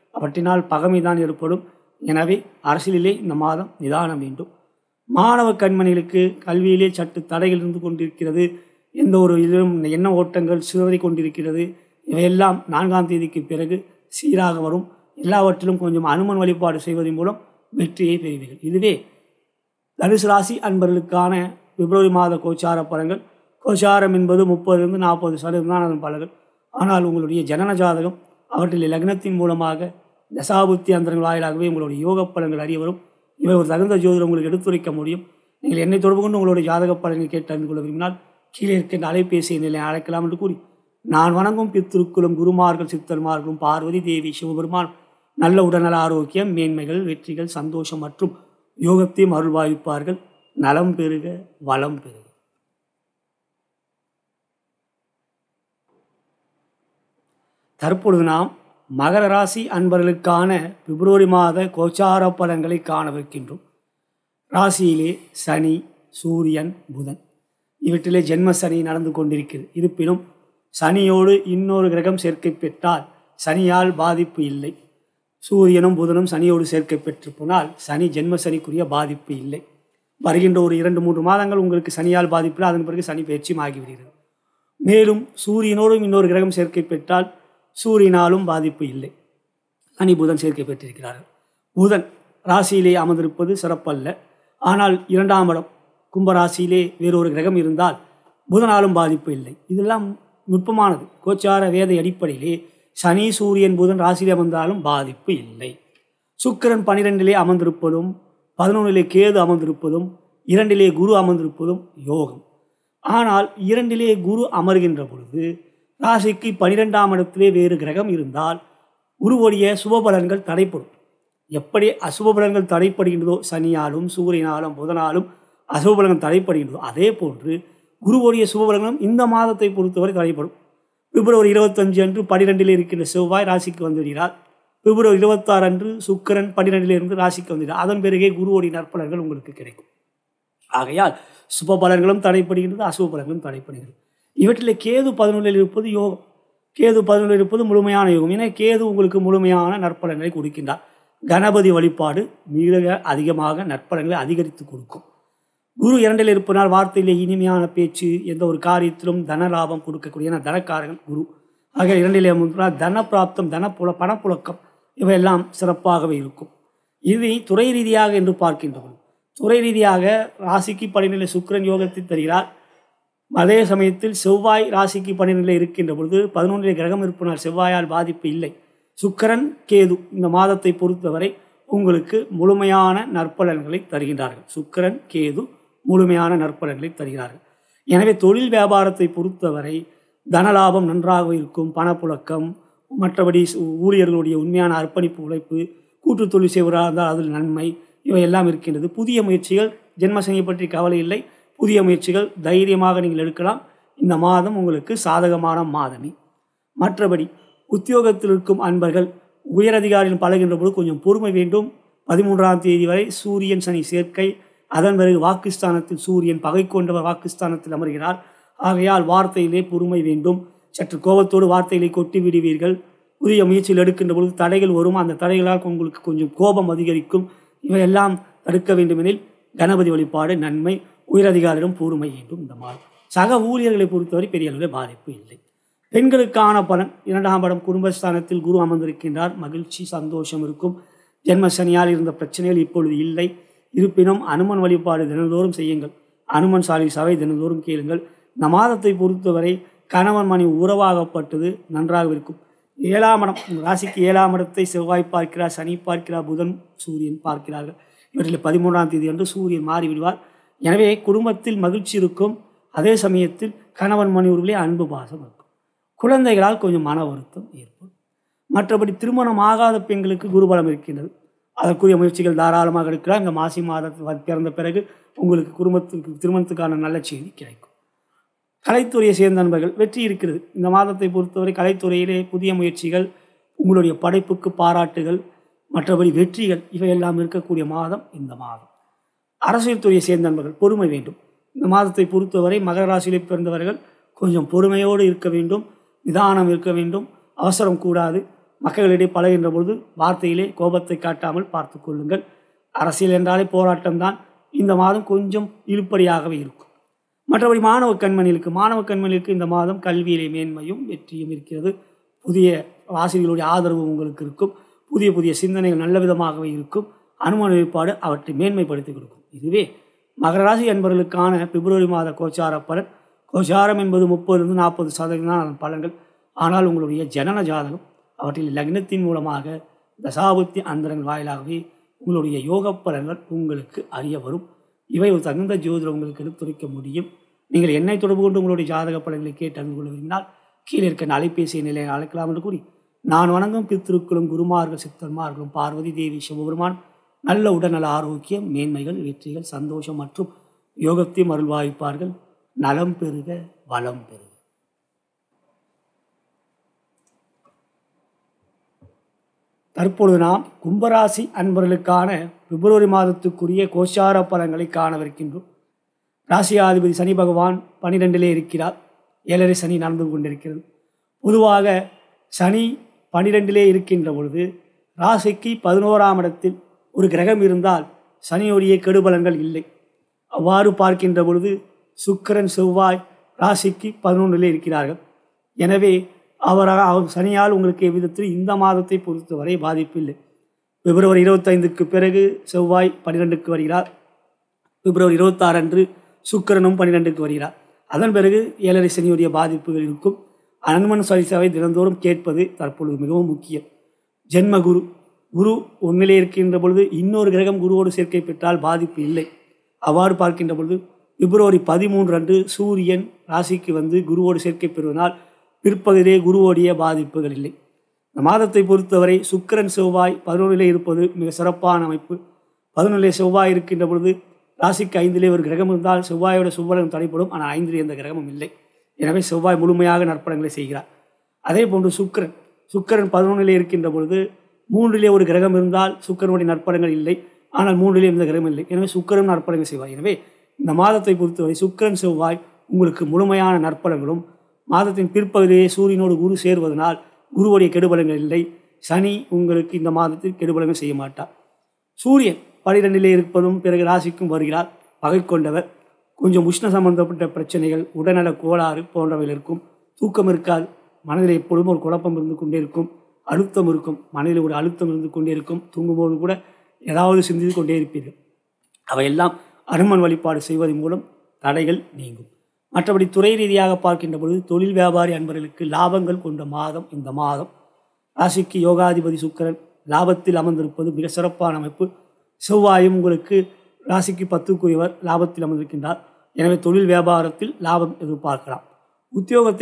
அவற்றினால் பகைமை தான் ஏற்படும். எனவே அரசியலிலே இந்த மாதம் நிதானம் வேண்டும். மாணவ கண்மணிகளுக்கு கல்வியிலே சற்று தடைகள் இருந்து கொண்டிருக்கிறது. எந்த ஒரு இதிலும் எண்ண ஓட்டங்கள் சிதறி கொண்டிருக்கிறது. இவையெல்லாம் 4ஆம் தேதிக்கு பிறகு சீராக வரும். எல்லாவற்றிலும் கொஞ்சம் அனுமன் வழிபாடு செய்வதன் மூலம் வெற்றியை பெறுவீர்கள். இதுவே தனுசு ராசி அன்பர்களுக்கான பிப்ரவரி மாத கோச்சார பலன்கள். கோச்சாரம் என்பது 30-40% தான் அதன் பலன்கள். ஆனால் உங்களுடைய ஜனன ஜாதகம் அவற்றில் லக்னத்தின் மூலமாக தசாபுத்தி அந்தரங்கள் வாயிலாகவே உங்களுடைய யோக பலன்கள் அறிய வரும். இவை ஒரு தகுந்த ஜோதிடம் உங்களுக்கு எடுத்துரைக்க முடியும். நீங்கள் என்னை தொடர்பு கொண்டு உங்களுடைய ஜாதக பலன்களை கேட்டு அறிந்து கொள்ள விரும்பினால் கீழே இருக்கின்ற அலைபேசி எண்ணிலை அழைக்கலாம் என்று கூறி, நான் வணங்கும் பித்திருக்குளும் குருமார்கள் சித்தர்மார்களும் பார்வதி தேவி சிவபெருமான் நல்ல உடல்நல ஆரோக்கியம் மேன்மைகள் வெற்றிகள் சந்தோஷம் மற்றும் யோகத்தையும் அருள்வாய்ப்பார்கள். நலம் பெறுக வளம் பெறுக. தற்பொழுது நாம் மகர ராசி அன்பர்களுக்கான பிப்ரவரி மாத கோச்சார பலன்களை காணவிருக்கின்றோம். ராசியிலே சனி, சூரியன், புதன் இவற்றிலே ஜென்ம சனி நடந்து கொண்டிருக்கிறது. இருப்பினும் சனியோடு இன்னொரு கிரகம் சேர்க்கை பெற்றால் சனியால் பாதிப்பு இல்லை. சூரியனும் புதனும் சனியோடு சேர்க்கை பெற்று போனால் சனி ஜென்ம சனிக்குரிய பாதிப்பு இல்லை. வருகின்ற ஒரு 2-3 மாதங்கள் உங்களுக்கு சனியால் பாதிப்பு, அதன் பிறகு சனி பயிற்சியும் ஆகிவிடுகிறது. மேலும் சூரியனோடும் இன்னொரு கிரகம் சேர்க்கை பெற்றால் சூரியனாலும் பாதிப்பு இல்லை. சனி புதன் சேர்க்கை பெற்றிருக்கிறார்கள். புதன் ராசியிலே அமர்ந்திருப்பது சிறப்பல்ல. ஆனால் 2ஆம் இடம் கும்பராசியிலே வேறொரு கிரகம் இருந்தால் புதனாலும் பாதிப்பு இல்லை. இதெல்லாம் நுட்பமானது. கோச்சார வேத அடிப்படையிலே சனி சூரியன் புதன் ராசியிலே அமர்ந்தாலும் பாதிப்பு இல்லை. சுக்கிரன் 12லே அமர்ந்திருப்பதும் 11லே கேது அமர்ந்திருப்பதும் 2லே குரு அமர்ந்திருப்பதும் யோகம். ஆனால் 2லே குரு அமர்கின்ற பொழுது ராசிக்கு 12ஆம் இடத்திலே வேறு கிரகம் இருந்தால் குருவுடைய சுபபலன்கள் தடைப்படும். எப்படி அசுபபலன்கள் தடைப்படுகின்றதோ சனியாலும் சூரியனாலும் புதனாலும் அசுபபலன்கள் தடைப்படுகின்றதோ அதே போன்று குருவுடைய சுபபலன்களும் இந்த மாதத்தை பொறுத்தவரை தடைப்படும். பிப்ரவரி 25 அன்று 12ல் இருக்கின்ற செவ்வாய் ராசிக்கு வந்துவிடுகிறார். பிப்ரவரி 26 அன்று சுக்கிரன் 12ல் இருந்து ராசிக்கு வந்துவிடுகிறார். அதன் பிறகே குருவுடைய நற்பலன்கள் உங்களுக்கு கிடைக்கும். ஆகையால் சுபபலன்களும் தடைப்படுகின்றது, அசுபபலன்களும் தடைப்படுகிறது. இவற்றில் கேது 11ல் இருப்பது யோகம். கேது 11ல் இருப்பது முழுமையான யோகம். ஏன்னா கேது உங்களுக்கு முழுமையான நற்பலன்களை கொடுக்கின்றார். கணபதி வழிபாடு மிக அதிகமாக நற்பலன்களை அதிகரித்து கொடுக்கும். குரு 2ல் இருப்பதால் வார்த்தையிலே இனிமையான பேச்சு, எந்த ஒரு காரியத்திலும் தன லாபம் கொடுக்கக்கூடிய தனக்காரகன் குரு. ஆக 2லே தன பிராப்தம், பணப்புழக்கம் இவையெல்லாம் சிறப்பாகவே இருக்கும். இது துறை ரீதியாக என்று பார்க்கின்றோம். துறை ரீதியாக ராசிக்கு 12ல் சுக்கிரன் யோகத்தை தருகிறார். அதே சமயத்தில் செவ்வாய் ராசிக்கு 12ல் இருக்கின்ற பொழுது 11லே கிரகம் இருப்பதால் செவ்வாயால் பாதிப்பு இல்லை. சுக்கிரன் கேது இந்த மாதத்தை பொறுத்தவரை உங்களுக்கு முழுமையான நற்பலன்களை தருகின்றார்கள். சுக்கிரன் கேது முழுமையான நற்பலன்களை தருகிறார்கள். எனவே தொழில் வியாபாரத்தை பொறுத்தவரை தனலாபம் நன்றாக இருக்கும். பணப்புழக்கம், மற்றபடி ஊழியர்களுடைய உண்மையான அர்ப்பணிப்பு உழைப்பு, கூட்டு தொழில் செய்வதாக இருந்தால் அதில் நன்மை இவையெல்லாம் இருக்கின்றது. புதிய முயற்சிகள், ஜென்மசனியை பற்றி கவலை இல்லை. புதிய முயற்சிகள் தைரியமாக நீங்கள் எடுக்கலாம். இந்த மாதம் உங்களுக்கு சாதகமான மாதமே. மற்றபடி உத்தியோகத்தில் இருக்கும் அன்பர்கள் உயரதிகாரிகள் பழகின்ற போது கொஞ்சம் பொறுமை வேண்டும். 13ஆம் தேதி வரை சூரியன் சனி சேர்க்கை. அதன் பிறகு வாக்குஸ்தானத்தில் சூரியன் பகை கொண்டவர் வாக்குஸ்தானத்தில் அமர்கிறார். ஆகையால் வார்த்தையிலே பொறுமை வேண்டும். சற்று கோபத்தோடு வார்த்தைகளை கொட்டி விடுவீர்கள். புதிய முயற்சியில் எடுக்கின்ற பொழுது தடைகள் வரும். அந்த தடைகளால் உங்களுக்கு கொஞ்சம் கோபம் அதிகரிக்கும். இவையெல்லாம் தடுக்க வேண்டுமெனில் கணபதி வழிபாடு நன்மை. உயரதிகாரிடம் பொறுமை வேண்டும். இந்த மாதம் சக ஊழியர்களை பொறுத்தவரை பெரிய அளவில் பாதிப்பு இல்லை. பெண்களுக்கான பலன் 2ஆம் இடம் குடும்பஸ்தானத்தில் குரு அமர்ந்திருக்கின்றார். மகிழ்ச்சி சந்தோஷம் இருக்கும். ஜென்ம சனியால் இருந்த பிரச்சனைகள் இப்பொழுது இல்லை. இருப்பினும் அனுமன் வழிபாடு தினந்தோறும் செய்யுங்கள். அனுமன் சாலிசாவை தினந்தோறும் கேளுங்கள். இந்த மாதத்தை பொறுத்தவரை கணவன் மணி உறவாகப்பட்டது நன்றாக இருக்கும். 7ஆம் இடம் ராசிக்கு 7ஆம் இடத்தை செவ்வாய் பார்க்கிறார், சனி பார்க்கிறார், புதன் சூரியன் பார்க்கிறார்கள். இவற்றில் 13ஆம் தேதி அன்று சூரியன் மாறிவிடுவார். எனவே குடும்பத்தில் மகிழ்ச்சி இருக்கும். அதே சமயத்தில் கணவன் மணி உறவிலே அன்பு பாசம் இருக்கும். குழந்தைகளால் கொஞ்சம் மன வருத்தம் ஏற்படும். மற்றபடி திருமணம் ஆகாத பெண்களுக்கு குருபலம் இருக்கின்றது. அதற்குரிய முயற்சிகள் தாராளமாக எடுக்கிறார். இந்த மாசி மாதத்தில் பிறந்த பிறகு உங்களுக்கு திருமணத்துக்கான நல்ல செய்தி கிடைக்கும். கலைத்துறையை சேர்ந்த நண்பர்கள் வெற்றி இருக்கிறது. இந்த மாதத்தை பொறுத்தவரை கலைத்துறையிலே புதிய முயற்சிகள், உங்களுடைய படைப்புக்கு பாராட்டுகள், மற்றபடி வெற்றிகள் இவையெல்லாம் இருக்கக்கூடிய மாதம் இந்த மாதம். அரசியல் துறையை சேர்ந்த நண்பர்கள் பொறுமை வேண்டும். இந்த மாதத்தை பொறுத்தவரை மகர ராசியிலே பிறந்தவர்கள் கொஞ்சம் பொறுமையோடு இருக்க வேண்டும். நிதானம் இருக்க வேண்டும். அவசரம் கூடாது. மக்களிடையே பழகின்ற பொழுது வார்த்தையிலே கோபத்தை காட்டாமல் பார்த்து கொள்ளுங்கள். அரசியல் என்றாலே போராட்டம்தான். இந்த மாதம் கொஞ்சம் இழுப்பறியாகவே இருக்கும். மற்றபடி மாணவ கண்மணிகளுக்கு இந்த மாதம் கல்வியிலே மேன்மையும் வெற்றியும் இருக்கிறது. புதிய ஆசிரியர்களுடைய ஆதரவு உங்களுக்கு இருக்கும். புதிய புதிய சிந்தனைகள் நல்ல விதமாகவே இருக்கும். அனுமன் வெளிப்பாடு அவற்றை மேன்மைப்படுத்தி கொடுக்கும். இதுவே மகர ராசி அன்பர்களுக்கான பிப்ரவரி மாத கோச்சார பலன். கோச்சாரம் என்பது 30-40% அதன் பலன்கள். ஆனால் உங்களுடைய ஜனன ஜாதகம் அவற்றில் லக்னத்தின் மூலமாக தசாபுத்தி அந்தரங்கள் வாயிலாகவே உங்களுடைய யோக பலன்கள் உங்களுக்கு அறிய வரும். இவை ஒரு தகுந்த ஜோதிடம் உங்களுக்கு எடுத்துரைக்க முடியும். நீங்கள் என்னை தொடர்பு கொண்டு உங்களுடைய ஜாதக பலன்களை கேட்டு அறிந்து கொள்ள விரும்பினால் கீழே இருக்க அலைபேசி நிலையை அழைக்கலாம் என்று கூறி, நான் வணங்கும் பித்திருக்களும் குருமார்கள் சித்தர்மார்களும் பார்வதி தேவி சிவபெருமான் நல்ல உடல்நல ஆரோக்கியம் மேன்மைகள் வெற்றிகள் சந்தோஷம் மற்றும் யோகத்தையும் அருள்வாய்ப்பார்கள். நலம் பெறுக வளம் பெறுக. தற்பொழுது நாம் கும்பராசி அன்பர்களுக்கான பிப்ரவரி மாதத்துக்குரிய கோச்சார பலன்களை காணவிருக்கின்றோம். ராசியாதிபதி சனி பகவான் 12 இருக்கிறார். 7 சனி நடந்து கொண்டிருக்கிறது. பொதுவாக சனி 12 இருக்கின்ற பொழுது ராசிக்கு 11ஆம் இடத்தில் ஒரு கிரகம் இருந்தால் சனியுடைய கெடுபலன்கள் இல்லை. அவ்வாறு பார்க்கின்ற பொழுது சுக்கிரன் செவ்வாய் ராசிக்கு 11 இருக்கிறார்கள். எனவே சனியால் உங்களுக்கு எவ்விதத்தில் இந்த மாதத்தை பொறுத்தவரை பாதிப்பு இல்லை. பிப்ரவரி 25க்கு பிறகு செவ்வாய் 12க்கு வருகிறார். பிப்ரவரி 26 அன்று சுக்கிரனும் 12க்கு வருகிறார். அதன் பிறகு 7 சனியுடைய பாதிப்புகள் இருக்கும். அனுமன் சாலிசாவை தினந்தோறும் கேட்பது தற்பொழுது மிகவும் முக்கியம். ஜென்ம குரு 1 இருக்கின்ற பொழுது இன்னொரு கிரகம் குருவோடு சேர்க்கை பெற்றால் பாதிப்பு இல்லை. அவ்வாறு பார்க்கின்ற பொழுது பிப்ரவரி 13 அன்று சூரியன் ராசிக்கு வந்து குருவோடு சேர்க்கை பெறுவதனால் பிற்பகுதியிலே குருவோடைய பாதிப்புகள் இல்லை. இந்த மாதத்தை பொறுத்தவரை சுக்கிரன் செவ்வாய் 11 இருப்பது மிக சிறப்பான அமைப்பு. 11 செவ்வாய் இருக்கின்ற பொழுது ராசிக்கு 5 ஒரு கிரகம் இருந்தால் செவ்வாயோட சுபலம் தடைப்படும். ஆனால் 5 எந்த கிரகமும் இல்லை. எனவே செவ்வாய் முழுமையாக நற்பலன்களை செய்கிறார். அதே போன்று சுக்கிரன் 11 இருக்கின்ற பொழுது 3 ஒரு கிரகம் இருந்தால் சுக்கிரனுடைய நற்பலன்கள் இல்லை. ஆனால் 3 எந்த கிரகம் இல்லை. எனவே சுக்கிரன் நற்பலன்கள் செய்வார். எனவே இந்த மாதத்தை பொறுத்தவரை சுக்கிரன் செவ்வாய் உங்களுக்கு முழுமையான நற்பலன்களும், மாதத்தின் பிற்பகுதியே சூரியனோடு குரு சேர்வதனால் குருவுடைய கெடுபலங்கள் இல்லை. சனி உங்களுக்கு இந்த மாதத்தில் கெடுபலங்கள் செய்ய மாட்டார். சூரியன் 12 இருப்பதும் பிறகு ராசிக்கும் வருகிறார். பகை கொண்டவர். கொஞ்சம் உஷ்ண சம்பந்தப்பட்ட பிரச்சனைகள், உடல்நல கோளாறு போன்றவைகள் இருக்கும். தூக்கம் இருக்காது. மனதில் எப்பொழுதும் ஒரு குழப்பம் இருந்து கொண்டே இருக்கும். அழுத்தம் இருக்கும். மனதில் ஒரு அழுத்தம் இருந்து கொண்டே இருக்கும். தூங்கும்போது கூட ஏதாவது சிந்தித்து கொண்டே இருப்பீர்கள். அவையெல்லாம் அனுமன் வழிபாடு செய்வதன் மூலம் தடைகள் நீங்கும். மற்றபடி துறை ரீதியாக பார்க்கின்ற பொழுது தொழில் வியாபாரி அன்பர்களுக்கு லாபங்கள் கொண்ட மாதம் இந்த மாதம். ராசிக்கு யோகாதிபதி சுக்கிரன் லாபத்தில் அமர்ந்திருப்பது மிக சிறப்பான அமைப்பு. செவ்வாயும் உங்களுக்கு ராசிக்கு 10க்குரியவர் லாபத்தில் அமர்ந்திருக்கின்றார். எனவே தொழில் வியாபாரத்தில் லாபம் எதிர்பார்க்கலாம். உத்தியோகத்தை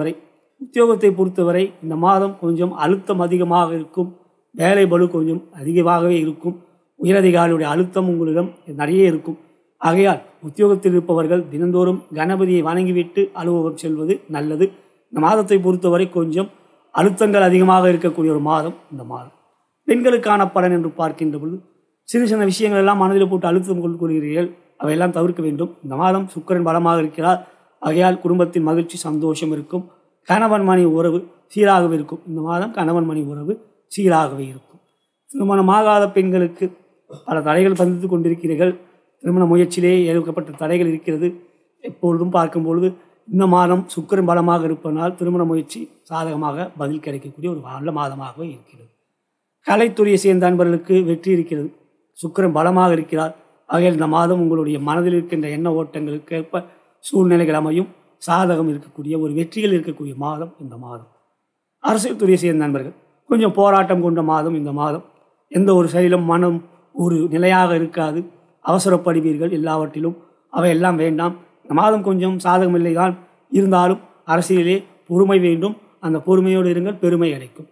பொறுத்தவரை இந்த மாதம் கொஞ்சம் அழுத்தம் அதிகமாக இருக்கும். வேலை பளு கொஞ்சம் அதிகமாகவே இருக்கும். உயரதிகாரியுடைய அழுத்தம் உங்களிடம் நிறைய இருக்கும். ஆகையால் உத்தியோகத்தில் இருப்பவர்கள் தினந்தோறும் கணபதியை வணங்கிவிட்டு அலுவலகம் செல்வது நல்லது. இந்த மாதத்தை பொறுத்தவரை கொஞ்சம் அழுத்தங்கள் அதிகமாக இருக்கக்கூடிய ஒரு மாதம் இந்த மாதம். பெண்களுக்கான பலன் என்று பார்க்கின்ற பொழுது சின்ன சின்ன விஷயங்கள் எல்லாம் மனதில் போட்டு அழுத்தம் கொள்கிறீர்கள். அவையெல்லாம் தவிர்க்க வேண்டும். இந்த மாதம் சுக்கிரன் பலமாக இருக்கிறார். ஆகையால் குடும்பத்தில் மகிழ்ச்சி சந்தோஷம் இருக்கும். கணவன் மணி உறவு சீராகவே இருக்கும். இந்த மாதம் கணவன் மணி உறவு சீராகவே இருக்கும். திருமணமாகாத பெண்களுக்கு பல தடைகள் சந்தித்து கொண்டிருக்கிறீர்கள். திருமண முயற்சியிலே ஏற்கப்பட்ட தடைகள் இருக்கிறது. எப்பொழுதும் பார்க்கும்பொழுது இந்த மாதம் சுக்கிரன் பலமாக இருப்பதனால் திருமண முயற்சி சாதகமாக பதில் கிடைக்கக்கூடிய ஒரு நல்ல மாதமாகவே இருக்கிறது. கலைத்துறையை சேர்ந்த அன்பர்களுக்கு வெற்றி இருக்கிறது. சுக்கிரன் பலமாக இருக்கிறார். ஆகையால் இந்த மாதம் உங்களுடைய மனதில் இருக்கின்ற எண்ண ஓட்டங்களுக்கு ஏற்ப சூழ்நிலைகள் அமையும். சாதகம் இருக்கக்கூடிய ஒரு வெற்றிகள் இருக்கக்கூடிய மாதம் இந்த மாதம். அரசியல் துறையை சேர்ந்த நண்பர்கள் கொஞ்சம் போராட்டம் கொண்ட மாதம் இந்த மாதம். எந்த ஒரு செயலும் மனம் ஒரு நிலையாக இருக்காது. அவசரப்படுவீர்கள் எல்லாவற்றிலும். அவையெல்லாம் வேண்டாம். இந்த மாதம் கொஞ்சம் சாதகம் இல்லைதான். இருந்தாலும் அரசியலிலே பொறுமை வேண்டும். அந்த பொறுமையோடு இருங்கள், பெருமை கிடைக்கும்.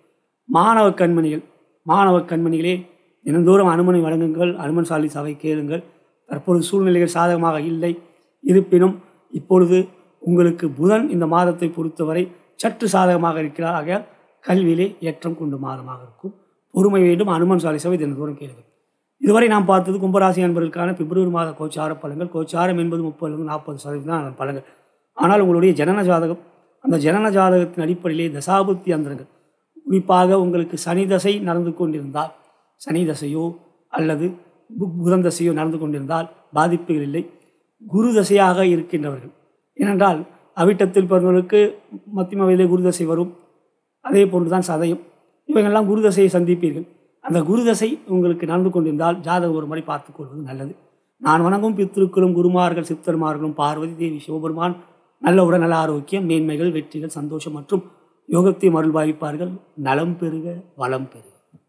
மாணவ கண்மணிகளே தினந்தோறும் அனுமனை வழங்குங்கள். அனுமன் சாலிசாவை கேளுங்கள். தற்பொழுது சூழ்நிலைகள் சாதகமாக இல்லை. இருப்பினும் இப்பொழுது உங்களுக்கு புதன் இந்த மாதத்தை பொறுத்தவரை சற்று சாதகமாக இருக்கிறார். ஆகையால் கல்வியிலே ஏற்றம் கொண்ட மாதமாக இருக்கும். பொறுமை வேண்டும். அனுமன் சாலிசாவை தினந்தோறும் கேளுங்கள். இதுவரை நாம் பார்த்தது கும்பராசி அன்பர்களுக்கான பிப்ரவரி மாத கோச்சார பலன்கள். கோச்சாரம் என்பது 30-40% அதன் பலன்கள். ஆனால் உங்களுடைய ஜனன ஜாதகம், அந்த ஜனன ஜாதகத்தின் அடிப்படையிலே தசாபுத்தி அந்தரங்கள் குறிப்பாக உங்களுக்கு சனி தசை நடந்து கொண்டிருந்தால், சனி தசையோ அல்லது புதன் தசையோ நடந்து கொண்டிருந்தால் பாதிப்புகள் இல்லை. குரு தசையாக இருக்கின்றவர்கள், ஏனென்றால் அவிட்டத்தில் பிறந்தவர்களுக்கு மத்தியம வயதிலே குரு தசை வரும். அதே போன்றுதான் சதயம், இவங்கெல்லாம் குரு தசையை சந்திப்பீர்கள். அந்த குரு தசை உங்களுக்கு நடந்து கொண்டிருந்தால் ஜாதகம் ஒரு முறை பார்த்துக்கொள்வது நல்லது. நான் வணங்கும் பித்திருக்களும் குருமார்கள் சித்தர்மார்களும் பார்வதி தேவி சிவபெருமான் நல்ல உடல் நல ஆரோக்கியம் மேன்மைகள் வெற்றிகள் சந்தோஷம் மற்றும் யோகத்தையும் அருள் பாவிப்பார்கள். நலம் பெறுக வளம் பெறுக.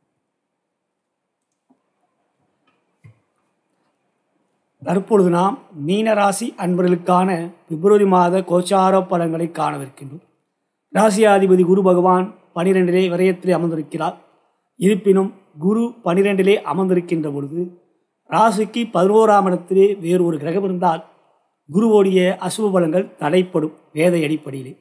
தற்பொழுது நாம் மீனராசி அன்பர்களுக்கான பிப்ரவரி மாத கோச்சார பலன்களை காணவிருக்கின்றோம். ராசியாதிபதி குரு பகவான் 12 விரயத்திலே அமர்ந்திருக்கிறார். இருப்பினும் குரு 12 அமர்ந்திருக்கின்ற பொழுது ராசிக்கு 11ஆம் இடத்திலே வேறு ஒரு கிரகம் இருந்தால் குருவோடைய அசுப பலன்கள் தடைப்படும். வேத அடிப்படையிலே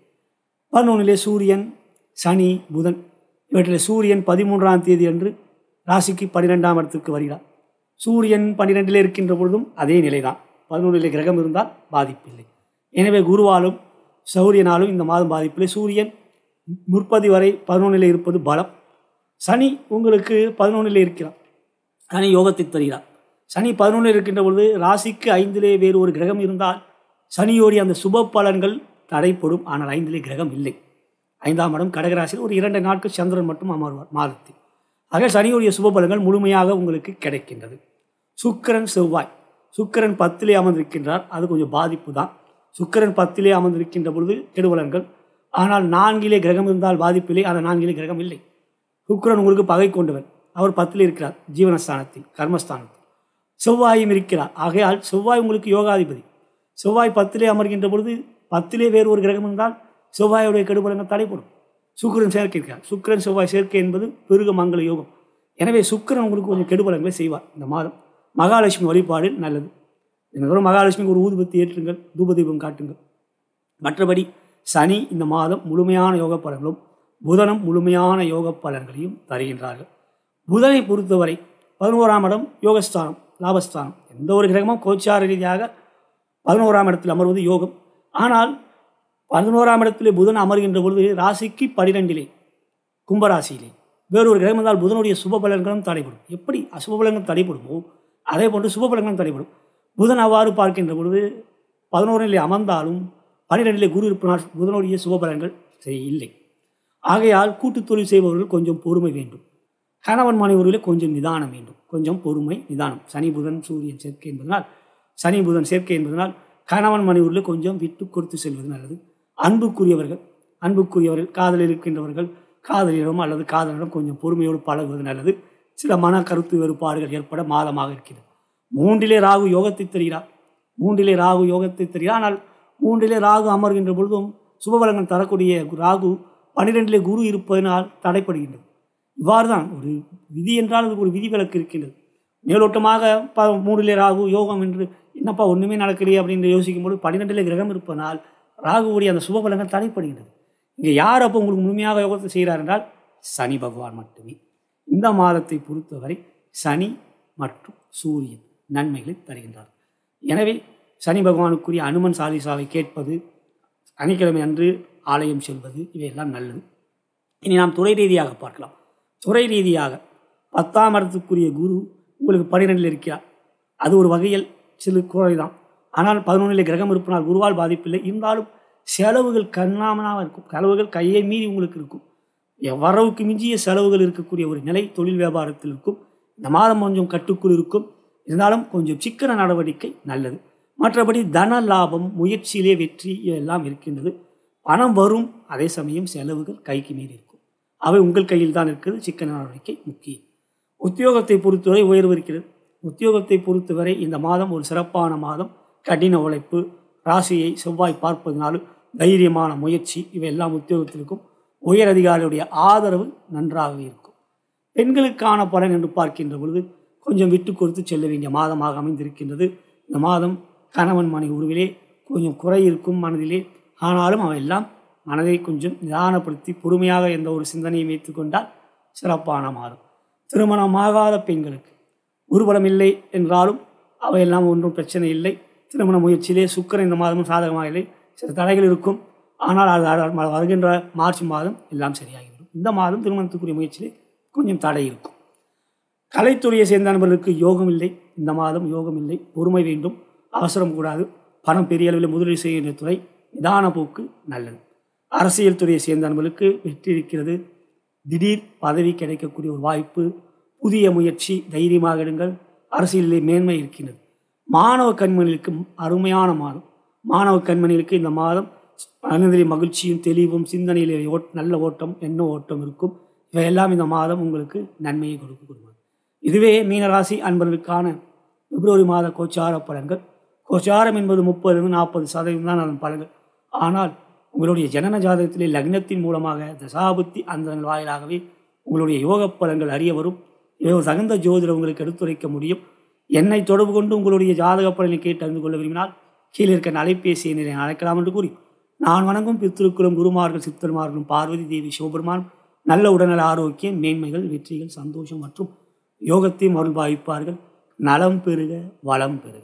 11 சூரியன் சனி புதன், இவற்றில் சூரியன் 13ஆம் தேதி அன்று ராசிக்கு 12ஆம் இடத்துக்கு வருகிறார். சூரியன் 12 இருக்கின்ற பொழுதும் அதே நிலைதான். 11 கிரகம் இருந்தால் பாதிப்பில்லை. எனவே குருவாலும் சூரியனாலும் இந்த மாதம் பாதிப்பில்லை. சூரியன் முற்பதி வரை 11 இருப்பது பலம். சனி உங்களுக்கு 11 இருக்கிறார். சனி யோகத்தை தருகிறார். சனி 11 இருக்கின்ற பொழுது ராசிக்கு 5 வேறு ஒரு கிரகம் இருந்தால் சனியோடைய அந்த சுப பலன்கள் தடைப்படும். ஆனால் 5 கிரகம் இல்லை. 5ஆம் இடம் கடகராசியில் ஒரு 2 நாட்கள் சந்திரன் மட்டும் அமர்வார் மாதத்தில். ஆக சனியுடைய சுப பலன்கள் முழுமையாக உங்களுக்கு கிடைக்கின்றது. சுக்கிரன் செவ்வாய், சுக்கிரன் 10 அமர்ந்திருக்கின்றார். அது கொஞ்சம் பாதிப்பு தான். சுக்கிரன் 10 அமர்ந்திருக்கின்ற பொழுது கெடுபலன்கள். ஆனால் 4 கிரகம் இருந்தால் பாதிப்பில்லை. ஆனால் 4 கிரகம் இல்லை. சுக்கிரன் உங்களுக்கு பகை கொண்டவர். அவர் 10 இருக்கிறார், ஜீவனஸ்தானத்தில் கர்மஸ்தானத்தில். செவ்வாயும் இருக்கிறார். ஆகையால் செவ்வாய் உங்களுக்கு யோகாதிபதி. செவ்வாய் 10 அமர்கின்ற பொழுது 10 வேறு ஒரு கிரகம் இருந்தால் செவ்வாயுடைய கெடுபலன்கள் தடைப்படும். சுக்கிரன் சேர்க்கை இருக்கிறார். சுக்கிரன் செவ்வாய் சேர்க்கை என்பது பெருக மங்கள யோகம். எனவே சுக்கிரன் உங்களுக்கு கொஞ்சம் கெடுபலன்களை செய்வார். இந்த மாதம் மகாலட்சுமி வழிபாடு நல்லது. தினந்தோறும் மகாலட்சுமிக்கு ஒரு ஊதுபத்தி ஏற்றுங்கள், தூபதீபம் காட்டுங்கள். மற்றபடி சனி இந்த மாதம் முழுமையான யோக பலன்களும் புதனும் முழுமையான யோக பலன்களையும் தருகின்றார்கள். புதனை பொறுத்தவரை 11ஆம் இடம் யோகஸ்தானம், லாபஸ்தானம். எந்த ஒரு கிரகமும் கோச்சார ரீதியாக 11ஆம் இடத்தில் அமர்வது யோகம். ஆனால் 11ஆம் இடத்திலே புதன் அமர்கின்ற பொழுது ராசிக்கு 12 கும்பராசியிலே வேறொரு கிரகம் இருந்தால் புதனுடைய சுப பலன்களும் தடைப்படும். எப்படி அசுப பலன்கள் தடைப்படுமோ அதே போன்று சுப பலன்களும் தடைப்படும். புதன் அவ்வாறு பார்க்கின்ற பொழுது 11 அமர்ந்தாலும் 12 குரு இருப்பினால் புதனுடைய சுப பலன்கள் இல்லை. ஆகையால் கூட்டு தொழில் செய்பவர்கள் கொஞ்சம் பொறுமை வேண்டும். கணவன் மனைவர்களில் கொஞ்சம் நிதானம் வேண்டும். கொஞ்சம் பொறுமை நிதானம். சனி புதன் சூரியன் சேர்க்கை என்பதனால், சனி புதன் சேர்க்கை என்பதனால் கணவன் மனைவர்களில் கொஞ்சம் விட்டு கொடுத்து செல்வது நல்லது. அன்புக்குரியவர்கள் காதலில் இருக்கின்றவர்கள் காதலிடம் அல்லது காதலிடம் கொஞ்சம் பொறுமையோடு பழகுவது நல்லது. சில மன கருத்து வேறுபாடுகள் ஏற்பட மாதமாக இருக்கிறது. 3 ராகு யோகத்தை தருகிறார். 3 ராகு யோகத்தை தருகிறார். ஆனால் 3 ராகு அமர்கின்ற பொழுதும் சுபபலங்கள் தரக்கூடிய ராகு 12 குரு இருப்பதனால் தடைப்படுகின்றது. இவ்வாறு தான் ஒரு விதி என்றால் அதுக்கு ஒரு விதிவிலக்கு இருக்கின்றது. மேலோட்டமாக 3 ராகு யோகம் என்று என்னப்பா ஒன்றுமே நடக்கலையே அப்படின்னு யோசிக்கும்போது 12 கிரகம் இருப்பதனால் ராகுவுடைய அந்த சுபபலங்கள் தடைப்படுகின்றது. இங்கே யார் அப்போ உங்களுக்கு முழுமையாக யோகத்தை செய்கிறார் என்றால் சனி பகவான் மட்டுமே. இந்த மாதத்தை பொறுத்தவரை சனி மற்றும் சூரியன் நன்மைகளை தருகின்றார். எனவே சனி பகவானுக்குரிய அனுமன் சாலிசாவை கேட்பது, சனிக்கிழமை அன்று ஆலயம் செல்வது, இவையெல்லாம் நல்லது. இனி நாம் துறை ரீதியாக பார்க்கலாம். துறை ரீதியாக 10ஆம் இடத்துக்குரிய குரு உங்களுக்கு 12 இருக்கிறார். அது ஒரு வகையில் சிறு குறைதான். ஆனால் 11 கிரகம் இருப்பனால் குருவால் பாதிப்பில்லை. இருந்தாலும் செலவுகள் கண்ணாமனாக இருக்கும். செலவுகள் கையை மீறி உங்களுக்கு இருக்கும். வரவுக்கு மிஞ்சிய செலவுகள் இருக்கக்கூடிய ஒரு நிலை தொழில் வியாபாரத்தில் இருக்கும். இந்த மாதம் கொஞ்சம் கட்டுக்குள் இருக்கும். இருந்தாலும் கொஞ்சம் சிக்கன நடவடிக்கை நல்லது. மற்றபடி தன லாபம், முயற்சியிலே வெற்றி எல்லாம் இருக்கின்றது. பணம் வரும், அதே சமயம் செலவுகள் கைக்கு மீறி இருக்கும். அவை உங்கள் கையில் தான் இருக்கிறது. சிக்கன நடவடிக்கை முக்கியம். உத்தியோகத்தை பொறுத்தவரை உயர்வு இருக்கிறது. உத்தியோகத்தை பொறுத்தவரை இந்த மாதம் ஒரு சிறப்பான மாதம். கடின உழைப்பு, ராசியை செவ்வாய் பார்ப்பதனாலும் தைரியமான முயற்சி, இவையெல்லாம் உத்தியோகத்திற்கும் உயர் அதிகாரியுடைய ஆதரவு நன்றாகவே இருக்கும். பெண்களுக்கான பலன் என்று பார்க்கின்ற பொழுது கொஞ்சம் விட்டு கொடுத்து செல்ல வேண்டிய மாதமாக அமைந்திருக்கின்றது. இந்த மாதம் கணவன் மனைவி உறவிலே கொஞ்சம் குறை இருக்கும் மனதிலே. ஆனாலும் அவையெல்லாம் மனதை கொஞ்சம் நிதானப்படுத்தி பொறுமையாக எந்த ஒரு சிந்தனையை வைத்து கொண்டால் சிறப்பான மாதம். திருமணமாகாத பெண்களுக்கு குருபலம் இல்லை என்றாலும் அவையெல்லாம் ஒன்றும் பிரச்சனை இல்லை. திருமண முயற்சியிலே சுக்கிரன் இந்த மாதமும் சாதகமாக இல்லை. சில தடைகள் இருக்கும். ஆனால் அது வருகின்ற மார்ச் மாதம் எல்லாம் சரியாகிவிடும். இந்த மாதம் திருமணத்துக்குரிய முயற்சியில் கொஞ்சம் தடை இருக்கும். கலைத்துறையை சேர்ந்த நண்பர்களுக்கு யோகம் இல்லை. இந்த மாதம் யோகம் இல்லை. பொறுமை வேண்டும், அவசரம் கூடாது. பணம் பெரிய அளவில் முதலீடு செய்கின்ற துறை, நிதான போக்கு நல்லது. அரசியல் துறையை சேர்ந்த நண்பர்களுக்கு வெற்றி இருக்கிறது. திடீர் பதவி கிடைக்கக்கூடிய ஒரு வாய்ப்பு, புதிய முயற்சி, தைரியமாக எடுங்கள். அரசியலிலே மேன்மை இருக்கின்றது. மாணவ கண்மணிகளுக்கு அருமையான மாதம். மாணவ கண்மணிகளுக்கு இந்த மாதம் மனதிலே மகிழ்ச்சியும் தெளிவும், சிந்தனையிலே நல்ல ஓட்டம், எண்ண ஓட்டம் இருக்கும். இவையெல்லாம் இந்த மாதம் உங்களுக்கு நன்மையை கொடுக்கும். இதுவே மீனராசி அன்பர்களுக்கான பிப்ரவரி மாத கோச்சார பலன்கள். கோச்சாரம் என்பது 30-40% தான் அதன் பலன்கள். ஆனால் உங்களுடைய ஜனன ஜாதகத்திலே லக்னத்தின் மூலமாக தசாபுத்தி அந்தரங்கள் வாயிலாகவே உங்களுடைய யோக பலன்கள் அறிய வரும். இவை ஒரு தகுந்த ஜோதிடர் உங்களுக்கு எடுத்துரைக்க முடியும். என்னை தொடர்பு கொண்டு உங்களுடைய ஜாதக பலனை கேட்டு அறிந்து கொள்ள விரும்பினால் கீழே இருக்க அலைபேசி எண்ணை அழைக்கலாம் என்று கூறி, நான் வணங்கும் பித்திருக்குளும் குருமார்கள் சித்தர்மார்களும் பார்வதி தேவி சிவபெருமான் நல்ல உடல்நல ஆரோக்கியம், மேன்மைகள், வெற்றிகள், சந்தோஷம் மற்றும் யோகத்தையும் அருள் பாவிப்பார்கள். நலம் பெறுக, வளம் பெறுக.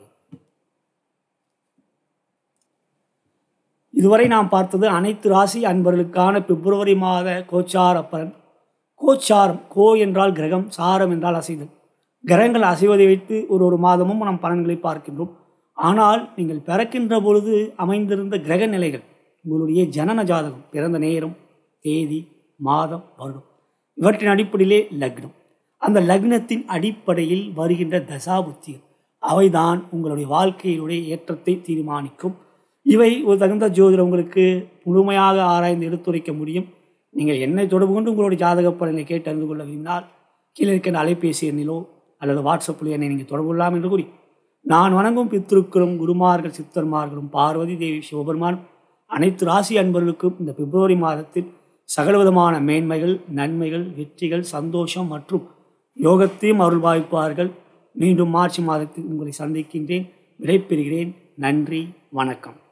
இதுவரை நாம் பார்த்தது அனைத்து ராசி அன்பர்களுக்கான பிப்ரவரி மாத கோச்சார பலன். கோச்சாரம், கோ என்றால் கிரகம், சாரம் என்றால் அசைதல். கிரகங்கள் அசைவதை வைத்து ஒரு மாதமும் நாம் பலன்களை பார்க்கின்றோம். ஆனால் நீங்கள் பிறக்கின்ற பொழுது அமைந்திருந்த கிரக நிலைகள், உங்களுடைய ஜனன ஜாதகம், பிறந்த நேரம், தேதி, மாதம், வருடம், இவற்றின் அடிப்படையிலே லக்னம். அந்த லக்னத்தின் அடிப்படையில் வருகின்ற தசாபுத்திகள், அவைதான் உங்களுடைய வாழ்க்கையினுடைய ஏற்றத்தை தீர்மானிக்கும். இவை ஒரு தகுந்த ஜோதிடர் உங்களுக்கு முழுமையாக ஆராய்ந்து எடுத்துரைக்க முடியும். நீங்கள் என்னை தொடர்பு கொண்டு உங்களுடைய ஜாதக பலனை கேட்டு அறிந்து கொள்ள விரும்பினால் கீழே இருக்கின்ற அலைபேசி எண்ணிலோ அல்லது வாட்ஸ்அப்பில் என்னை நீங்கள் தொடர்பு கொள்ளலாம் என்று கூறி, நான் வணங்கும் பித்திருக்களும் குருமார்கள் சித்தர்மார்களும் பார்வதி தேவி சிவபெருமானும் அனைத்து ராசி அன்பர்களுக்கும் இந்த பிப்ரவரி மாதத்தில் சகலவிதமான மேன்மைகள், நன்மைகள், வெற்றிகள், சந்தோஷம் மற்றும் யோகத்தையும் அருள் பாவிப்பார்கள். மீண்டும் மார்ச் மாதத்தில் உங்களை சந்திக்கின்றேன். விடைபெறுகிறேன். நன்றி, வணக்கம்.